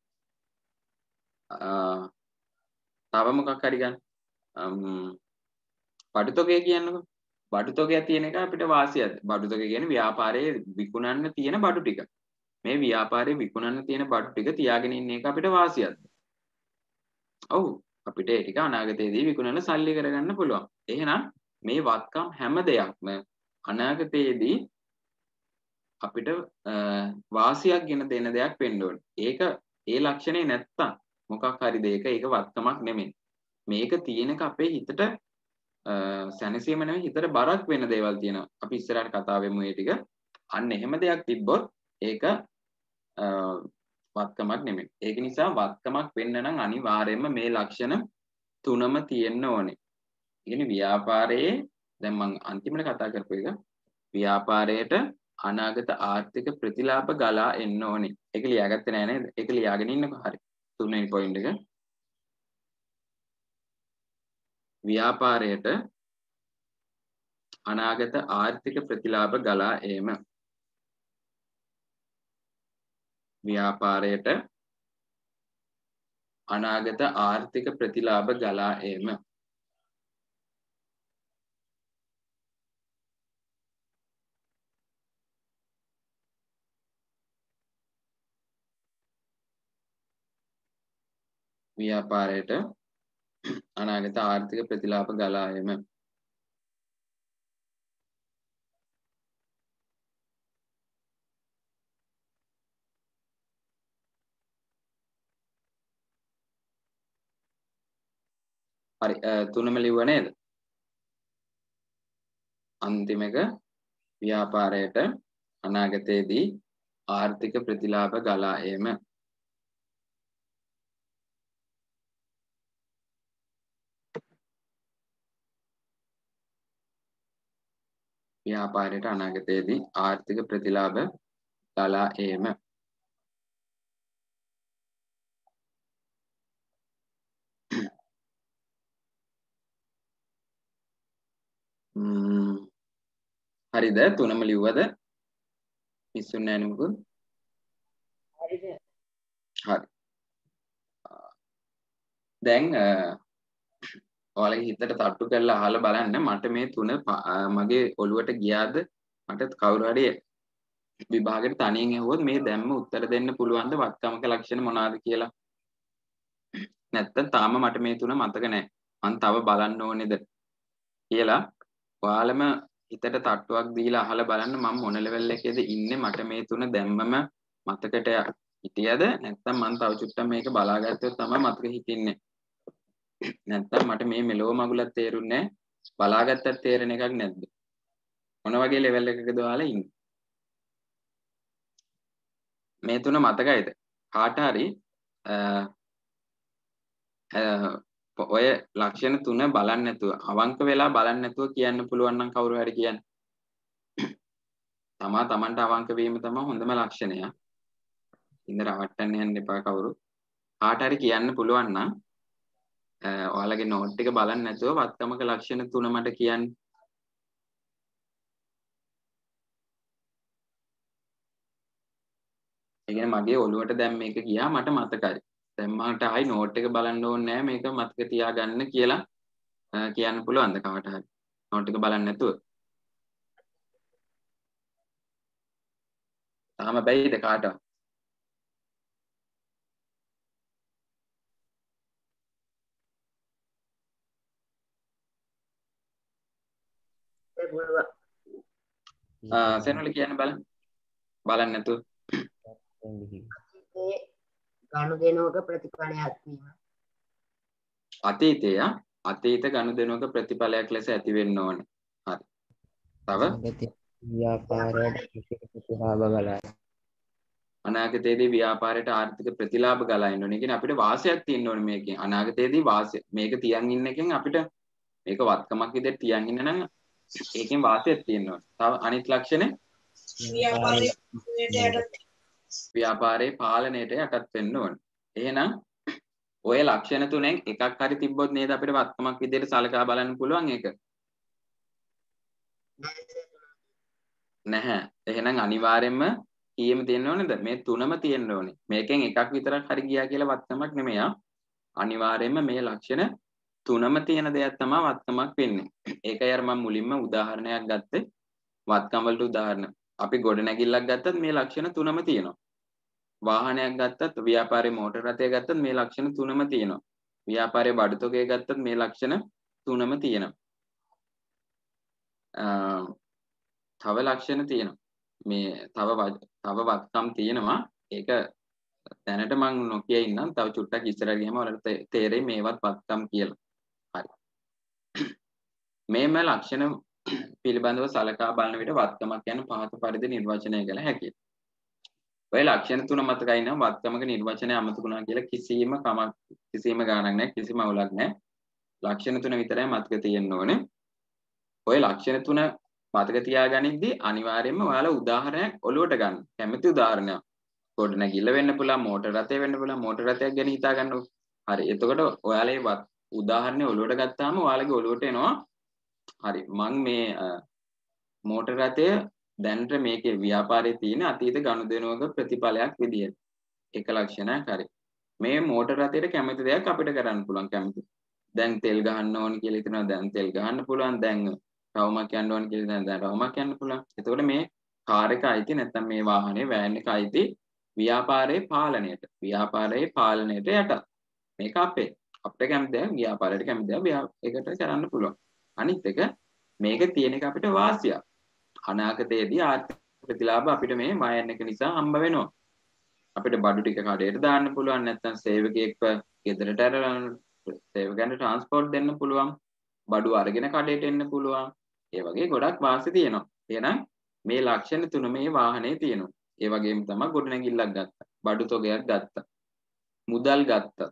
තව මොකක් හරි ගන්න. බඩු තොගය කියන්නකෝ. බඩු තොගය තියෙන එක අපිට වාසියක්ද? බඩු තොගය කියන්නේ ව්‍යාපාරයේ විකුණන්න තියෙන බඩු ටික. මේ ව්‍යාපාරයේ විකුණන්න තියෙන බඩු ටික තියාගෙන ඉන්න එක අපිට වාසියක්ද? ඔව්. අපිට ඒ ටික අනාගතයේදී විකුණලා සල්ලි කරගන්න පුළුවන්. එහෙනම් මේ වත්කම් හැම දෙයක්ම අනාගතයේදී අපිට වාසියක් ගෙන දෙන දෙයක් වෙන්න ඕනේ. ඒක ඒ ලක්ෂණේ නැත්තම් මොකක් හරි දෙයක ඒක වත්කමක් නෙමෙයි. මේක තියෙනක අපේ හිතට සැනසීම නෙමෙයි හිතට බරක් වෙන දේවල් තියෙනවා. අපි ඉස්සරහට කතා වෙමු මේ ටික. අන්න එහෙම දෙයක් තිබ්බොත් ඒක වත්කමක් නෙමෙයි. ඒක නිසා වත්කමක් වෙන්න නම් අනිවාර්යයෙන්ම මේ ලක්ෂණ තුනම තියෙන්න ඕනේ. ඉතින් ව්‍යාපාරයේ දැන් මම අන්තිමට කතා කරපු එක ව්‍යාපාරයට අනාගත ආර්ථික ප්‍රතිලාභ ගලා එන්න ඕනේ. ඒක ලියාගත්තේ නෑ නේද? ඒක ලියාගෙන ඉන්නකෝ. හරි. තුන්වෙනි පොයින්ට් එක. ව්‍යාපාරයට අනාගත ආර්ථික ප්‍රතිලාභ ගලා ඒම. ව්‍යාපාරයට අනාගත ආර්ථික ප්‍රතිලාභ ගලා ඒම. ව්‍යාපාරයට අනාගත ආර්ථික ප්‍රතිලාභ ගලා ඒම. හරි තුනම ලිව්ව නේද? අන්තිම එක ව්‍යාපාරයට අනාගතයේදී ආර්ථික ප්‍රතිලාභ ගලා ඒම. ව්‍යාපාරයට අනාගතයේදී ආර්ථික ප්‍රතිලාභ ගලා ඒම. හරිද? තුනම ලිව්වද? මිස්සුන්නේ නැහැ නේද? හරිද? හරි. දැන් ඔයාලගේ හිතට තට්ටු කරලා අහලා බලන්න මට මේ තුන මගේ ඔළුවට ගියාද? මට කවුරු හරි විභාගෙට තනියෙන් ඇහුවොත් මේ දැම්ම උත්තර දෙන්න පුළුවන්ද වත්කමක ලක්ෂණ මොනවාද කියලා? නැත්තම් තාම මට මේ තුන මතක නැහැ. මං තව බලන්න ඕනේද කියලා ඔයාලම හිතට තට්ටුවක් දීලා අහලා බලන්න මම මොන ලෙවල් එකේද ඉන්නේ මට මේ තුන දැම්මම මතකට හිටියද නැත්නම් මම තව චුට්ටක් මේක බලාගත්තොත් තමයි මතක හිටින්නේ නැත්නම් මට මේ මෙලෝ මගුලක් තේරුන්නේ නැහැ බලාගත්තත් තේරෙන එකක් නැද්ද මොන වගේ ලෙවල් එකකද ඔයාලා ඉන්නේ මේ තුන මතකයිද කාට හරි ඔය ලක්ෂණ තුන බලන්න නැතුව අවංක වෙලා බලන්න නැතුව කියන්න පුළුවන් නම් කවුරු හරි කියන්න. තමා තමන්ට අවංක වීම තමයි හොඳම ලක්ෂණය. ඉන්න රවට්ටන්න යන්න එපා කවුරු. කාට හරි කියන්න පුළුවන් නම් ඔයාලගේ නෝට් එක බලන්න නැතුව වත්කමක ලක්ෂණ තුන මට කියන්න. ඒ කියන්නේ මගේ ඔළුවට දැන් මේක ගියා මට මතකයි. දැන් මට ආයි නෝට් එක බලන්න ඕනේ නැහැ මේක මතක තියාගන්න කියලා කියන්න පුළුවන්ද කාට හරි නෝට් එක බලන්න නැතුව තාම බැයිද කාටවත් ඒ පුළුවන් ආ සෙනවල කියන්න බලන්න බලන්න නැතුව ඒ ගනුදෙනුවක ප්‍රතිඵලයක් වීම අතීතය අතීත ගනුදෙනුවක ප්‍රතිඵලයක් ලෙස ඇති වෙන්න ඕනේ. හරි. තව ව්‍යාපාරයට ප්‍රතිලාභ ගලා අනාගතයේදී ව්‍යාපාරයට ආර්ථික ප්‍රතිලාභ ගලා එන්න ඕනේ. කියන්නේ අපිට වාසියක් තියෙන්න ඕනේ මේකෙන්. අනාගතයේදී වාසිය මේක තියන් ඉන්න එකෙන් අපිට මේක වත්කමක් විදිහට තියන් ඉන්න නම් ඒකෙන් වාසියක් තියෙන්න ඕනේ. තව අනිත් ලක්ෂණය ව්‍යාපාරයේ පාලනයට යටත් වෙන්න ඕනේ. එහෙනම් ඔය ලක්ෂණ තුනෙන් එකක් හරි තිබ්බොත් නේද අපිට වත්කමක් විදිහට සලකා බලන්න පුළුවන් ඒක. නැහැ. එහෙනම් අනිවාර්යයෙන්ම කීයම තියෙන්න ඕනේද? මේ තුනම තියෙන්න ඕනේ. මේකෙන් එකක් විතරක් හරි ගියා කියලා වත්කමක් නෙමෙයි. අනිවාර්යයෙන්ම මේ ලක්ෂණ තුනම තියෙන දෙයක් තමයි වත්කමක් වෙන්නේ. ඒකයි අර මම මුලින්ම උදාහරණයක් ගත්තේ. වත්කම් වලට උදාහරණ. අපි ගොඩනැගිල්ලක් ගත්තත් මේ ලක්ෂණ තුනම තියෙනවා. වාහනයක් ගත්තත් ව්‍යාපාරයේ මෝටර රථය ගත්තත් මේ ලක්ෂණ තුනම තියෙනවා. ව්‍යාපාරයේ බඩු තොගය ගත්තත් මේ ලක්ෂණ තුනම තියෙනවා. තව ලක්ෂණ තියෙනවා. මේ තව තව වත්කම් තියෙනවා. ඒක දැනට මම නොකිය ඉන්නම්. තව චුට්ටක් ඉස්සරහ ගියම ඔයාලට තේරෙයි මේවත් වත්කම් කියලා. හරි. මේම ලක්ෂණ පිළිබඳව සලකා බලන විට වත්කමක් යන පහත පරිදි නිර්වචනය කළ හැකියි. ඔය ලක්ෂණ තුන මතකයි නම් වත්කමක නිර්වචනය අමතකුණා කියලා කිසිම කමක් කිසිම ගාණක් නැහැ, කිසිම අවුලක් නැහැ. ලක්ෂණ තුන විතරයි මතක තියෙන්න ඕනේ. ඔය ලක්ෂණ තුන මතක තියාගනිද්දී අනිවාර්යයෙන්ම ඔයාලා උදාහරණයක් ඔලුවට ගන්න. කැමති උදාහරණයක්. ගොඩනැගිල්ල වෙන්න පුළුවන්, මෝටර රථය වෙන්න පුළුවන්. මෝටර රථයක් ගැන හිතා ගන්නකො. හරි. එතකොට ඔයාලා මේ උදාහරණය ඔලුවට ගත්තාම ඔයාලගේ ඔලුවට එනවා හරි මං මේ මෝටර රථය දැනට මේකේ ව්‍යාපාරයේ තියෙන අතීත ගනුදෙනුවක ප්‍රතිඵලයක් විදියට. එක ලක්ෂණයක් හරි. මේ මෝටර රථයට කැමති දෙයක් අපිට කරන්න පුළුවන් කැමති. දැන් තෙල් ගහන්න ඕන කියලා හිතනවා දැන් තෙල් ගහන්න පුළුවන්. දැන් රවුමක් යන්න ඕන කියලා දැන් දැන් රවුමක් යන්න පුළුවන්. එතකොට මේ කාර් එක අයිති නැත්නම් මේ වාහනේ වෑන් එක අයිති ව්‍යාපාරයේ පාලනයට. ව්‍යාපාරයේ පාලනයට යට. මේක අපේ. අපිට කැමති දෙයක් ව්‍යාපාරයට කැමති දෙයක් ඒකට කරන්න පුළුවන්. අනිත් එක මේක තියෙන එක අපිට වාසියක්. අනාගතයේදී ආර්ථික ප්‍රතිලාභ අපිට මේ වයන් එක නිසා හම්බ වෙනවා. අපිට බඩු ටික කඩේට දාන්න පුළුවන් නැත්නම් සේවකයෙක්ව ගෙදරට අරගෙන සේවකයන්ට ට්‍රාන්ස්පෝර්ට් දෙන්න පුළුවන්. බඩු අරගෙන කඩේට එන්න පුළුවන්. ඒ වගේ ගොඩක් වාසි තියෙනවා. එහෙනම් මේ ලක්ෂණ තුන මේ වාහනේ තියෙනවා. ඒ වගේම තමයි ගොඩනැගිල්ලක් ගත්තා. බඩු තොගයක් ගත්තා. මුදල් ගත්තා.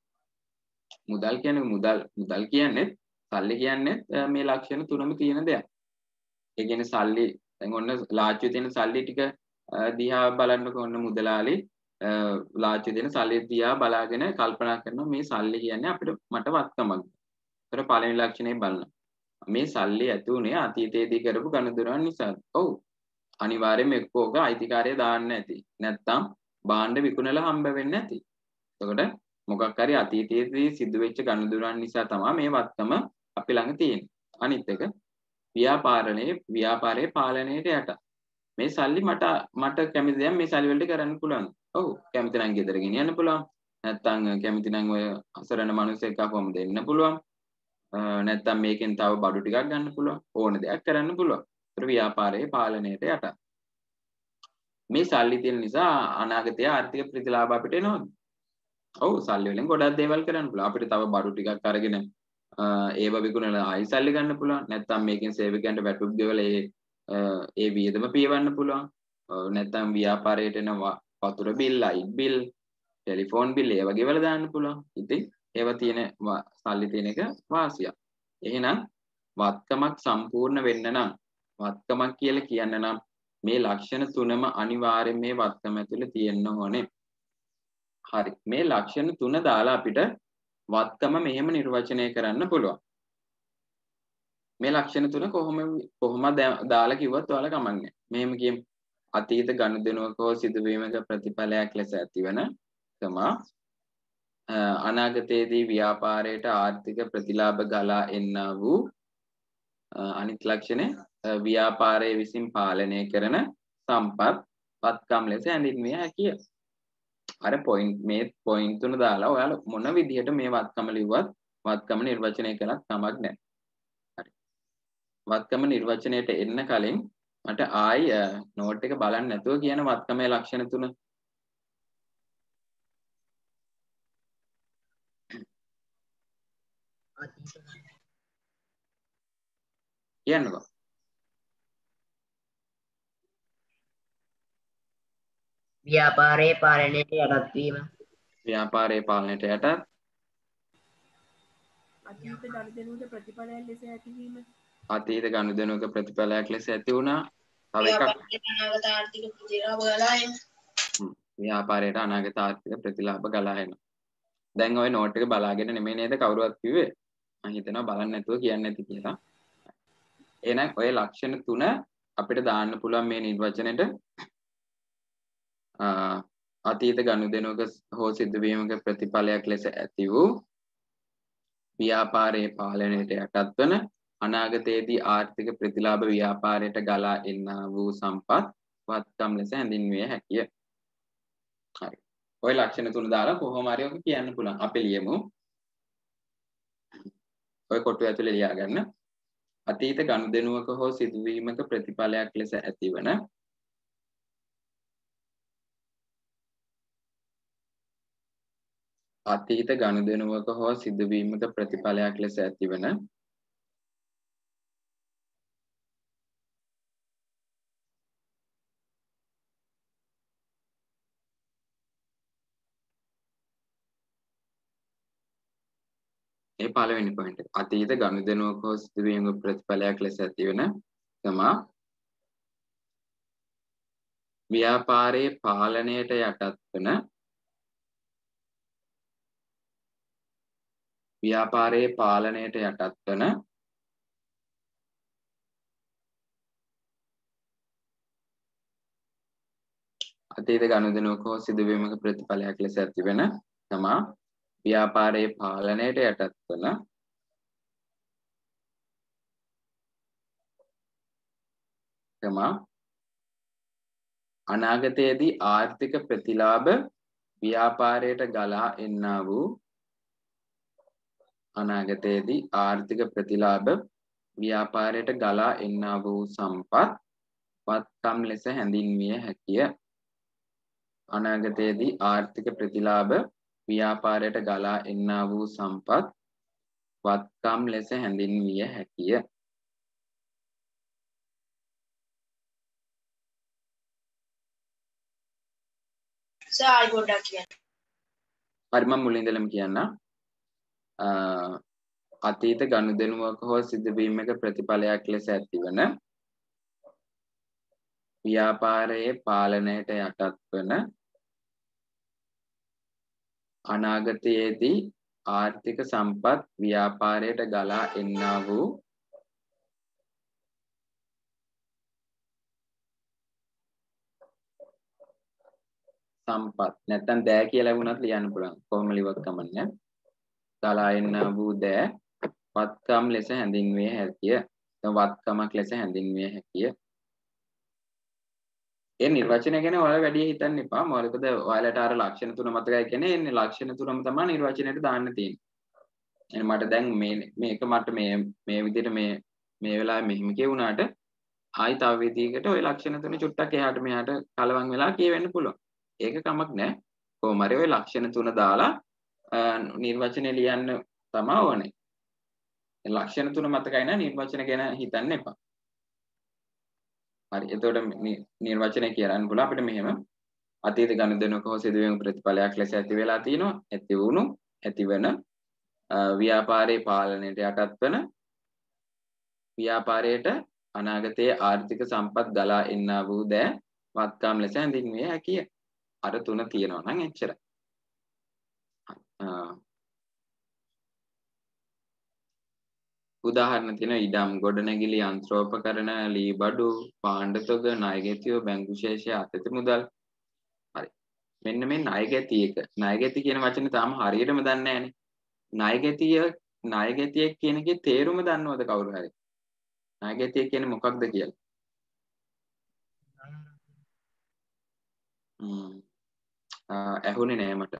මුදල් කියන්නේ මුදල් මුදල් කියන්නේ සල්ලි කියන්නේ මේ ලක්ෂණ තුනම තියෙන දෙයක්. ඒ කියන්නේ සල්ලි දැන් ඔන්න ලාච්චුවේ තියෙන සල්ලි ටික දිහා බලන්නකො ඔන්න මුදලාලි ලාච්චුවේ තියෙන සල්ලි දිහා බලාගෙන කල්පනා කරනවා මේ සල්ලි කියන්නේ අපිට මට වත්කමක්. ඒතර පළවෙනි ලක්ෂණය බලන්න. මේ සල්ලි ඇති උනේ අතීතයේදී කරපු ගනුදෙනුවන් නිසා. ඔව්. අනිවාර්යයෙන්ම එක්කෝක අයිතිකාරය දාන්න ඇති. නැත්තම් භාණ්ඩ විකුණලා හම්බ වෙන්නේ නැති. එතකොට මොකක් හරි අතීතයේදී සිදුවෙච්ච ගනුදෙනුවන් නිසා තමයි මේ වත්කම අපි ළඟ තියෙන්නේ. අනිත් එක ව්‍යාපාරණයේ ව්‍යාපාරයේ පාලනයට යට. මේ සල්ලි මට මට කැමති දෙයක් මේ සල්ලි වලට කරන්න පුළුවන්. ඔව් කැමති නම් ගෙදර ගෙනියන්න පුළුවන්. නැත්තම් කැමති නම් ඔය අසරණ මිනිස්සෙක් අපවම දෙන්න පුළුවන්. නැත්තම් මේකෙන් තව බඩු ටිකක් ගන්න පුළුවන්. ඕන දෙයක් කරන්න පුළුවන්. ඒතර ව්‍යාපාරයේ පාලනයට යට. මේ සල්ලි තියෙන නිසා අනාගතයේ ආර්ථික ප්‍රතිලාභ අපිට එනවද? ඔව් සල්ලි වලින් ගොඩක් දේවල් කරන්න පුළුවන්. අපිට තව බඩු ටිකක් අරගෙන ඒව විකුණලා ආයි සල්ලි ගන්න පුළුවන්. නැත්නම් මේකෙන් සේවකයන්ට වැටුප් ගෙවලා ඒ ඒ වියදම පියවන්න පුළුවන්. නැත්නම් ව්‍යාපාරයට එන වතුර bill, light bill, telephone bill ඒව ගෙවලා දාන්න පුළුවන්. ඉතින් ඒව තියෙන සල්ලි තියෙන එක වාසියක්. එහෙනම් වත්කමක් සම්පූර්ණ වෙන්න නම් වත්කමක් කියලා කියන්න නම් මේ ලක්ෂණ තුනම අනිවාර්යයෙන් මේ වත්කම ඇතුලේ තියෙන්න ඕනේ. හරි. මේ ලක්ෂණ තුන දාලා අපිට වත්කම මෙහෙම නිර්වචනය කරන්න පුළුවන්. මේ ලක්ෂණ තුන කොහොම කොහොමද දාලා කිව්වත් ඔයාලා කමන්නේ. මෙහෙම කියමු. අතීත ගනුදෙනුවක හෝ සිදුවීමක ප්‍රතිඵලයක් ලෙස ඇතිවන තම අනාගතයේදී ව්‍යාපාරයට ආර්ථික ප්‍රතිලාභ ගලා එන්නා වූ අනිත් ලක්ෂණය ව්‍යාපාරයේ විසින් පාලනය කරන සම්පත් වත්කම් ලෙස හැඳින්විය හැකිය. අර පොයින්ට් මේ පොයින්ට් තුන දාලා ඔයාලා මොන විදිහට මේ වත්කම ලිව්වත් වත්කම නිර්වචනය කළත් කමක් නැහැ. හරි. වත්කම නිර්වචනයට එන්න කලින් මට ආයි නෝට් එක බලන්න නැතුව කියන වත්කමේ ලක්ෂණ තුන කියන්නකෝ. ව්‍යාපාරයේ පාලනයට යටත් වීම. ව්‍යාපාරයේ පාලනයට යටත්. අතීත ගනුදෙනුවක ප්‍රතිඵලයක් ලෙස ඇතිවීම. අතීත ගනුදෙනුවක ප්‍රතිඵලයක් ලෙස ඇති වුණා. තව එකක් අනාගත ආර්ථික ප්‍රතිලාභ ගලා එන. ව්‍යාපාරයට අනාගත ආර්ථික ප්‍රතිලාභ ගලා එන. දැන් ওই නෝට් එක බලාගෙන නෙමෙයි නේද කවුරුවත් කිව්වේ? මම හිතනවා බලන්න නැතුව කියන්නේ නැති කියලා. එහෙනම් ওই ලක්ෂණ තුන අපිට දාන්න පුළුවන් මේ නිර්වචනෙට. අතීත ගනුදෙනුවක හෝ සිදුවීමක ප්‍රතිඵලයක් ලෙස ඇති වූ ව්‍යාපාරයේ පාලනයට යටත් වන අනාගතයේදී ආර්ථික ප්‍රතිලාභ ව්‍යාපාරයට ගලා එන්නා වූ සම්පත් වත්කම් ලෙස හැඳින්විය හැකිය. හරි. ওই ලක්ෂණ තුන දාලා කොහොම හරි ඔක කියන්න පුළුවන්. අපි ලියමු. ඔය කොටුව ඇතුලේ ලියා ගන්න. අතීත ගනුදෙනුවක හෝ සිදුවීමක ප්‍රතිඵලයක් ලෙස ඇතිවන අතීත ගනුදෙනුවක හෝ සිදුවීමක ප්‍රතිඵලයක් ලෙස ඇතිවන ඒ පළවෙනි පොයින්ට් එක. අතීත ගනුදෙනුවක හෝ සිදුවීමක ප්‍රතිඵලයක් ලෙස ඇතිවන තමා ව්‍යාපාරයේ පාලනයට යටත් වන ව්‍යාපාරයේ පාලනයට යටත් වන අතීත ගනුදෙනුවක හෝ සිදුවීමක ප්‍රතිඵලයක් ලෙස ඇතිවන තමා ව්‍යාපාරයේ පාලනයට යටත් වන තමා අනාගතයේදී ආර්ථික ප්‍රතිලාභ ව්‍යාපාරයට ගලා එන්නා වූ අනාගතයේදී ආර්ථික ප්‍රතිලාභ ව්‍යාපාරයට ගලා එන්නා වූ සම්පත් වත්කම් ලෙස හැඳින්විය හැකිය. අනාගතයේදී ආර්ථික ප්‍රතිලාභ ව්‍යාපාරයට ගලා එන්නා වූ සම්පත් වත්කම් ලෙස හැඳින්විය හැකිය. සායි පොඩ්ඩක් කියන්න. හරි මම මුලින් ඉඳලම කියන්න. අතීත ගනුදෙනුවක හෝ සිදුවීමක ප්‍රතිඵලයක් ලෙස ඇතිවන ව්‍යාපාරයේ පාලනයට යටත් වන අනාගතයේදී ආර්ථික සම්පත් ව්‍යාපාරයට ගලා එන්නා වූ සම්පත් නැත්තම් දෑ කියලා වුණත් ලියන්න පුළුවන්. කොහොම ලිව්වත් කමන්නේ. ගලා එන්නා වූ දෑ වත්කම් ලෙස හැඳින්විය හැකිය. වත්කමක් ලෙස හැඳින්විය හැකිය. ඒ නිර්වචනය ගැන ඔයාලා වැඩි හිතන්න එපා. මොකද ඔයාලට අර ලක්ෂණ තුන මතකයි කියන්නේ. එන්නේ ලක්ෂණ තුනම තමයි නිර්වචනයට දාන්න තියෙන්නේ. එහෙනම් මට දැන් මේ මේක මට මේ මේ විදිහට මේ මේ වෙලාවේ මෙහෙම කියුණාට ආයි තව විදිහකට ওই ලක්ෂණ තුන චුට්ටක් එහාට මෙහාට කලවම් වෙලා කියවෙන්න පුළුවන්. ඒක කමක් නැහැ. කොහොම හරි ওই ලක්ෂණ තුන දාලා නිර්වචනය ලියන්න තමයි ඕනේ. ලක්ෂණ තුන මතකයි නම් නිර්වචන ගැන හිතන්න එපා. හරි. එතකොට නිර්වචනය කියන්න පුළුවන් අපිට මෙහෙම අතීත ගනුදෙනුවක හෝ සිදුවීම් ප්‍රතිඵලයක් ලෙස ඇති වෙලා තියෙනවා. ඇති වුණු ඇතිවන ව්‍යාපාරයේ පාලනයට යටත් වන ව්‍යාපාරයට අනාගතයේ ආර්ථික සම්පත් ගලා එන්නා වූ දෑ වත්කම් ලෙස හැඳින්විය හැකිය. අර තුන තියෙනවා නම් එච්චරයි. උදාහරණ තියෙනවා ඉඩම් ගොඩනැගිලි යන්ත්‍රෝපකරණ ලී බඩු පාණ්ඩ තොග ණය ගැතියෝ බැංකු ශේෂය අතෙත මුදල්. හරි. මෙන්න මේ ණය ගැති එක. ණය ගැති කියන වචනේ තාම හරියටම දන්නේ නැහැනේ. ණය ගැතිය ණය ගැතිය කියන එකේ තේරුම දන්නවද කවුරු හරි? ණය ගැතිය කියන්නේ මොකක්ද කියලා? හ්ම්. ඇහුනේ නෑ මට.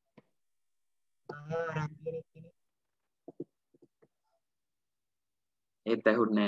ඒත් ඇහුන්නේ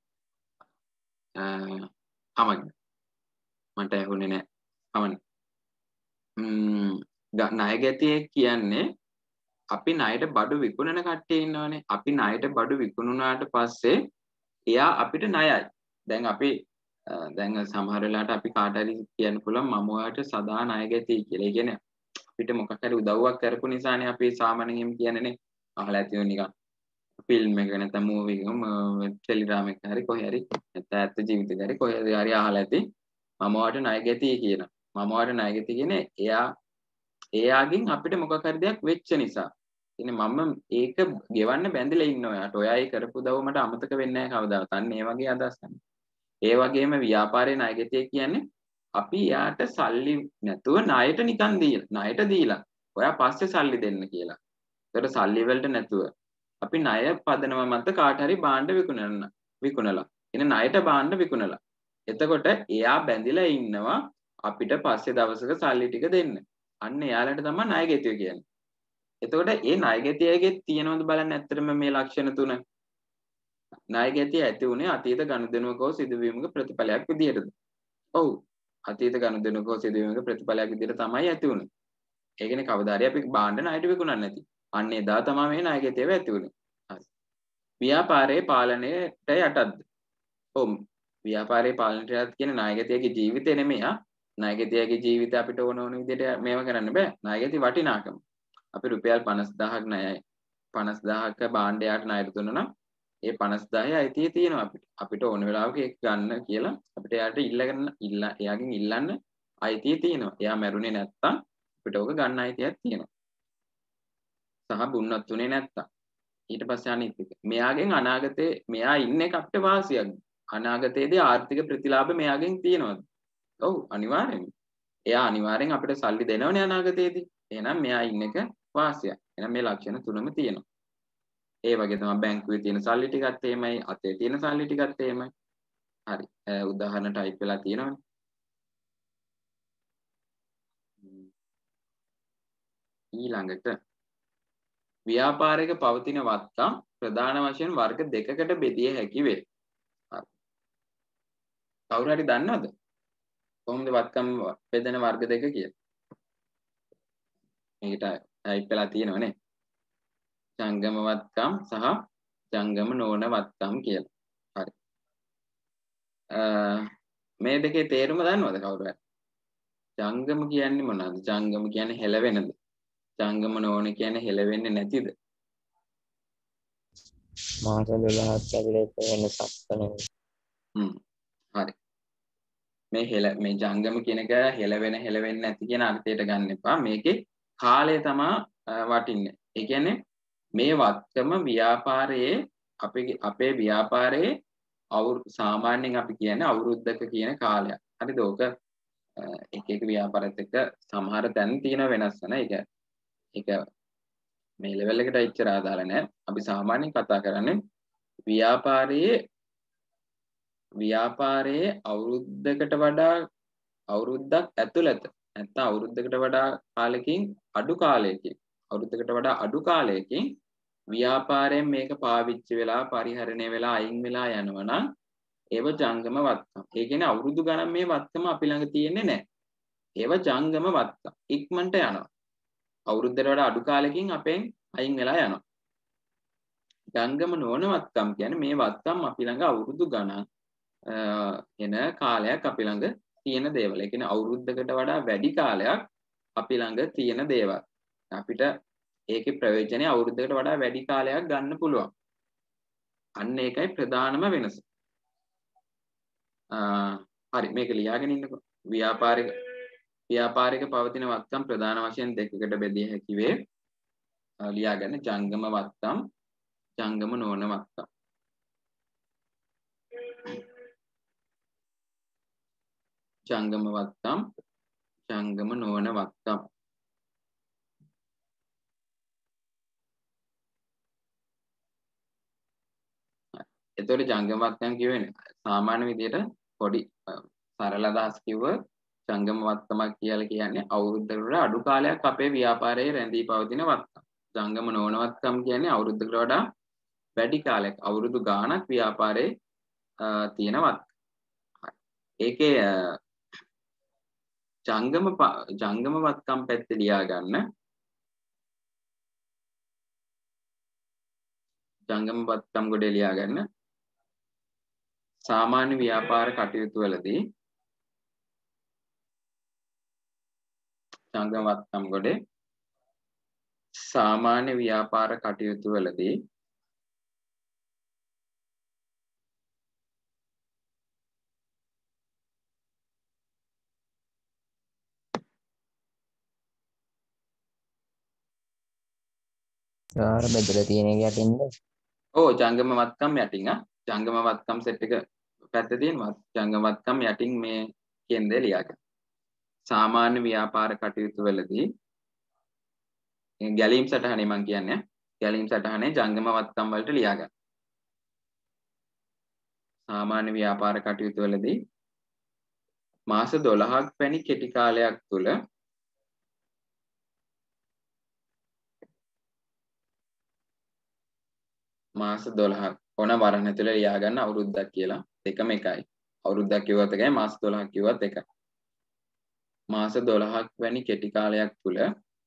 නෑ. අමන් මට ඇහුනේ නෑ. අමන්. ම්ම් ණය ගැතිය කියන්නේ අපි ණයට බඩු විකුණන කට්ටිය ඉන්නවනේ. අපි ණයට බඩු විකුණුනාට පස්සේ එයා අපිට ණයයි. දැන් අපි දැන් සමහර වෙලාවට අපි කාට හරි කියන්න පුළුවන් මම ඔයාලට සදා ණය ගැතියි කියලා. ඒ කියන්නේ අපිට මොකක් හරි උදව්වක් කරපු නිසානේ අපි සාමාන්‍යයෙන් කියන්නේනේ. අහලා ඇතිව නිකන් ෆිල්ම් එක නැත්නම් මූවි එක ටෙලිග්‍රෑම් එක හරි කොහේ හරි නැත්නම් ඇත්ත ජීවිතේ හරි කොහේ හරි අහලා ඇති මම ඔයාලට ණය ගැතියි කියන. මම ඔයාලට ණය ගැතියි කියන්නේ එයා එයාගෙන් අපිට මොකක් හරි දෙයක් වෙච්ච නිසා. ඉතින් මම ඒක ගෙවන්න බැඳිලා ඉන්න ඔයාට. ඔයා ඒ කරපු දව මට අමතක වෙන්නේ නැහැ කවදාවත්. අන්න ඒ වගේ අදහස් ගන්න. ඒ වගේම ව්‍යාපාරයේ ණය ගැතිය කියන්නේ අපි යාට සල්ලි නැතුව ණයට නිකන් දීලා ණයට දීලා ඔයා පස්සේ සල්ලි දෙන්න කියලා. ඒකට සල්ලි වලට නැතුව අපි ණය පදනම මත කාට හරි භාණ්ඩ විකුණන විකුණලා. එන ණයට භාණ්ඩ විකුණලා. එතකොට එයා බැඳිලා ඉන්නවා අපිට පස්සේ දවසක සල්ලි ටික දෙන්න. අන්න එයාලට තමයි ණය ගැතිය කියන්නේ. එතකොට ඒ ණයගැතියගේ තියෙනවද බලන්න ඇත්තටම මේ ලක්ෂණ තුන. ණයගැතිය ඇති උනේ අතීත ගනුදෙනුවක හෝ සිදුවීමක ප්‍රතිඵලයක් විදියටද? ඔව්. අතීත ගනුදෙනුවක හෝ සිදුවීමක ප්‍රතිඵලයක් විදියට තමයි ඇති උනේ. ඒ කියන්නේ කවදා හරි අපි භාණ්ඩ ණයට විකුණන්නේ නැති. අන්න එදා තමයි මේ ණයගැතිය ඇති උනේ. හරි. ව්‍යාපාරයේ පාලනයට යටත්ද? ඔව්. ව්‍යාපාරයේ පාලනයට යටත් කියන්නේ ණයගැතියගේ ජීවිතේ නෙමෙයි ආ. ණයගැතියගේ ජීවිතය අපිට ඕන ඕන විදිහට මේව කරන්න බෑ. ණයගැති වටිනාකම. අපි රුපියල් පනස් දහසක් ණයයි පනස් දහසක භාණ්ඩයට ණයට දුන්නා නම් ඒ පනස් දහසේ අයිතිය තියෙනවා අපිට. අපිට ඕන වෙලාවක ඒක ගන්න කියලා අපිට එයාට ඉල්ලගෙන ඉල්ල එයාගෙන් ඉල්ලන්න අයිතිය තියෙනවා. එයා මැරුණේ නැත්තම් අපිට ඕක ගන්න අයිතියක් තියෙනවා. සහ බුන්නත් උනේ නැත්තම්. ඊට පස්සේ අනිත් එක. මෙයාගෙන් අනාගතේ මෙයා ඉන්නේ අපිට වාසියක්. අනාගතයේදී ආර්ථික ප්‍රතිලාභ මෙයාගෙන් තියෙනවද? ඔව් අනිවාර්යෙන්ම. එයා අනිවාර්යෙන් අපිට සල්ලි දෙනවනේ අනාගතයේදී. එහෙනම් මෙයා ඉන්න එක වාසියක්. එහෙනම් මේ ලක්ෂණ තුනම තියෙනවා. ඒ වගේ තමයි බැංකුවේ තියෙන සල්ලි ටිකත් එහෙමයි, අතේ තියෙන සල්ලි ටිකත් එහෙමයි. හරි. උදාහරණ ටයිප් වෙලා තියෙනවනේ. ඊළඟට ව්‍යාපාරික පවතින වත්කම් ප්‍රධාන වශයෙන් වර්ග දෙකකට බෙදිය හැකි වේ. හරි. කවුරු හරි දන්නවද? කොහොමද වත්කම් බෙදෙන වර්ග දෙක කියලා? මේකට ටයිප් වෙලා තියෙනවනේ. ජංගම වත්කම් සහ ජංගම නොවන වත්කම් කියලා. හරි. මේ දෙකේ තේරුම දන්නවද කවුරු හරි? ජංගම කියන්නේ මොනවද? ජංගම කියන්නේ හෙලවෙනද? ජංගම නොවන කියන්නේ හෙලවෙන්නේ නැතිද? මාස දොළහක් ඇතුළත වෙනසක් වෙනවා. හ්ම්. හරි. මේ හෙල මේ ජංගම කියන එක හෙලවෙන හෙලවෙන්නේ නැති කියන අර්ථයට ගන්න එපා. මේකේ කාලය තමයි වටින්නේ. ඒ කියන්නේ මේ වත්කම ව්‍යාපාරයේ අපේ අපේ ව්‍යාපාරයේ අවුරුදු සාමාන්‍යයෙන් අපි කියන්නේ අවුරුද්දක කියන කාලයක්. හරිද? ඕක එක එක ව්‍යාපාරات එක්ක සමහර තැන් තියෙන වෙනස් වෙන. ඒක ඒක මේ ලෙවල් එකට එච්චර ආදාළ නැහැ. අපි සාමාන්‍යයෙන් කතා කරන්නේ ව්‍යාපාරයේ ව්‍යාපාරයේ අවුරුද්දකට වඩා අවුරුද්දක් ඇතුළත නැත්නම් අවුරුද්දකට වඩා කාලෙකින් අඩු කාලයකින් අවුරුද්දකට වඩා අඩු කාලයකින් ව්‍යාපාරයෙන් මේක පාවිච්චි වෙලා පරිහරණය වෙලා අයින් වෙලා යනවා නම් ඒව ජංගම වත්කම්. ඒ කියන්නේ අවුරුදු ගණන් මේ වත්කම අපි ළඟ තියෙන්නේ නැහැ. ඒව ජංගම වත්කම්. ඉක්මනට යනවා. අවුරුද්දකට වඩා අඩු කාලෙකින් අපෙන් අයින් වෙලා යනවා. ජංගම නොවන වත්කම් කියන්නේ මේ වත්කම් අපි ළඟ අවුරුදු ගණන් එන කාලයක් අපි ළඟ තියෙන දේවල්. ඒ කියන්නේ අවුරුද්දකට වඩා වැඩි කාලයක් අපි ළඟ තියෙන දේවල්. අපිට ඒකේ ප්‍රයෝජනේ අවුරුද්දකට වඩා වැඩි කාලයක් ගන්න පුළුවන්. අන්න ඒකයි ප්‍රධානම වෙනස. හරි මේක ලියාගෙන ඉන්නකො. ව්‍යාපාරික ව්‍යාපාරික පවතින වත්කම් ප්‍රධාන වශයෙන් දෙකකට බෙදිය හැකි වේ. ලියාගන්න ජංගම වත්කම්, ජංගම නොවන වත්කම්. ජංගම වත්කම්, ජංගම නොවන වත්කම්. එතකොට ජංගම වත්කම් කියවෙන්නේ සාමාන්‍ය විදිහට පොඩි සරල අදහස් කිව්ව ජංගම වත්කමක් කියලා කියන්නේ අවුරුද්දකට වඩා අඩු කාලයක් අපේ ව්‍යාපාරයේ රැඳී පවතින වත්කම්. ජංගම නොවන වත්කම් කියන්නේ අවුරුද්දකට වඩා වැඩි කාලයක් අවුරුදු ගාණක් ව්‍යාපාරයේ තියෙන වත්කම්. ඒකේ ජංගම ජංගම වත්කම් පැත්තේ ලියා ගන්න. ජංගම වත්කම් ගොඩේ ලියා ගන්න. සාමාන්‍ය ව්‍යාපාර කටයුතු වලදී ජංගම වත්කම් ගොඩේ සාමාන්‍ය ව්‍යාපාර කටයුතු වලදී සාර බෙදලා තියෙන එක යටින්ද? ඔව් ජංගම වත්කම් යටින් ආ ජංගම වත්කම් සෙට් එක පැත්තේ තියෙනවා. ජංගම වත්කම් යටින් මේ කියන දේ ලියාගන්න. සාමාන්‍ය ව්‍යාපාර කටයුතු වලදී ගැලීම් සටහනේ මම කියන්නේ ගැලීම් සටහනේ ජංගම වත්කම් වලට ලියාගන්න. සාමාන්‍ය ව්‍යාපාර කටයුතු වලදී මාස දොළහක් වැනි කෙටි කාලයක් තුල මාස දොළහක් ඕන වරණ ඇතුළේ ලියා ගන්න අවුරුද්දක් කියලා දෙකම එකයි. අවුරුද්දක් කිව්වත් එකයි මාස දොළහක් කිව්වත් එකයි. මාස දොළහක් වැනි කෙටි කාලයක් තුල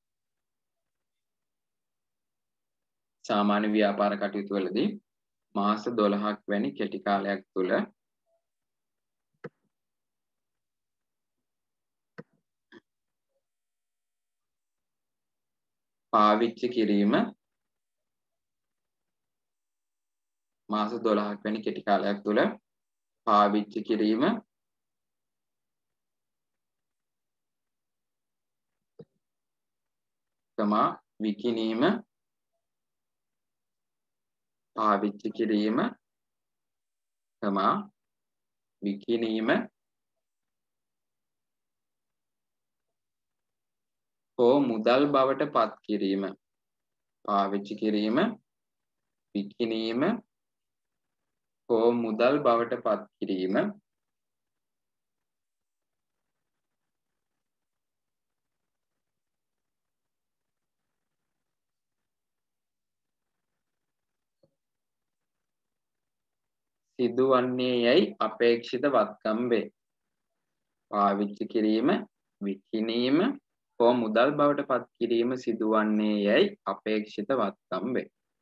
සාමාන්‍ය ව්‍යාපාර කටයුතු වලදී මාස දොළහක් වැනි කෙටි කාලයක් තුල පාවිච්චි කිරීම මාස දොළහක් වැනි කෙටි කාලයක් තුල පාවිච්චි කිරීම තමා විකිණීම පාවිච්චි කිරීම තමා විකිණීම හෝ මුදල් බවට පත් කිරීම පාවිච්චි කිරීම විකිණීම හෝ මුදල් බවට පත් කිරීම සිදුවන්නේ යයි අපේක්ෂිත වත්කම් වේ. පාවිච්චි කිරීම විකිණීම හෝ මුදල් බවට පත් කිරීම සිදුවන්නේ යයි අපේක්ෂිත වත්කම් වේ.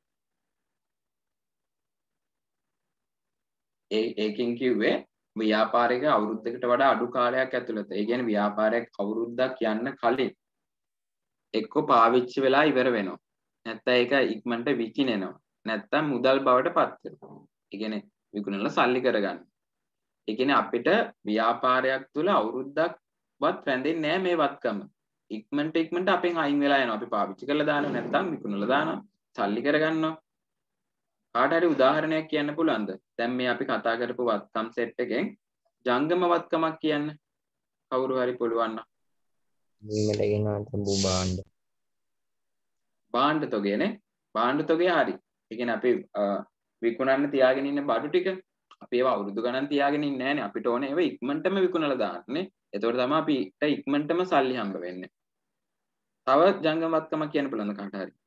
ඒ ඒකෙන් කිව්වේ ව්‍යාපාරික අවුරුද්දකට වඩා අඩු කාලයක් ඇතුළත ඒ කියන්නේ ව්‍යාපාරයක් අවුරුද්දක් යන්න කලින් එක්ක පාවිච්චි වෙලා ඉවර වෙනවා. නැත්නම් ඒක ඉක්මනට විකිනෙනවා. නැත්නම් මුදල් බවට පත් වෙනවා. ඒ කියන්නේ විකුණලා සල්ලි කරගන්න. ඒ කියන්නේ අපිට ව්‍යාපාරයක් තුල අවුරුද්දක්වත් රැඳෙන්නේ නැහැ මේ වත්කම. ඉක්මනට ඉක්මනට අපෙන් අයින් වෙලා යනවා. අපි පාවිච්චි කරලා දානවා නැත්නම් විකුණලා දානවා. සල්ලි කරගන්නවා. කාට හරි උදාහරණයක් කියන්න පුළුවන්ද? දැන් මේ අපි කතා කරපු වත්කම් සෙට් එකෙන් ජංගම වත්කමක් කියන්න. කවුරු හරි පුළුවන් නම්. බීමට ගෙනා තිබු භාණ්ඩ. භාණ්ඩ තොගයනේ. භාණ්ඩ තොගය හරි. ඒ කියන්නේ අපි විකුණන්න තියාගෙන ඉන්න බඩු ටික අපි ඒවා අවුරුදු ගණන් තියාගෙන ඉන්නේ නැහනේ. අපිට ඕනේ ඒවා ඉක්මනටම විකුණලා දාන්නේ. එතකොට තමයි අපිට ඉක්මනටම සල්ලි හම්බ වෙන්නේ. තව ජංගම වත්කමක් කියන්න පුළුවන්ද කාට හරි?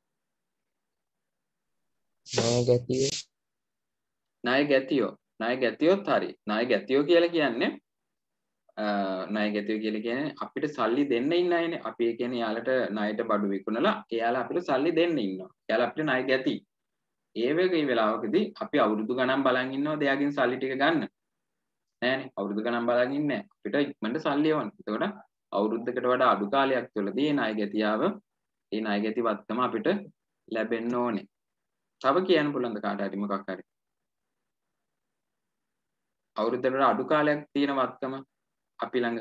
ණය ගැතියෝ. ණය ගැතියෝ. ණය ගැතියොත් හරි. ණය ගැතියෝ කියලා කියන්නේ ණය ගැතියෝ කියලා කියන්නේ අපිට සල්ලි දෙන්න ඉන්න අයනේ. අපි ඒ කියන්නේ යාලට ණයට බඩු විකුණලා එයාලා අපිට සල්ලි දෙන්න ඉන්නවා. එයාලා අපිට ණය ගැති. ඒ වගේ වෙලාවකදී අපි අවුරුදු ගණන් බලන් ඉන්නවද එයාගෙන් සල්ලි ටික ගන්න? නෑනේ. අවුරුදු ගණන් බලන් ඉන්නේ නැහැ. අපිට ඉක්මනට සල්ලි ඕන. එතකොට අවුරුද්දකට වඩා අඩු කාලයක් තුළදී ණය ගැතියාව ඒ ණය ගැති වත්කම අපිට ලැබෙන්න ඕනේ. තව කියන්න පුළුවන්ද කාට හරි මොකක් හරි? අවුරුද්දකට වඩා අඩු කාලයක් තියෙන වත්කම අපි ළඟ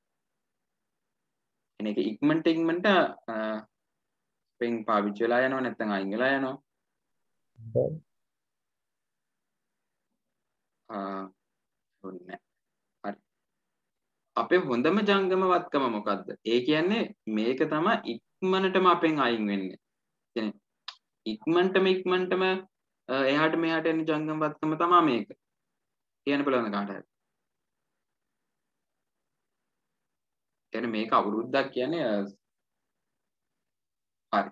එනක ඉක්මනට ඉක්මනට පෙන් පාවිච්චි වෙලා යනවා නැත්නම් අයින් වෙලා යනවා. ආ ඔන්නේ. හරි. අපේ හොඳම ජංගම වත්කම මොකද්ද? ඒ කියන්නේ මේක තමයි ඉක්මනටම අපෙන් අයින් වෙන්නේ. කියන්නේ ඉක්මනටම ඉක්මනටම එහාට මෙහාට යන ජංගම වත්කම තමයි මේක. කියන්න පුළුවන් කාට හරි? කියන්නේ මේක අවුරුද්දක් කියන්නේ හරි.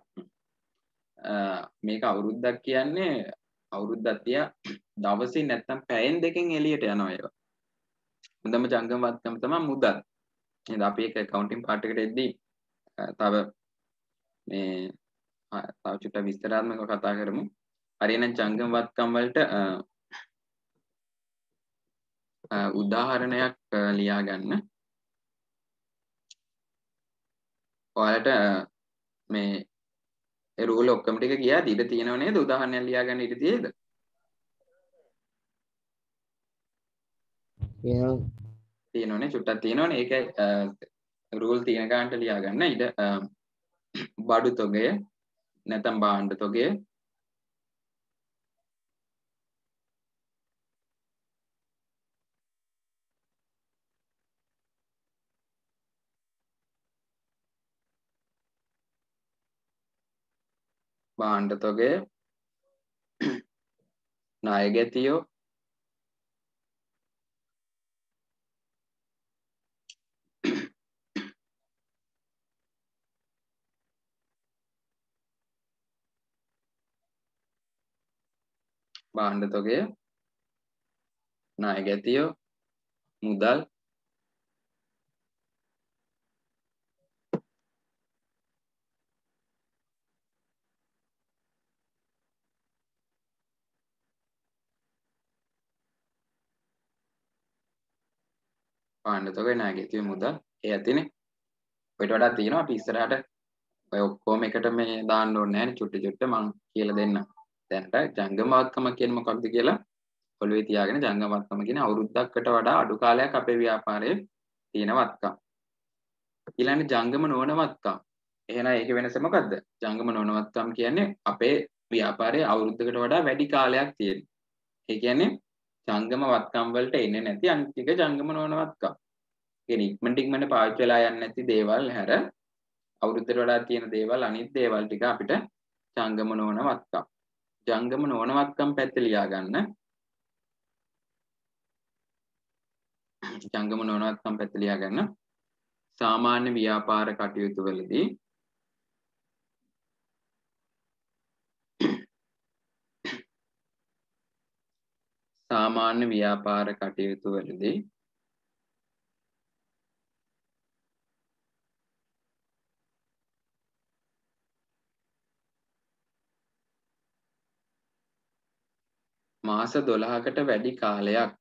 මේක අවුරුද්දක් කියන්නේ අවුරුද්දක් තියා දවසින් නැත්තම් පැයෙන් දෙකෙන් එළියට යනවා ඒවා. හොඳම ජංගම වත්කම තමයි මුදල්. නේද? අපි ඒක accounting part එකට එද්දී තව මේ තව චුට්ටක් විස්තරාත්මකව කතා කරමු. හරියනම් ජංගම වත්කම් වලට උදාහරණයක් ලියා ගන්න. ඔයාලට මේ ඒ රූල් ඔක්කොම ටික ගියාද? ඉඩ තියෙනව නේද? උදාහරණයක් ලියා ගන්න ඉඩ තියෙද? තියෙනවනේ චුට්ටක් තියෙනවනේ. ඒකයි රූල් තියෙන ගන්නට ලියා ගන්න. ඉඩ බඩු තොගය නැත්නම් භාණ්ඩ තොගය භාණ්ඩ තොගය ණය ගැතියෝ භාණ්ඩ තොගය, ණය ගැතිය, මුදල්, භාණ්ඩ තොගය, ණය ගැතිය, මුදල් ඒ ඇතිනේ. ඔයිට වඩා තියෙනවා අපි ඉස්සරහට ඔය ඔක්කොම එකට මේ දාන්න ඕනේ නැහැ නේ චුට්ටි චුට්ට මම කියලා දෙන්නම්. දැන්ට ජංගම වත්කම කියන්නේ මොකක්ද කියලා ඔළුවේ තියාගෙන ජංගම වත්කම කියන්නේ අවුරුද්දකට වඩා අඩු කාලයක් අපේ ව්‍යාපාරයේ තියෙන වත්කම්. ඊළඟට ජංගම නොවන වත්කම්. එහෙනම් ඒකේ වෙනස මොකද්ද? ජංගම නොවන වත්කම් කියන්නේ අපේ ව්‍යාපාරයේ අවුරුද්දකට වඩා වැඩි කාලයක් තියෙන. ඒ කියන්නේ ජංගම වත්කම් වලට එන්නේ නැති අනිත් ටික ජංගම නොවන වත්කම්. කියන්නේ ඉක්මනට ඉක්මනට පාවිච්චි වෙලා යන්නේ නැති දේවල් හැර අවුරුද්දට වඩා තියෙන දේවල් අනිත් දේවල් ටික අපිට ජංගම නොවන වත්කම්. ජංගම නොවන වත්කම් පැත්තේ ලියා ගන්න. ජංගම නොවන වත්කම් පැත්තේ ලියා ගන්න. සාමාන්‍ය ව්‍යාපාර කටයුතු වලදී සාමාන්‍ය ව්‍යාපාර කටයුතු වලදී මාස දොළහකට වැඩි කාලයක්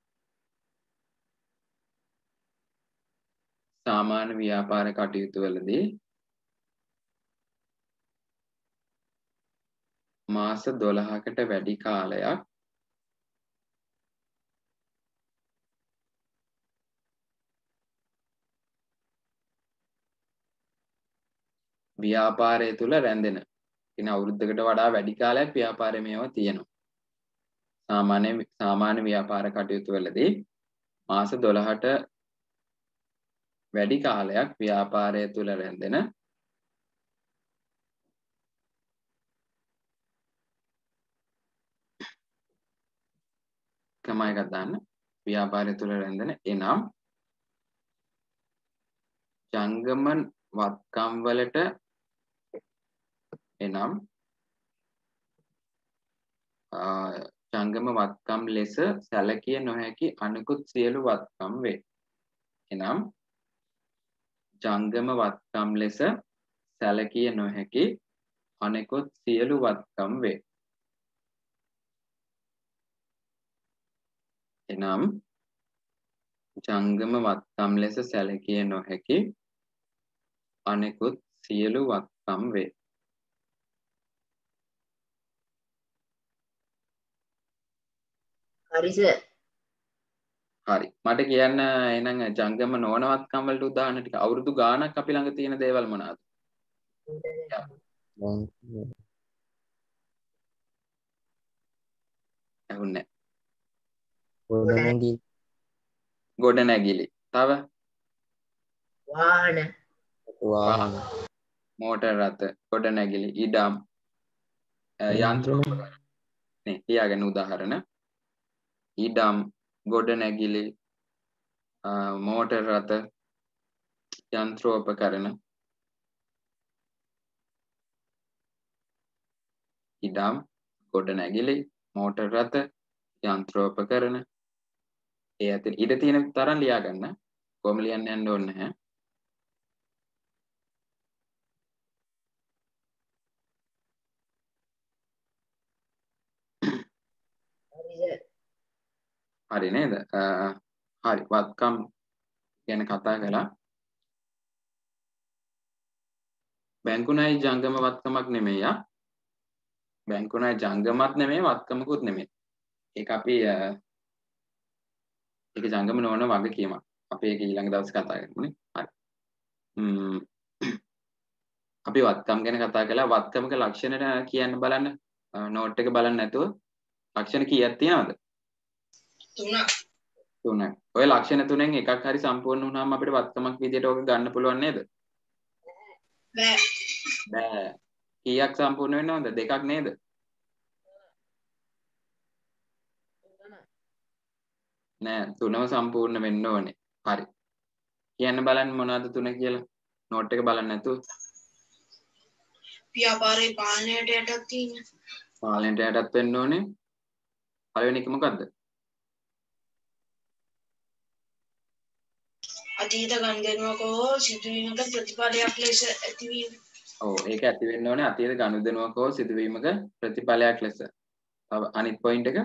සාමාන්‍ය ව්‍යාපාර කටයුතු වලදී මාස දොළහකට වැඩි කාලයක් ව්‍යාපාරය තුල රැඳෙන. ඉතින් අවුරුද්දකට වඩා වැඩි කාලයක් ව්‍යාපාරයේ මේවා තියෙනවා. සාමාන්‍ය සාමාන්‍ය ව්‍යාපාර කටයුතු වලදී මාස දොළහට වැඩි කාලයක් ව්‍යාපාරය තුල රැඳෙන කම එකක් දාන්න. ව්‍යාපාරය තුල රැඳෙන එනම් ජංගම වත්කම් වලට එනම් ජංගම වත්කම් ලෙස සැලකිය නොහැකි අනෙකුත් සියලු වත්කම් වේ. එනම් ජංගම වත්කම් ලෙස සැලකිය නොහැකි අනෙකුත් සියලු වත්කම් වේ. එනම් ජංගම වත්කම් ලෙස සැලකිය නොහැකි අනෙකුත් සියලු වත්කම් වේ. හරි සර්. හරි. මට කියන්න එහෙනම් ජංගම නොවන වත්කම් වලට උදාහරණ ටික අවුරුදු ගාණක් අපි ළඟ තියෙන දේවල් මොනවාද? ඇහුන්නේ ගොඩනැගිලි. ගොඩනැගිලි. තව වාහන, වාහන. මෝටර් රථ, ගොඩනැගිලි, ඉඩම්, යන්ත්‍රෝපකරණ. නේ තියාගන්න උදාහරණ. ඉඩම්, ගොඩනැගිලි, මෝටර් රථ, යන්ත්‍රෝපකරණ. ඉඩම්, ගොඩනැගිලි, මෝටර් රථ, යන්ත්‍රෝපකරණ. ඒ ඇතුළේ ඉඩ තියෙන තරම් ලියා ගන්න. කොහොම ලියන්න යන්න ඕනේ නැහැ. හරි සර්. හරි නේද? හරි වත්කම් ගැන කතා කළා. බැංකු ණය ජංගම වත්කමක් නෙමෙයි ආ. බැංකු ණය ජංගමත් නෙමෙයි වත්කමකුත් නෙමෙයි. ඒක අපි ඒක ජංගම නොවන වගකීමක්. අපි ඒක ඊළඟ දවසේ කතා කරමුනේ. හරි. ම්ම් අපි වත්කම් ගැන කතා කළා. වත්කමක ලක්ෂණ කියන්න බලන්න. නෝට් එක බලන්න නැතුව ලක්ෂණ කීයක් තියෙනවද? තුනක්. තුනක්. ඔය ලක්ෂණ තුනෙන් එකක් හරි සම්පූර්ණ වුණාම අපිට වත්කමක් විදියට ඕක ගන්න පුළුවන් නේද? බෑ. බෑ. කීයක් සම්පූර්ණ වෙන්න ඕනද? දෙකක් නේද? නෑ තුනම සම්පූර්ණ වෙන්න ඕනේ. හරි. කියන්න බලන්න මොනවද තුන කියලා. නෝට් එක බලන්න නැතුව. ව්‍යාපාරේ පාලනයට යටත් තියෙන. පාලනයට යටත් වෙන්න ඕනේ. පළවෙනි එක මොකද්ද? අතීත ගනුදෙනුවක හෝ සිදුවීමක ප්‍රතිඵලයක් ලෙස ඇතිවීම. ඔව් ඒක ඇති වෙන්න ඕනේ අතීත ගනුදෙනුවක හෝ සිදුවීමක ප්‍රතිඵලයක් ලෙස. තව අනිත් පොයින්ට් එක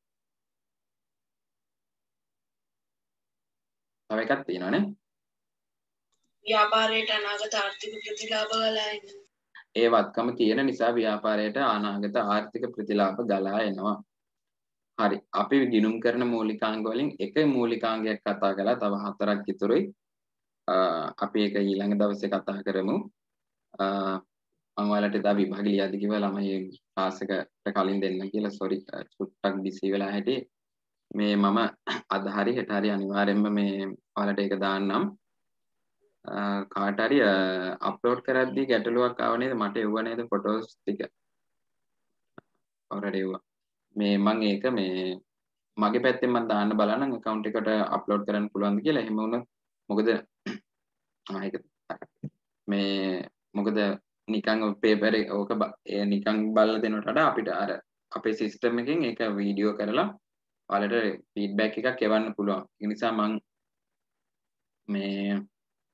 තව එකක් තියෙනවානේ. ව්‍යාපාරයට අනාගත ආර්ථික ප්‍රතිලාභ ගලා එන. ඒ වත්කම තියෙන නිසා ව්‍යාපාරයට අනාගත ආර්ථික ප්‍රතිලාභ ගලා එනවා. හරි. අපි ගිණුම් කරන මූලිකාංග වලින් එක මූලිකාංගයක් කතා කළා. තව හතරක් ඉතුරුයි. අපි ඒක ඊළඟ දවසේ කතා කරමු. මම ඔයාලට එදා විභාග ලියද්දි කිව්වා ළමයි ක්ලාස් එකට කලින් දෙන්න කියලා. සෝරි චුට්ටක් බිසි වෙලා හිටියේ. මේ මම අද හරි හෙට හරි අනිවාර්යෙන්ම මේ ඔයාලට ඒක දාන්නම්. කාට හරි අප්ලෝඩ් කරද්දී ගැටලුවක් ආව නේද? මට එවුවා නේද ෆොටෝස් ටික? ඔයාලට එවුවා. මේ මම ඒක මේ මගේ පැත්තෙන් මම දාන්න බලන්නම් account එකට අප්ලෝඩ් කරන්න පුළුවන්ද කියලා. එහෙම වුණොත් මොකද ආ ඒක මේ මොකද නිකන් පේපර් එක ඕක නිකන් බලලා දෙනවට වඩා අපිට අර අපේ සිස්ටම් එකෙන් ඒක වීඩියෝ කරලා ඔයාලට ෆීඩ්බැක් එකක් එවන්න පුළුවන්. ඒ නිසා මම මේ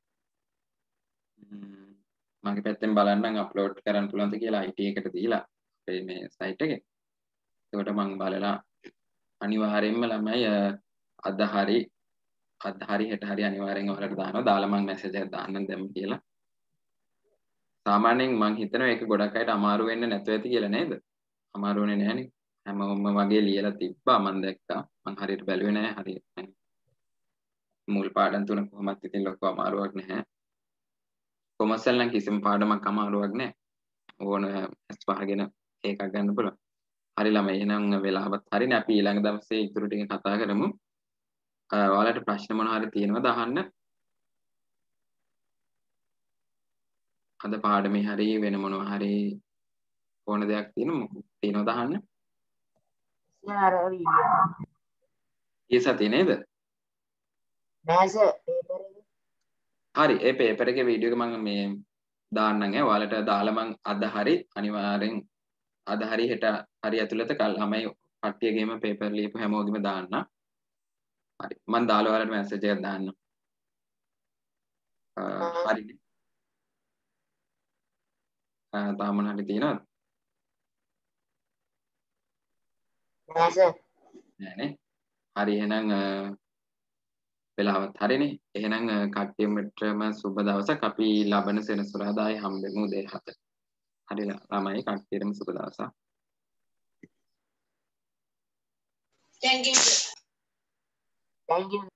මගේ පැත්තෙන් බලන්නම් අප්ලෝඩ් කරන්න පුළුවන්ද කියලා I T එකට දීලා අපේ මේ සයිට් එකේ. ඒකට මම බලලා අනිවාර්යෙන්ම ළමයි අද හරි අද හරි හෙට හරි අනිවාර්යෙන් ඔයාලට දානවා. දාලා මම මැසේජ් එකක් දාන්නම් දැම්ම කියලා. සාමාන්‍යයෙන් මම හිතනවා ඒක ගොඩක් අයට අමාරු වෙන්නේ නැතුව ඇති කියලා නේද? අමාරු වෙන්නේ නැහනේ. හැමෝම වගේ ලියලා තිබ්බා මම දැක්කා. මම හරියට බැලුවේ නැහැ හරියට. මුල් පාඩම් තුන කොහොමත් ඉතින් ලොකු අමාරුවක් නැහැ. කොමර්ස් වල නම් කිසිම පාඩමක් අමාරුවක් නැහැ. ඕන ඇස් පහගෙන එකක් ගන්න පුළුවන්. හරි ළමයි එහෙනම් වෙලාවත් හරිනේ අපි ඊළඟ දවසේ ඉතුරු ටික කතා කරමු. ඔයාලට ප්‍රශ්න මොනවා හරි තියෙනවද අහන්න? අද පාඩමේ හරි වෙන මොනවා හරි ඕන දෙයක් තියෙනවද? තියෙනවද අහන්න? සර් වීඩියෝ ඊසති නේද? නෑ සර් පේපර් එක හරි ඒ පේපර් එකේ වීඩියෝ එක මම මේ දාන්නම් ඈ ඔයාලට දාලා මම අද හරි අනිවාර්යෙන් අද හරි හෙට හරි ඇතුළත කල් ළමයි කට්ටියගේම පේපර් ලියපු හැමෝගෙම දාන්න. හරි මම දාලා ඔයාලට මැසේජ් එකක් දාන්නම්. හරි. තාම මොනවද තියෙනවද? නෑ සර් නෑනේ. හරි එහෙනම් වෙලාවත් හරිනේ. එහෙනම් කට්ටියටම සුබ දවසක්. අපි ලබන සෙනසුරාදායි හම්බෙමු උදේ හතට. හරි ළමයි කට්ටියටම සුබ දවසක්. Thank you. thank you